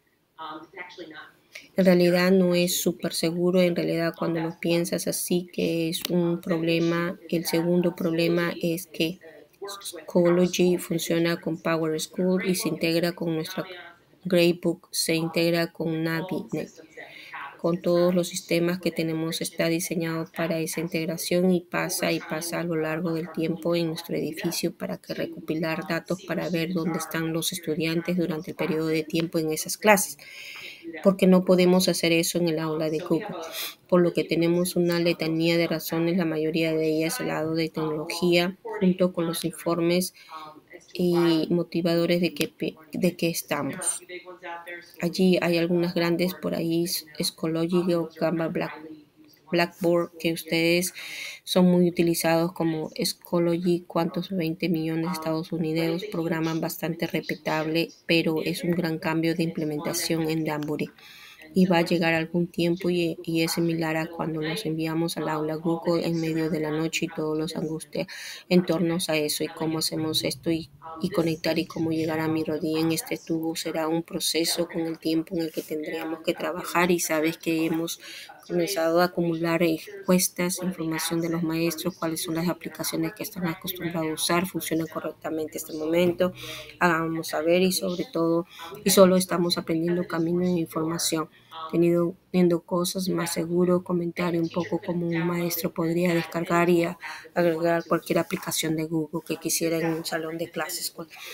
En realidad no es súper seguro, en realidad cuando lo piensas así que es un problema. El segundo problema es que Schoology funciona con PowerSchool y se integra con nuestra Gradebook, se integra con Navinet. Con todos los sistemas que tenemos está diseñado para esa integración y pasa a lo largo del tiempo en nuestro edificio para que recopilar datos para ver dónde están los estudiantes durante el periodo de tiempo en esas clases. Porque no podemos hacer eso en el aula de Google, por lo que tenemos una letanía de razones, la mayoría de ellas al lado de tecnología, junto con los informes y motivadores de que estamos. Allí hay algunas grandes por ahí, Schoology o Canva Blackboard, que ustedes son muy utilizados como Schoology, cuántos 20 millones de estadounidenses programan bastante respetable, pero es un gran cambio de implementación en Danbury. Y va a llegar algún tiempo y es similar a cuando nos enviamos al aula Google en medio de la noche y todos los angustias en torno a eso y cómo hacemos esto y conectar y cómo llegar a mi rodilla en este tubo. Será un proceso con el tiempo en el que tendríamos que trabajar y sabes que hemos comenzado a acumular encuestas, información de los maestros, cuáles son las aplicaciones que están acostumbrados a usar, funcionan correctamente este momento, vamos a ver y sobre todo, y solo estamos aprendiendo camino de información, teniendo cosas más seguro, comentario un poco como un maestro podría descargar y agregar cualquier aplicación de Google que quisiera en un salón de clases.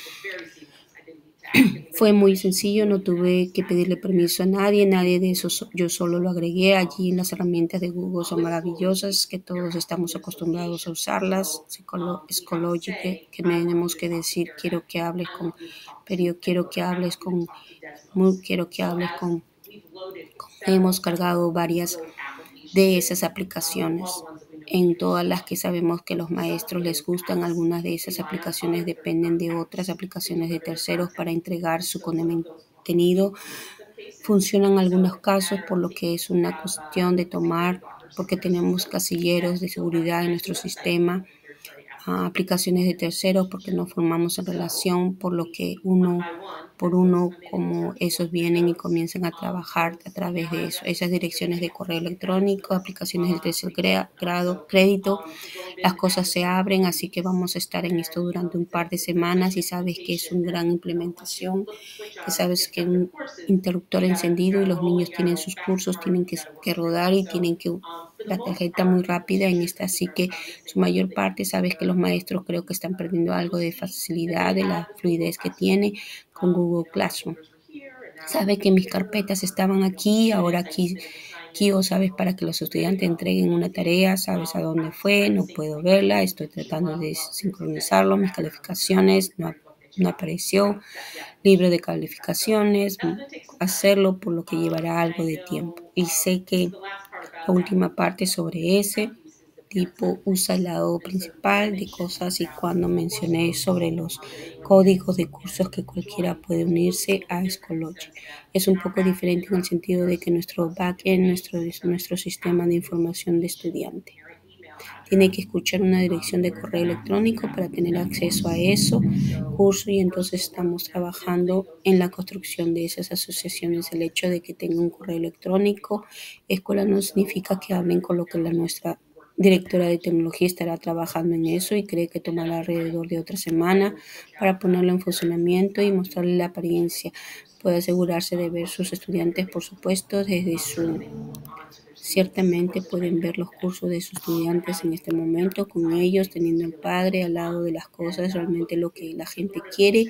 Fue muy sencillo, no tuve que pedirle permiso a nadie de eso, yo solo lo agregué allí. Las herramientas de Google son maravillosas, que todos estamos acostumbrados a usarlas. Schoology, que tenemos que decir, quiero que hables con, hemos cargado varias de esas aplicaciones. en todas las que sabemos que los maestros les gustan. Algunas de esas aplicaciones dependen de otras aplicaciones de terceros para entregar su contenido. Funcionan en algunos casos, por lo que es una cuestión de tomar, porque tenemos casilleros de seguridad en nuestro sistema, aplicaciones de terceros, porque nos formamos en relación, por lo que uno por uno, como esos vienen y comienzan a trabajar a través de eso. Esas direcciones de correo electrónico, aplicaciones del tercer grado, crédito, las cosas se abren, así que vamos a estar en esto durante un par de semanas y sabes que es una gran implementación, que sabes que un interruptor encendido y los niños tienen sus cursos, tienen que rodar y tienen que la tarjeta muy rápida en esta, así que su mayor parte sabes que los maestros creo que están perdiendo algo de facilidad, de la fluidez que tiene con Google Classroom. Sabes que mis carpetas estaban aquí, ahora aquí o sabes para que los estudiantes entreguen una tarea, sabes a dónde fue, no puedo verla, estoy tratando de sincronizarlo, mis calificaciones no apareció, libro de calificaciones, hacerlo por lo que llevará algo de tiempo. Y sé que la última parte sobre ese tipo usa el lado principal de cosas y cuando mencioné sobre los códigos de cursos que cualquiera puede unirse a Schoology. Es un poco diferente en el sentido de que nuestro backend, nuestro sistema de información de estudiante. Tiene que escuchar una dirección de correo electrónico para tener acceso a eso, curso, y entonces estamos trabajando en la construcción de esas asociaciones. El hecho de que tenga un correo electrónico escuela no significa que hablen con lo que nuestra directora de tecnología estará trabajando en eso y cree que tomará alrededor de otra semana para ponerlo en funcionamiento y mostrarle la apariencia. Puede asegurarse de ver sus estudiantes, por supuesto, desde su... Ciertamente pueden ver los cursos de sus estudiantes en este momento con ellos, teniendo al padre al lado de las cosas, realmente lo que la gente quiere,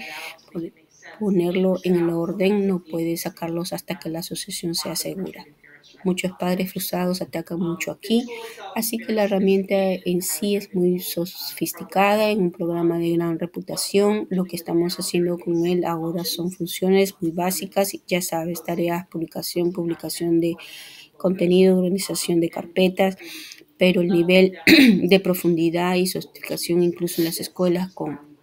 ponerlo en el orden, no puede sacarlos hasta que la asociación sea segura. Muchos padres frustrados atacan mucho aquí, así que la herramienta en sí es muy sofisticada, en un programa de gran reputación. Lo que estamos haciendo con él ahora son funciones muy básicas, ya sabes, tareas, publicación de contenido, organización de carpetas, pero el nivel de profundidad y sofisticación incluso en las escuelas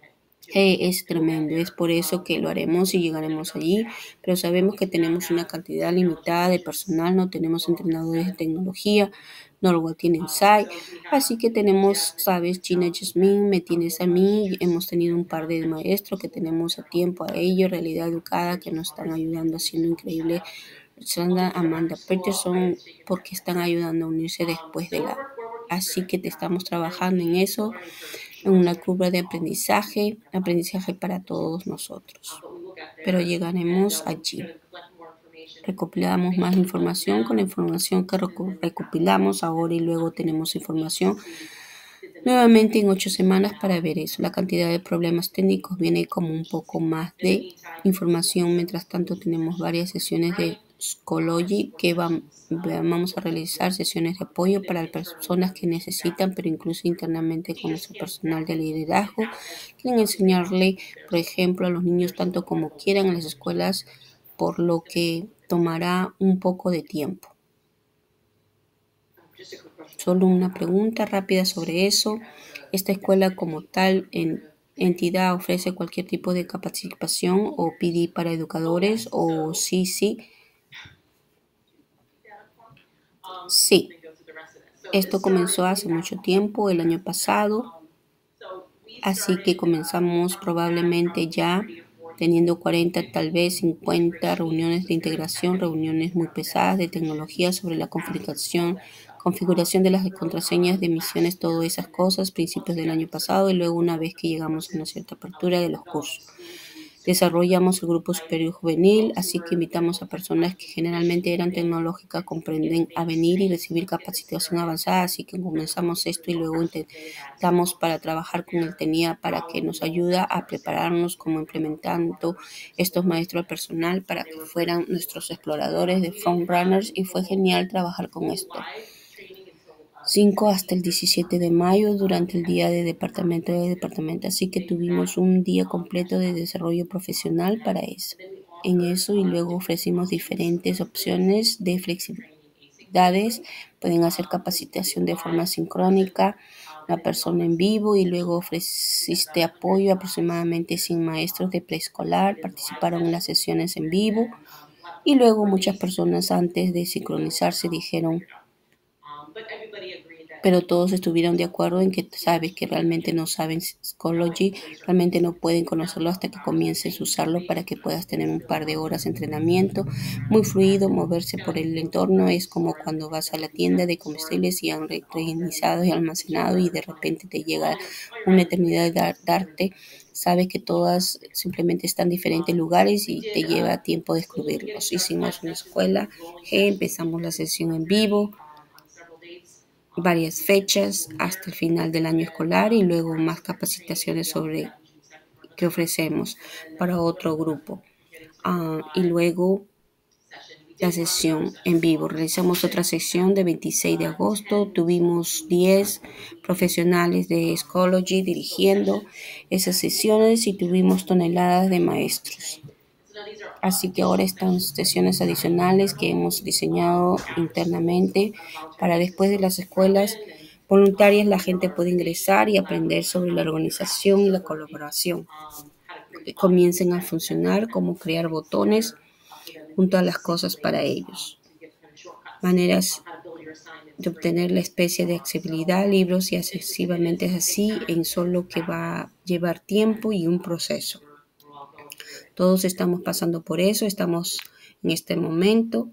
es tremendo. Es por eso que lo haremos y llegaremos allí, pero sabemos que tenemos una cantidad limitada de personal, no tenemos entrenadores de tecnología, Norwalk tiene Insight, así que tenemos, sabes, Gina, Jasmine, me tienes a mí, hemos tenido un par de maestros que tenemos a tiempo a ellos, Realidad Educada, que nos están ayudando haciendo increíble. Sandra, Amanda Peterson, porque están ayudando a unirse después de Así que te estamos trabajando en eso, en una curva de aprendizaje para todos nosotros. Pero llegaremos allí. Recopilamos más información con la información que recopilamos ahora y luego tenemos información nuevamente en 8 semanas para ver eso. La cantidad de problemas técnicos viene como un poco más de información. Mientras tanto tenemos varias sesiones de Schoology que vamos a realizar sesiones de apoyo para las personas que necesitan, pero incluso internamente con nuestro personal de liderazgo. Quieren enseñarle, por ejemplo, a los niños tanto como quieran en las escuelas, por lo que tomará un poco de tiempo. Solo una pregunta rápida sobre eso. ¿Esta escuela como tal entidad ofrece cualquier tipo de capacitación o PD para educadores o sí? Sí. Esto comenzó hace mucho tiempo, el año pasado, así que comenzamos probablemente ya teniendo 40, tal vez 50 reuniones de integración, reuniones muy pesadas de tecnología sobre la configuración de las contraseñas de misiones, todas esas cosas, principios del año pasado y luego una vez que llegamos a una cierta apertura de los cursos. Desarrollamos el grupo superior juvenil, así que invitamos a personas que generalmente eran tecnológicas, comprenden a venir y recibir capacitación avanzada, así que comenzamos esto y luego intentamos para trabajar con el TENIA para que nos ayuda a prepararnos como implementando estos maestros personal para que fueran nuestros exploradores de frontrunners y fue genial trabajar con esto. 5 hasta el 17 de mayo durante el día de departamento, así que tuvimos un día completo de desarrollo profesional para eso. En eso y luego ofrecimos diferentes opciones de actividades, pueden hacer capacitación de forma sincrónica, la persona en vivo, y luego ofreciste apoyo a aproximadamente 100 maestros de preescolar, participaron en las sesiones en vivo, y luego muchas personas antes de sincronizarse dijeron, pero todos estuvieron de acuerdo en que sabes que realmente no saben Schoology, realmente no pueden conocerlo hasta que comiences a usarlo para que puedas tener un par de horas de entrenamiento muy fluido, moverse por el entorno. Es como cuando vas a la tienda de comestibles y han reiniciado y almacenado y de repente te llega una eternidad de darte. Sabes que todas simplemente están en diferentes lugares y te lleva tiempo descubrirlos. Hicimos una escuela G, empezamos la sesión en vivo, varias fechas hasta el final del año escolar y luego más capacitaciones sobre que ofrecemos para otro grupo. Y luego la sesión en vivo. Realizamos otra sesión de 26 de agosto. Tuvimos 10 profesionales de Schoology dirigiendo esas sesiones y tuvimos toneladas de maestros. Así que ahora están sesiones adicionales que hemos diseñado internamente para después de las escuelas voluntarias la gente puede ingresar y aprender sobre la organización y la colaboración. Que comiencen a funcionar, como crear botones junto a las cosas para ellos. Maneras de obtener la especie de accesibilidad, libros y accesiblemente así en solo que va a llevar tiempo y un proceso. Todos estamos pasando por eso, estamos en este momento.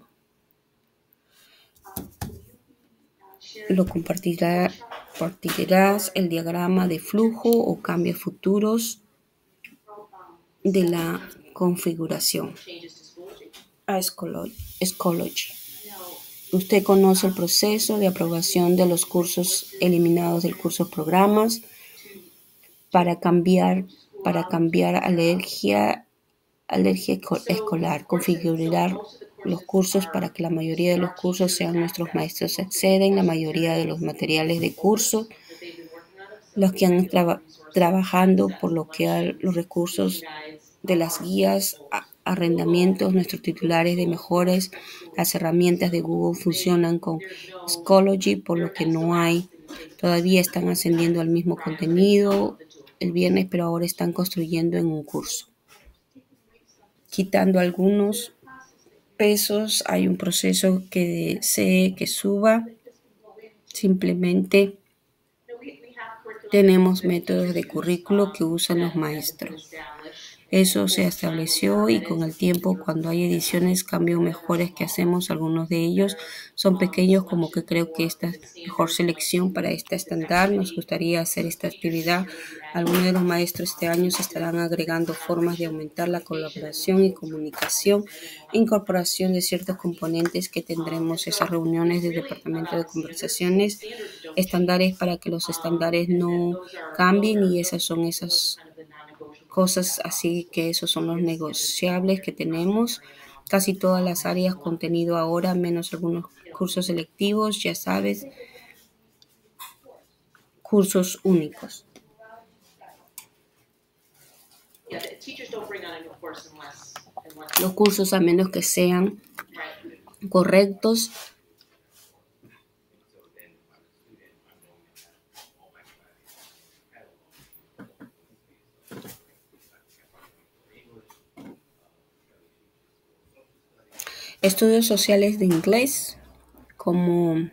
Lo compartirás el diagrama de flujo o cambios futuros de la configuración a Schoology. Usted conoce el proceso de aprobación de los cursos eliminados del curso programas para cambiar alergia escolar, configurar los cursos para que la mayoría de los cursos sean nuestros maestros acceden, la mayoría de los materiales de curso, los que han trabajando por lo que a los recursos de las guías, arrendamientos, nuestros titulares de mejores, las herramientas de Google funcionan con Schoology, por lo que no hay, todavía están ascendiendo al mismo contenido el viernes, pero ahora están construyendo en un curso. Quitando algunos pesos, hay un proceso que desee que suba. Simplemente tenemos métodos de currículo que usan los maestros. Eso se estableció y con el tiempo, cuando hay ediciones, cambios mejores que hacemos, algunos de ellos son pequeños, como que creo que esta es mejor selección para esta estándar. Nos gustaría hacer esta actividad. Algunos de los maestros este año se estarán agregando formas de aumentar la colaboración y comunicación, incorporación de ciertos componentes que tendremos esas reuniones del departamento de conversaciones, estándares para que los estándares no cambien y esas cosas, así que esos son los negociables que tenemos. Casi todas las áreas contenido ahora, menos algunos cursos selectivos, ya sabes, cursos únicos. Los cursos, a menos que sean correctos, estudios sociales de inglés, como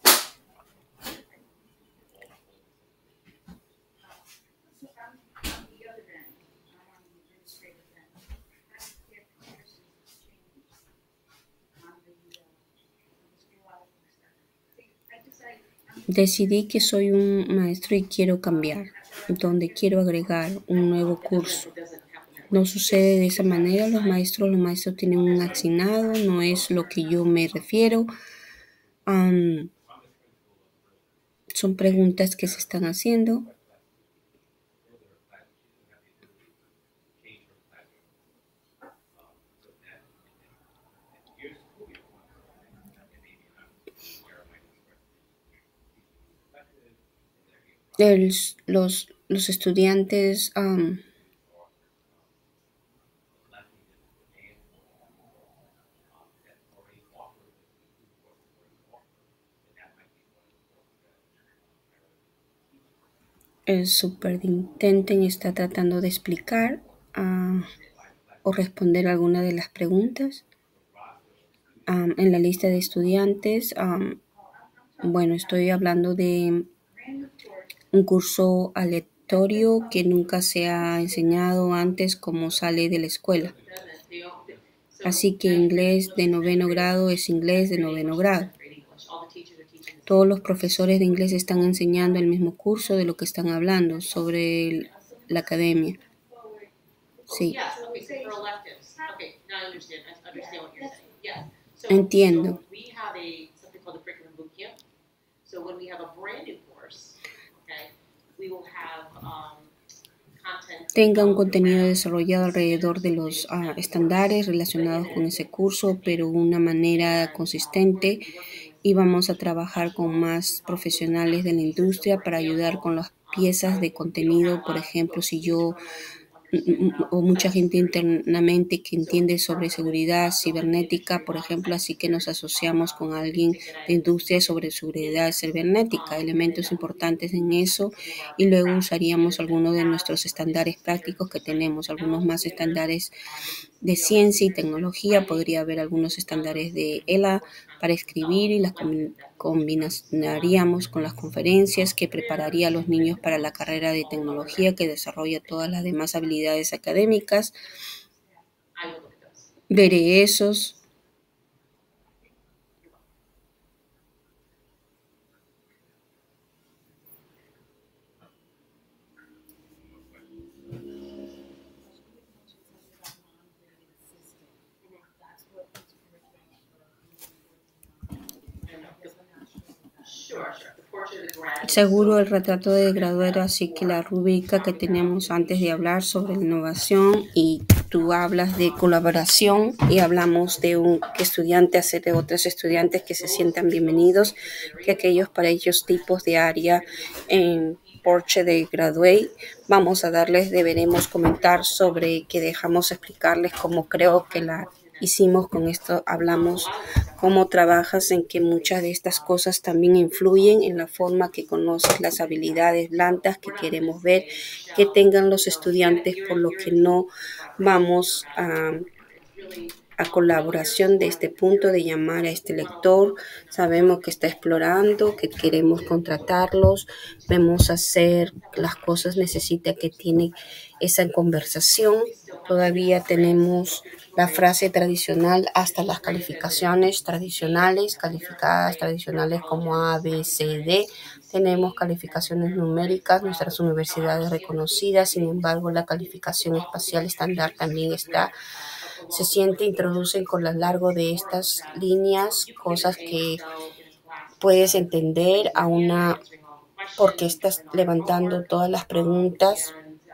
decidí que soy un maestro y quiero cambiar, donde quiero agregar un nuevo curso. No sucede de esa manera, los maestros tienen un asignado, no es lo que yo me refiero. Son preguntas que se están haciendo. Los estudiantes el superintendente está tratando de explicar o responder alguna de las preguntas. En la lista de estudiantes, bueno, estoy hablando de un curso aleatorio que nunca se ha enseñado antes como sale de la escuela. Así que inglés de 9º grado es inglés de 9º grado. Todos los profesores de inglés están enseñando el mismo curso de lo que están hablando sobre la academia. Sí. Entiendo. Tenga un contenido desarrollado alrededor de los estándares relacionados con ese curso, pero de una manera consistente, y vamos a trabajar con más profesionales de la industria para ayudar con las piezas de contenido. Por ejemplo, si yo o mucha gente internamente que entiende sobre seguridad cibernética, por ejemplo, así que nos asociamos con alguien de industria sobre seguridad cibernética, elementos importantes en eso, y luego usaríamos algunos de nuestros estándares prácticos que tenemos, algunos más estándares de ciencia y tecnología, podría haber algunos estándares de ELA para escribir y las combinaríamos con las conferencias que prepararía a los niños para la carrera de tecnología que desarrolla todas las demás habilidades académicas. Veré esos. Seguro el retrato de graduado, así que la rúbrica que tenemos antes de hablar sobre la innovación, y tú hablas de colaboración y hablamos de un estudiante hacer de otros estudiantes que se sientan bienvenidos, que aquellos para ellos tipos de área en Porsche de Graduate, vamos a darles, deberemos comentar sobre que dejamos explicarles cómo creo que la hicimos con esto, hablamos cómo trabajas en que muchas de estas cosas también influyen en la forma que conoces las habilidades blandas que queremos ver que tengan los estudiantes, por lo que no vamos a colaboración de este punto de llamar a este lector. Sabemos que está explorando, que queremos contratarlos, vemos hacer las cosas, necesita que tiene esa conversación. Todavía tenemos la frase tradicional hasta las calificaciones tradicionales, calificadas tradicionales como A, B, C, D. Tenemos calificaciones numéricas, nuestras universidades reconocidas, sin embargo la calificación espacial estándar también está. Se siente, introducen con lo largo de estas líneas cosas que puedes entender porque estás levantando todas las preguntas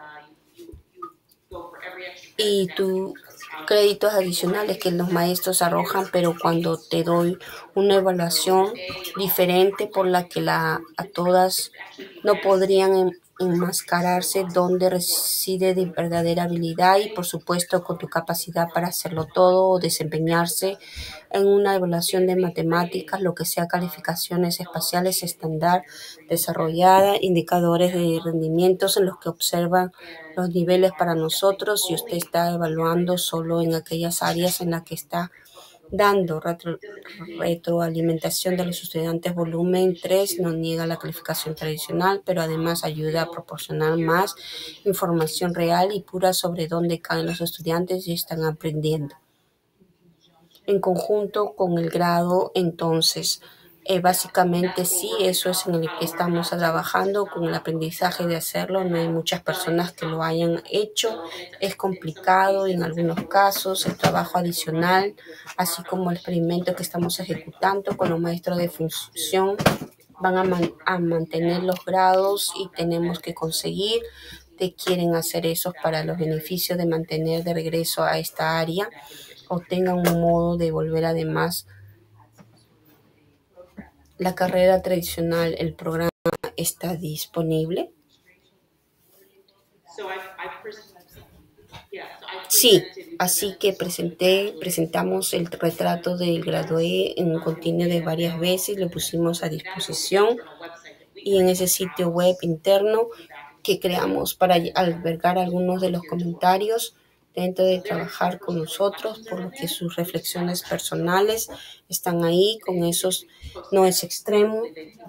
y tus créditos adicionales que los maestros arrojan, pero cuando te doy una evaluación diferente por la que a todas no podrían enmascararse donde reside de verdadera habilidad y por supuesto con tu capacidad para hacerlo todo o desempeñarse en una evaluación de matemáticas, lo que sea calificaciones espaciales estándar desarrollada, indicadores de rendimientos en los que observan los niveles para nosotros y usted está evaluando solo en aquellas áreas en las que está dando retroalimentación de los estudiantes. Volumen 3 no niega la calificación tradicional, pero además ayuda a proporcionar más información real y pura sobre dónde caen los estudiantes y están aprendiendo. En conjunto con el grado, entonces, básicamente sí, eso es en el que estamos trabajando con el aprendizaje de hacerlo. No hay muchas personas que lo hayan hecho, es complicado en algunos casos. El trabajo adicional, así como el experimento que estamos ejecutando con los maestros de función, van a mantener los grados y tenemos que conseguir que quieren hacer eso para los beneficios de mantener de regreso a esta área o tengan un modo de volver. Además, la carrera tradicional, el programa está disponible. Sí, así que presentamos el retrato del gradué en un continuo de varias veces, lo pusimos a disposición y en ese sitio web interno que creamos para albergar algunos de los comentarios dentro de trabajar con nosotros, por lo que sus reflexiones personales están ahí, con esos no es extremo.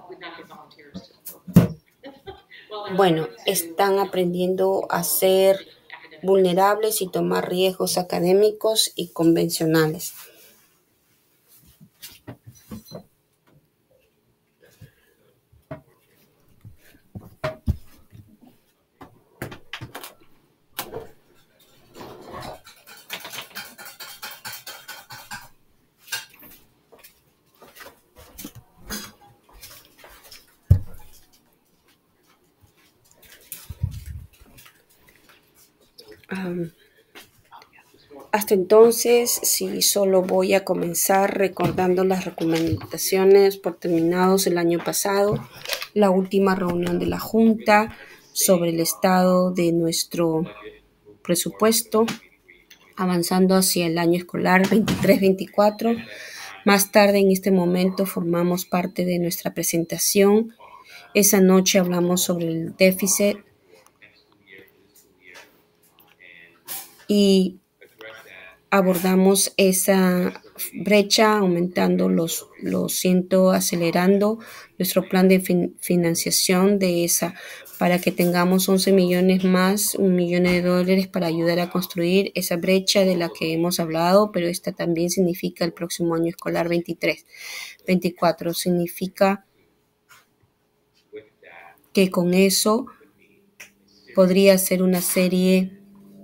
Bueno, están aprendiendo a ser vulnerables y tomar riesgos académicos y convencionales. Hasta entonces, sí, solo voy a comenzar recordando las recomendaciones por terminados el año pasado, la última reunión de la Junta sobre el estado de nuestro presupuesto, avanzando hacia el año escolar 23-24. Más tarde, en este momento, formamos parte de nuestra presentación. Esa noche hablamos sobre el déficit y abordamos esa brecha, aumentando acelerando nuestro plan de financiación de esa, para que tengamos 11 millones más, $1 millón para ayudar a construir esa brecha de la que hemos hablado, pero esta también significa el próximo año escolar 23-24. Significa que con eso podría ser una serie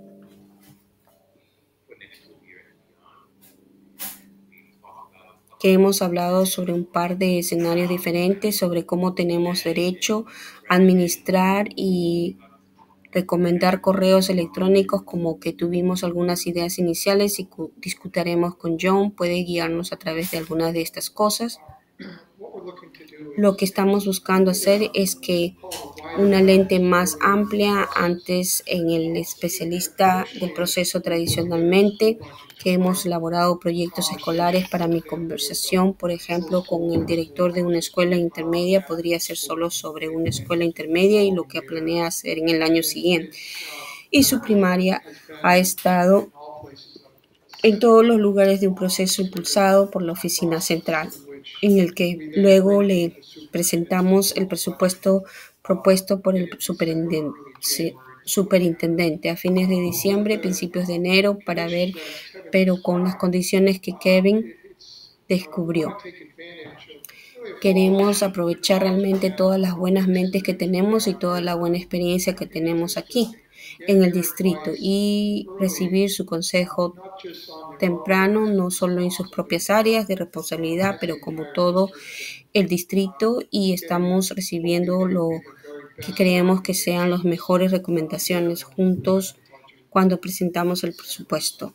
que hemos hablado sobre un par de escenarios diferentes, sobre cómo tenemos derecho a administrar y recomendar correos electrónicos, como que tuvimos algunas ideas iniciales y discutiremos con John, puede guiarnos a través de algunas de estas cosas. Lo que estamos buscando hacer es que una lente más amplia antes en el especialista del proceso tradicionalmente, que hemos elaborado proyectos escolares para mi conversación, por ejemplo, con el director de una escuela intermedia, podría ser solo sobre una escuela intermedia y lo que planea hacer en el año siguiente. Y su primaria ha estado en todos los lugares de un proceso impulsado por la oficina central, en el que luego le presentamos el presupuesto propuesto por el superintendente a fines de diciembre, principios de enero, para ver, pero con las condiciones que Kevin descubrió. Queremos aprovechar realmente todas las buenas mentes que tenemos y toda la buena experiencia que tenemos aquí en el distrito y recibir su consejo temprano, no solo en sus propias áreas de responsabilidad, pero como todo el distrito, y estamos recibiendo lo que creemos que sean las mejores recomendaciones juntos cuando presentamos el presupuesto.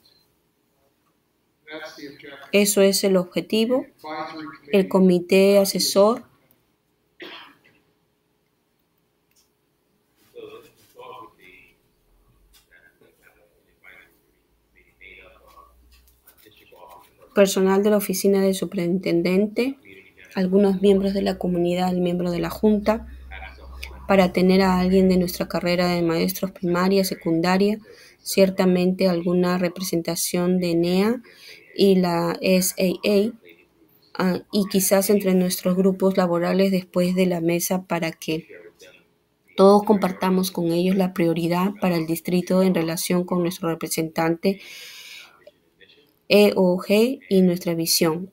Eso es el objetivo. El comité asesor personal de la oficina del superintendente, algunos miembros de la comunidad, el miembro de la junta, para tener a alguien de nuestra carrera de maestros primaria, secundaria, ciertamente alguna representación de NEA y la SAA, y quizás entre nuestros grupos laborales después de la mesa, para que todos compartamos con ellos la prioridad para el distrito en relación con nuestro representante EOG y nuestra visión.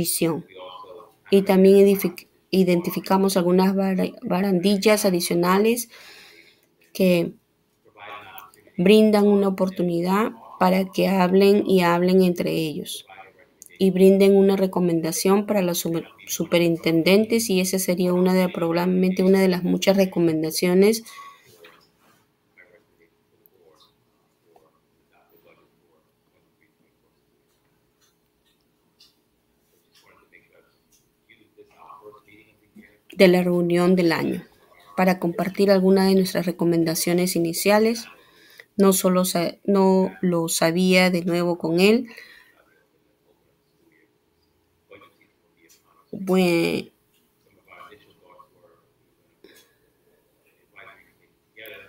Y también identificamos algunas barandillas adicionales que brindan una oportunidad para que hablen entre ellos y brinden una recomendación para los superintendentes, y esa sería probablemente una de las muchas recomendaciones de la reunión del año, para compartir algunas de nuestras recomendaciones iniciales. No lo sabía de nuevo con él. Bueno,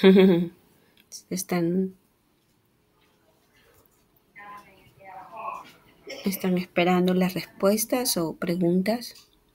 Están esperando las respuestas o preguntas.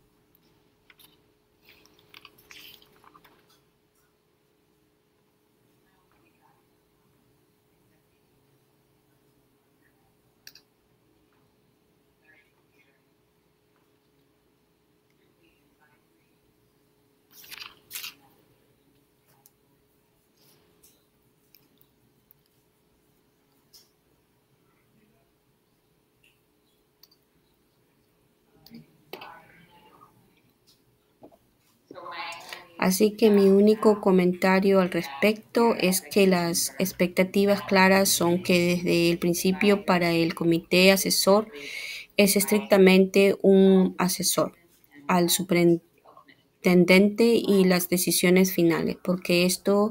Así que mi único comentario al respecto es que las expectativas claras son que desde el principio para el comité asesor es estrictamente un asesor al superintendente y las decisiones finales, porque esto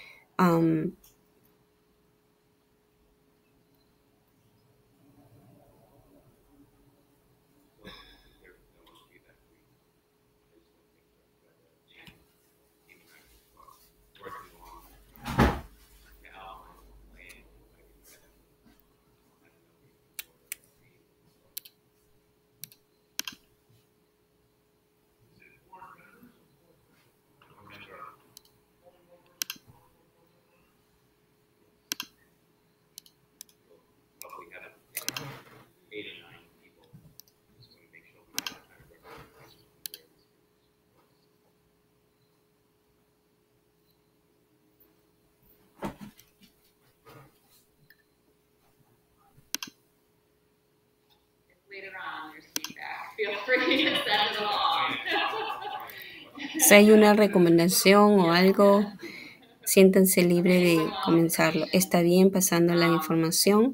si hay una recomendación o algo, siéntanse libre de comenzarlo. Está bien pasando la información.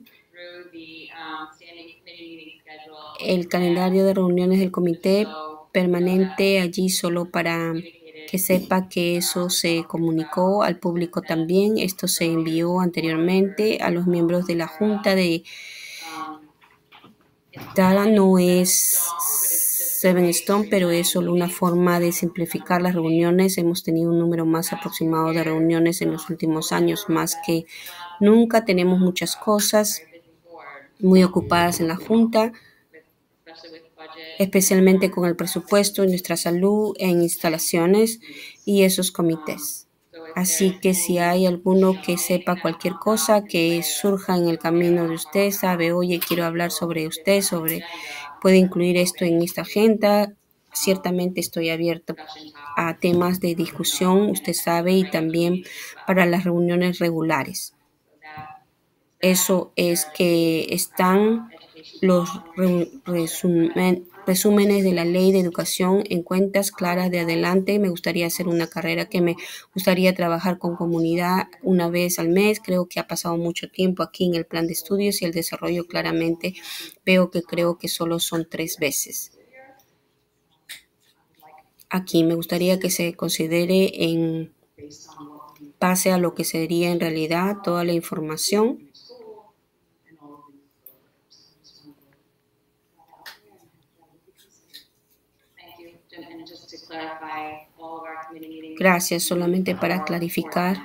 El calendario de reuniones del comité permanente allí solo para que sepa que eso se comunicó al público también. Esto se envió anteriormente a los miembros de la Junta de Dara. No es Seven Stone, pero es solo una forma de simplificar las reuniones. Hemos tenido un número más aproximado de reuniones en los últimos años, más que nunca. Tenemos muchas cosas muy ocupadas en la Junta, especialmente con el presupuesto, en nuestra salud, en instalaciones y esos comités. Así que si hay alguno que sepa cualquier cosa que surja en el camino de usted, sabe, oye, quiero hablar sobre usted, puede incluir esto en esta agenda. Ciertamente estoy abierto a temas de discusión, usted sabe, y también para las reuniones regulares. Eso es que están los resúmenes de la ley de educación en cuentas claras de adelante. Me gustaría hacer una carrera que me gustaría trabajar con comunidad una vez al mes. Creo que ha pasado mucho tiempo aquí en el plan de estudios y el desarrollo claramente creo que solo son 3 veces. Aquí me gustaría que se considere en base a lo que sería en realidad toda la información. Gracias, solamente para clarificar,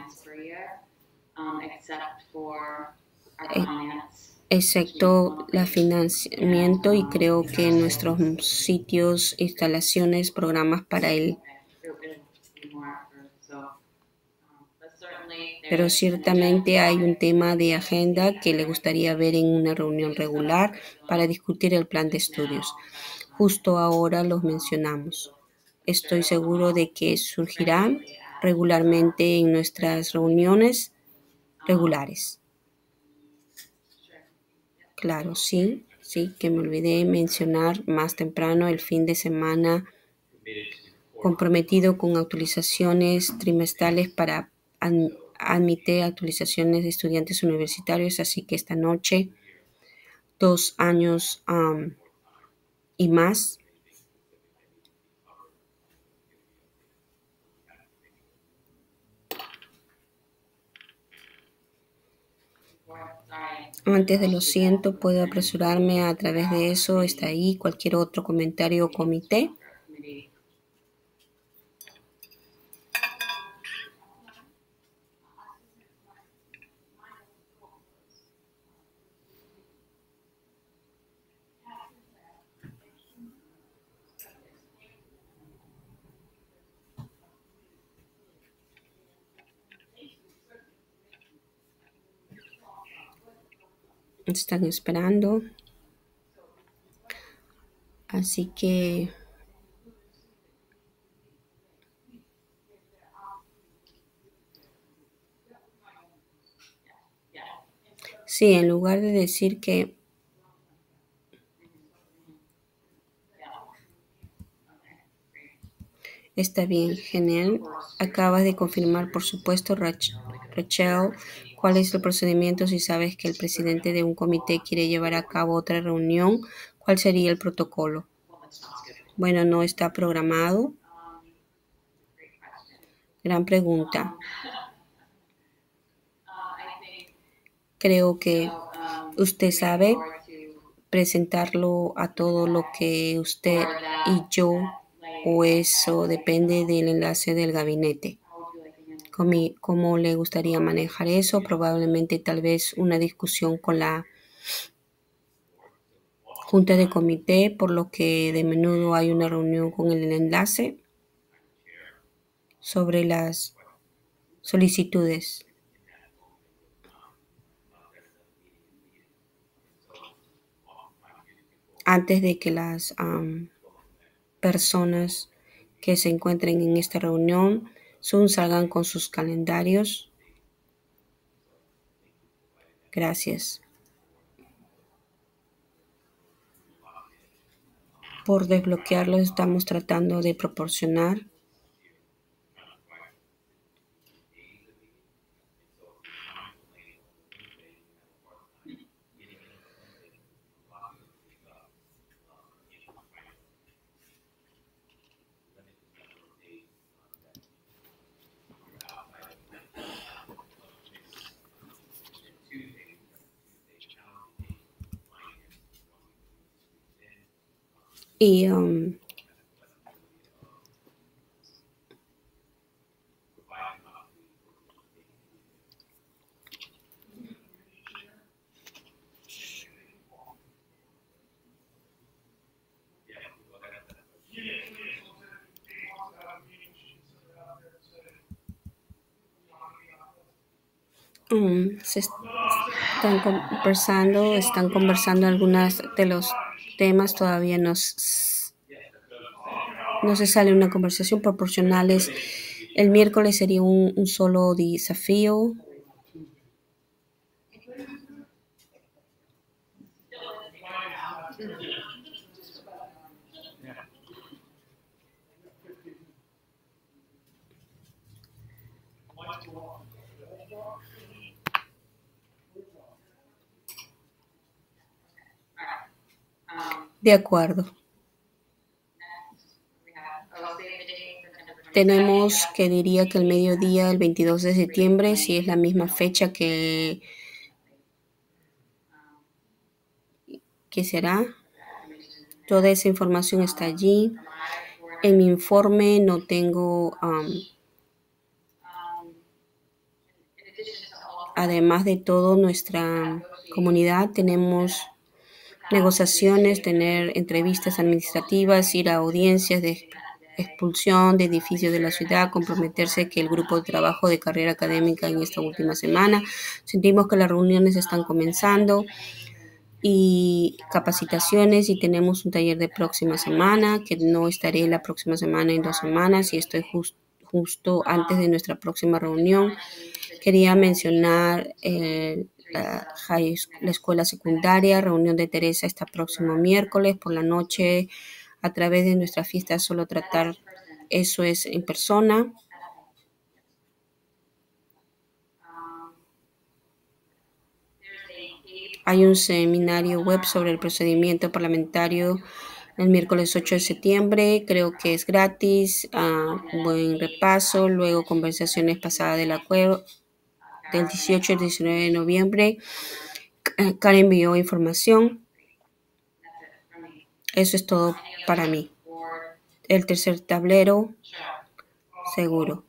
excepto el financiamiento, y creo que nuestros sitios, instalaciones, programas para él. Pero ciertamente hay un tema de agenda que le gustaría ver en una reunión regular para discutir el plan de estudios. Justo ahora los mencionamos. Estoy seguro de que surgirán regularmente en nuestras reuniones regulares. Claro, sí, que me olvidé mencionar más temprano el fin de semana comprometido con actualizaciones trimestrales para admitir actualizaciones de estudiantes universitarios, así que esta noche 2 años y más. Antes de lo siento, puedo apresurarme a través de eso. Está ahí cualquier otro comentario o comité. Están esperando. Así que sí, en lugar de decir que está bien, genial. Acabas de confirmar, por supuesto, Rachel, cuál es el procedimiento si sabes que el presidente de un comité quiere llevar a cabo otra reunión. ¿Cuál sería el protocolo? Bueno, no está programado. Gran pregunta. Creo que usted sabe presentarlo a todo lo que usted y yo, o eso depende del enlace del gabinete. ¿Cómo le gustaría manejar eso? Probablemente tal vez una discusión con la junta de comité, por lo que de menudo hay una reunión con el enlace sobre las solicitudes. Antes de que las personas que se encuentren en esta reunión salgan con sus calendarios. Gracias por desbloquearlo. Estamos tratando de proporcionar y están conversando algunas de los temas. Todavía no se sale una conversación proporcionales. El miércoles sería un solo desafío. De acuerdo. Tenemos que diría que el mediodía, el 22 de septiembre, si es la misma fecha que será. Toda esa información está allí. En mi informe no tengo, además de todo, nuestra comunidad tenemos negociaciones, tener entrevistas administrativas, ir a audiencias de expulsión de edificios de la ciudad, comprometerse que el grupo de trabajo de carrera académica en esta última semana. Sentimos que las reuniones están comenzando y capacitaciones, y tenemos un taller de próxima semana, que no estaré la próxima semana, en 2 semanas, y estoy justo antes de nuestra próxima reunión. Quería mencionar la escuela secundaria, reunión de Teresa este próximo miércoles por la noche, a través de nuestra fiesta. Solo tratar eso es en persona. Hay un seminario web sobre el procedimiento parlamentario el miércoles 8 de septiembre. Creo que es gratis. Buen repaso. Luego conversaciones pasadas del acuerdo del 18 al 19 de noviembre. Karen envió información. Eso es todo para mí. El tercer tablero, seguro.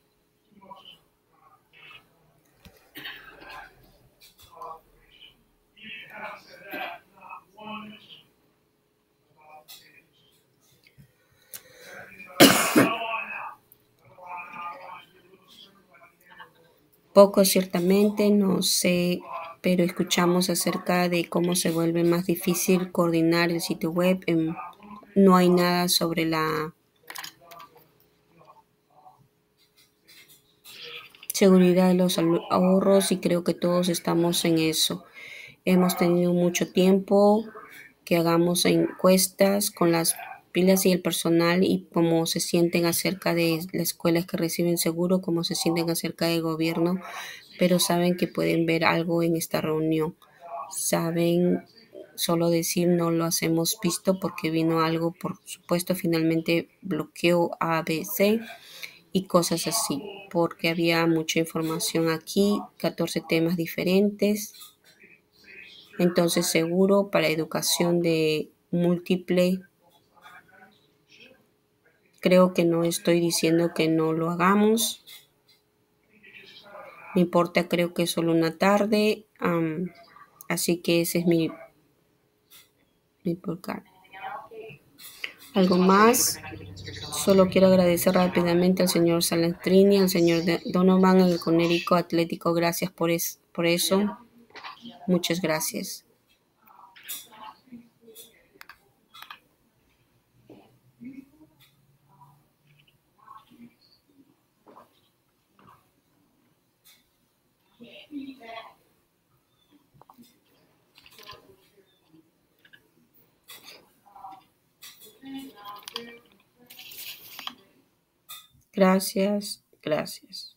Poco, ciertamente. No sé pero escuchamos acerca de cómo se vuelve más difícil coordinar el sitio web. No hay nada sobre la seguridad de los ahorros y creo que todos estamos en eso. Hemos tenido mucho tiempo que hagamos encuestas con las pilas y el personal y cómo se sienten acerca de las escuelas que reciben seguro, cómo se sienten acerca del gobierno, pero saben que pueden ver algo en esta reunión. Saben solo decir no lo hemos visto porque vino algo, por supuesto, finalmente bloqueó ABC y cosas así, porque había mucha información aquí, 14 temas diferentes. Entonces, seguro para educación de múltiple, creo que no estoy diciendo que no lo hagamos. Me importa, creo que es solo una tarde, así que ese es mi podcast. ¿Algo más? Solo quiero agradecer rápidamente al señor Salastrini, al señor Donovan, al Conérico Atlético. Gracias por eso. Muchas gracias. Gracias.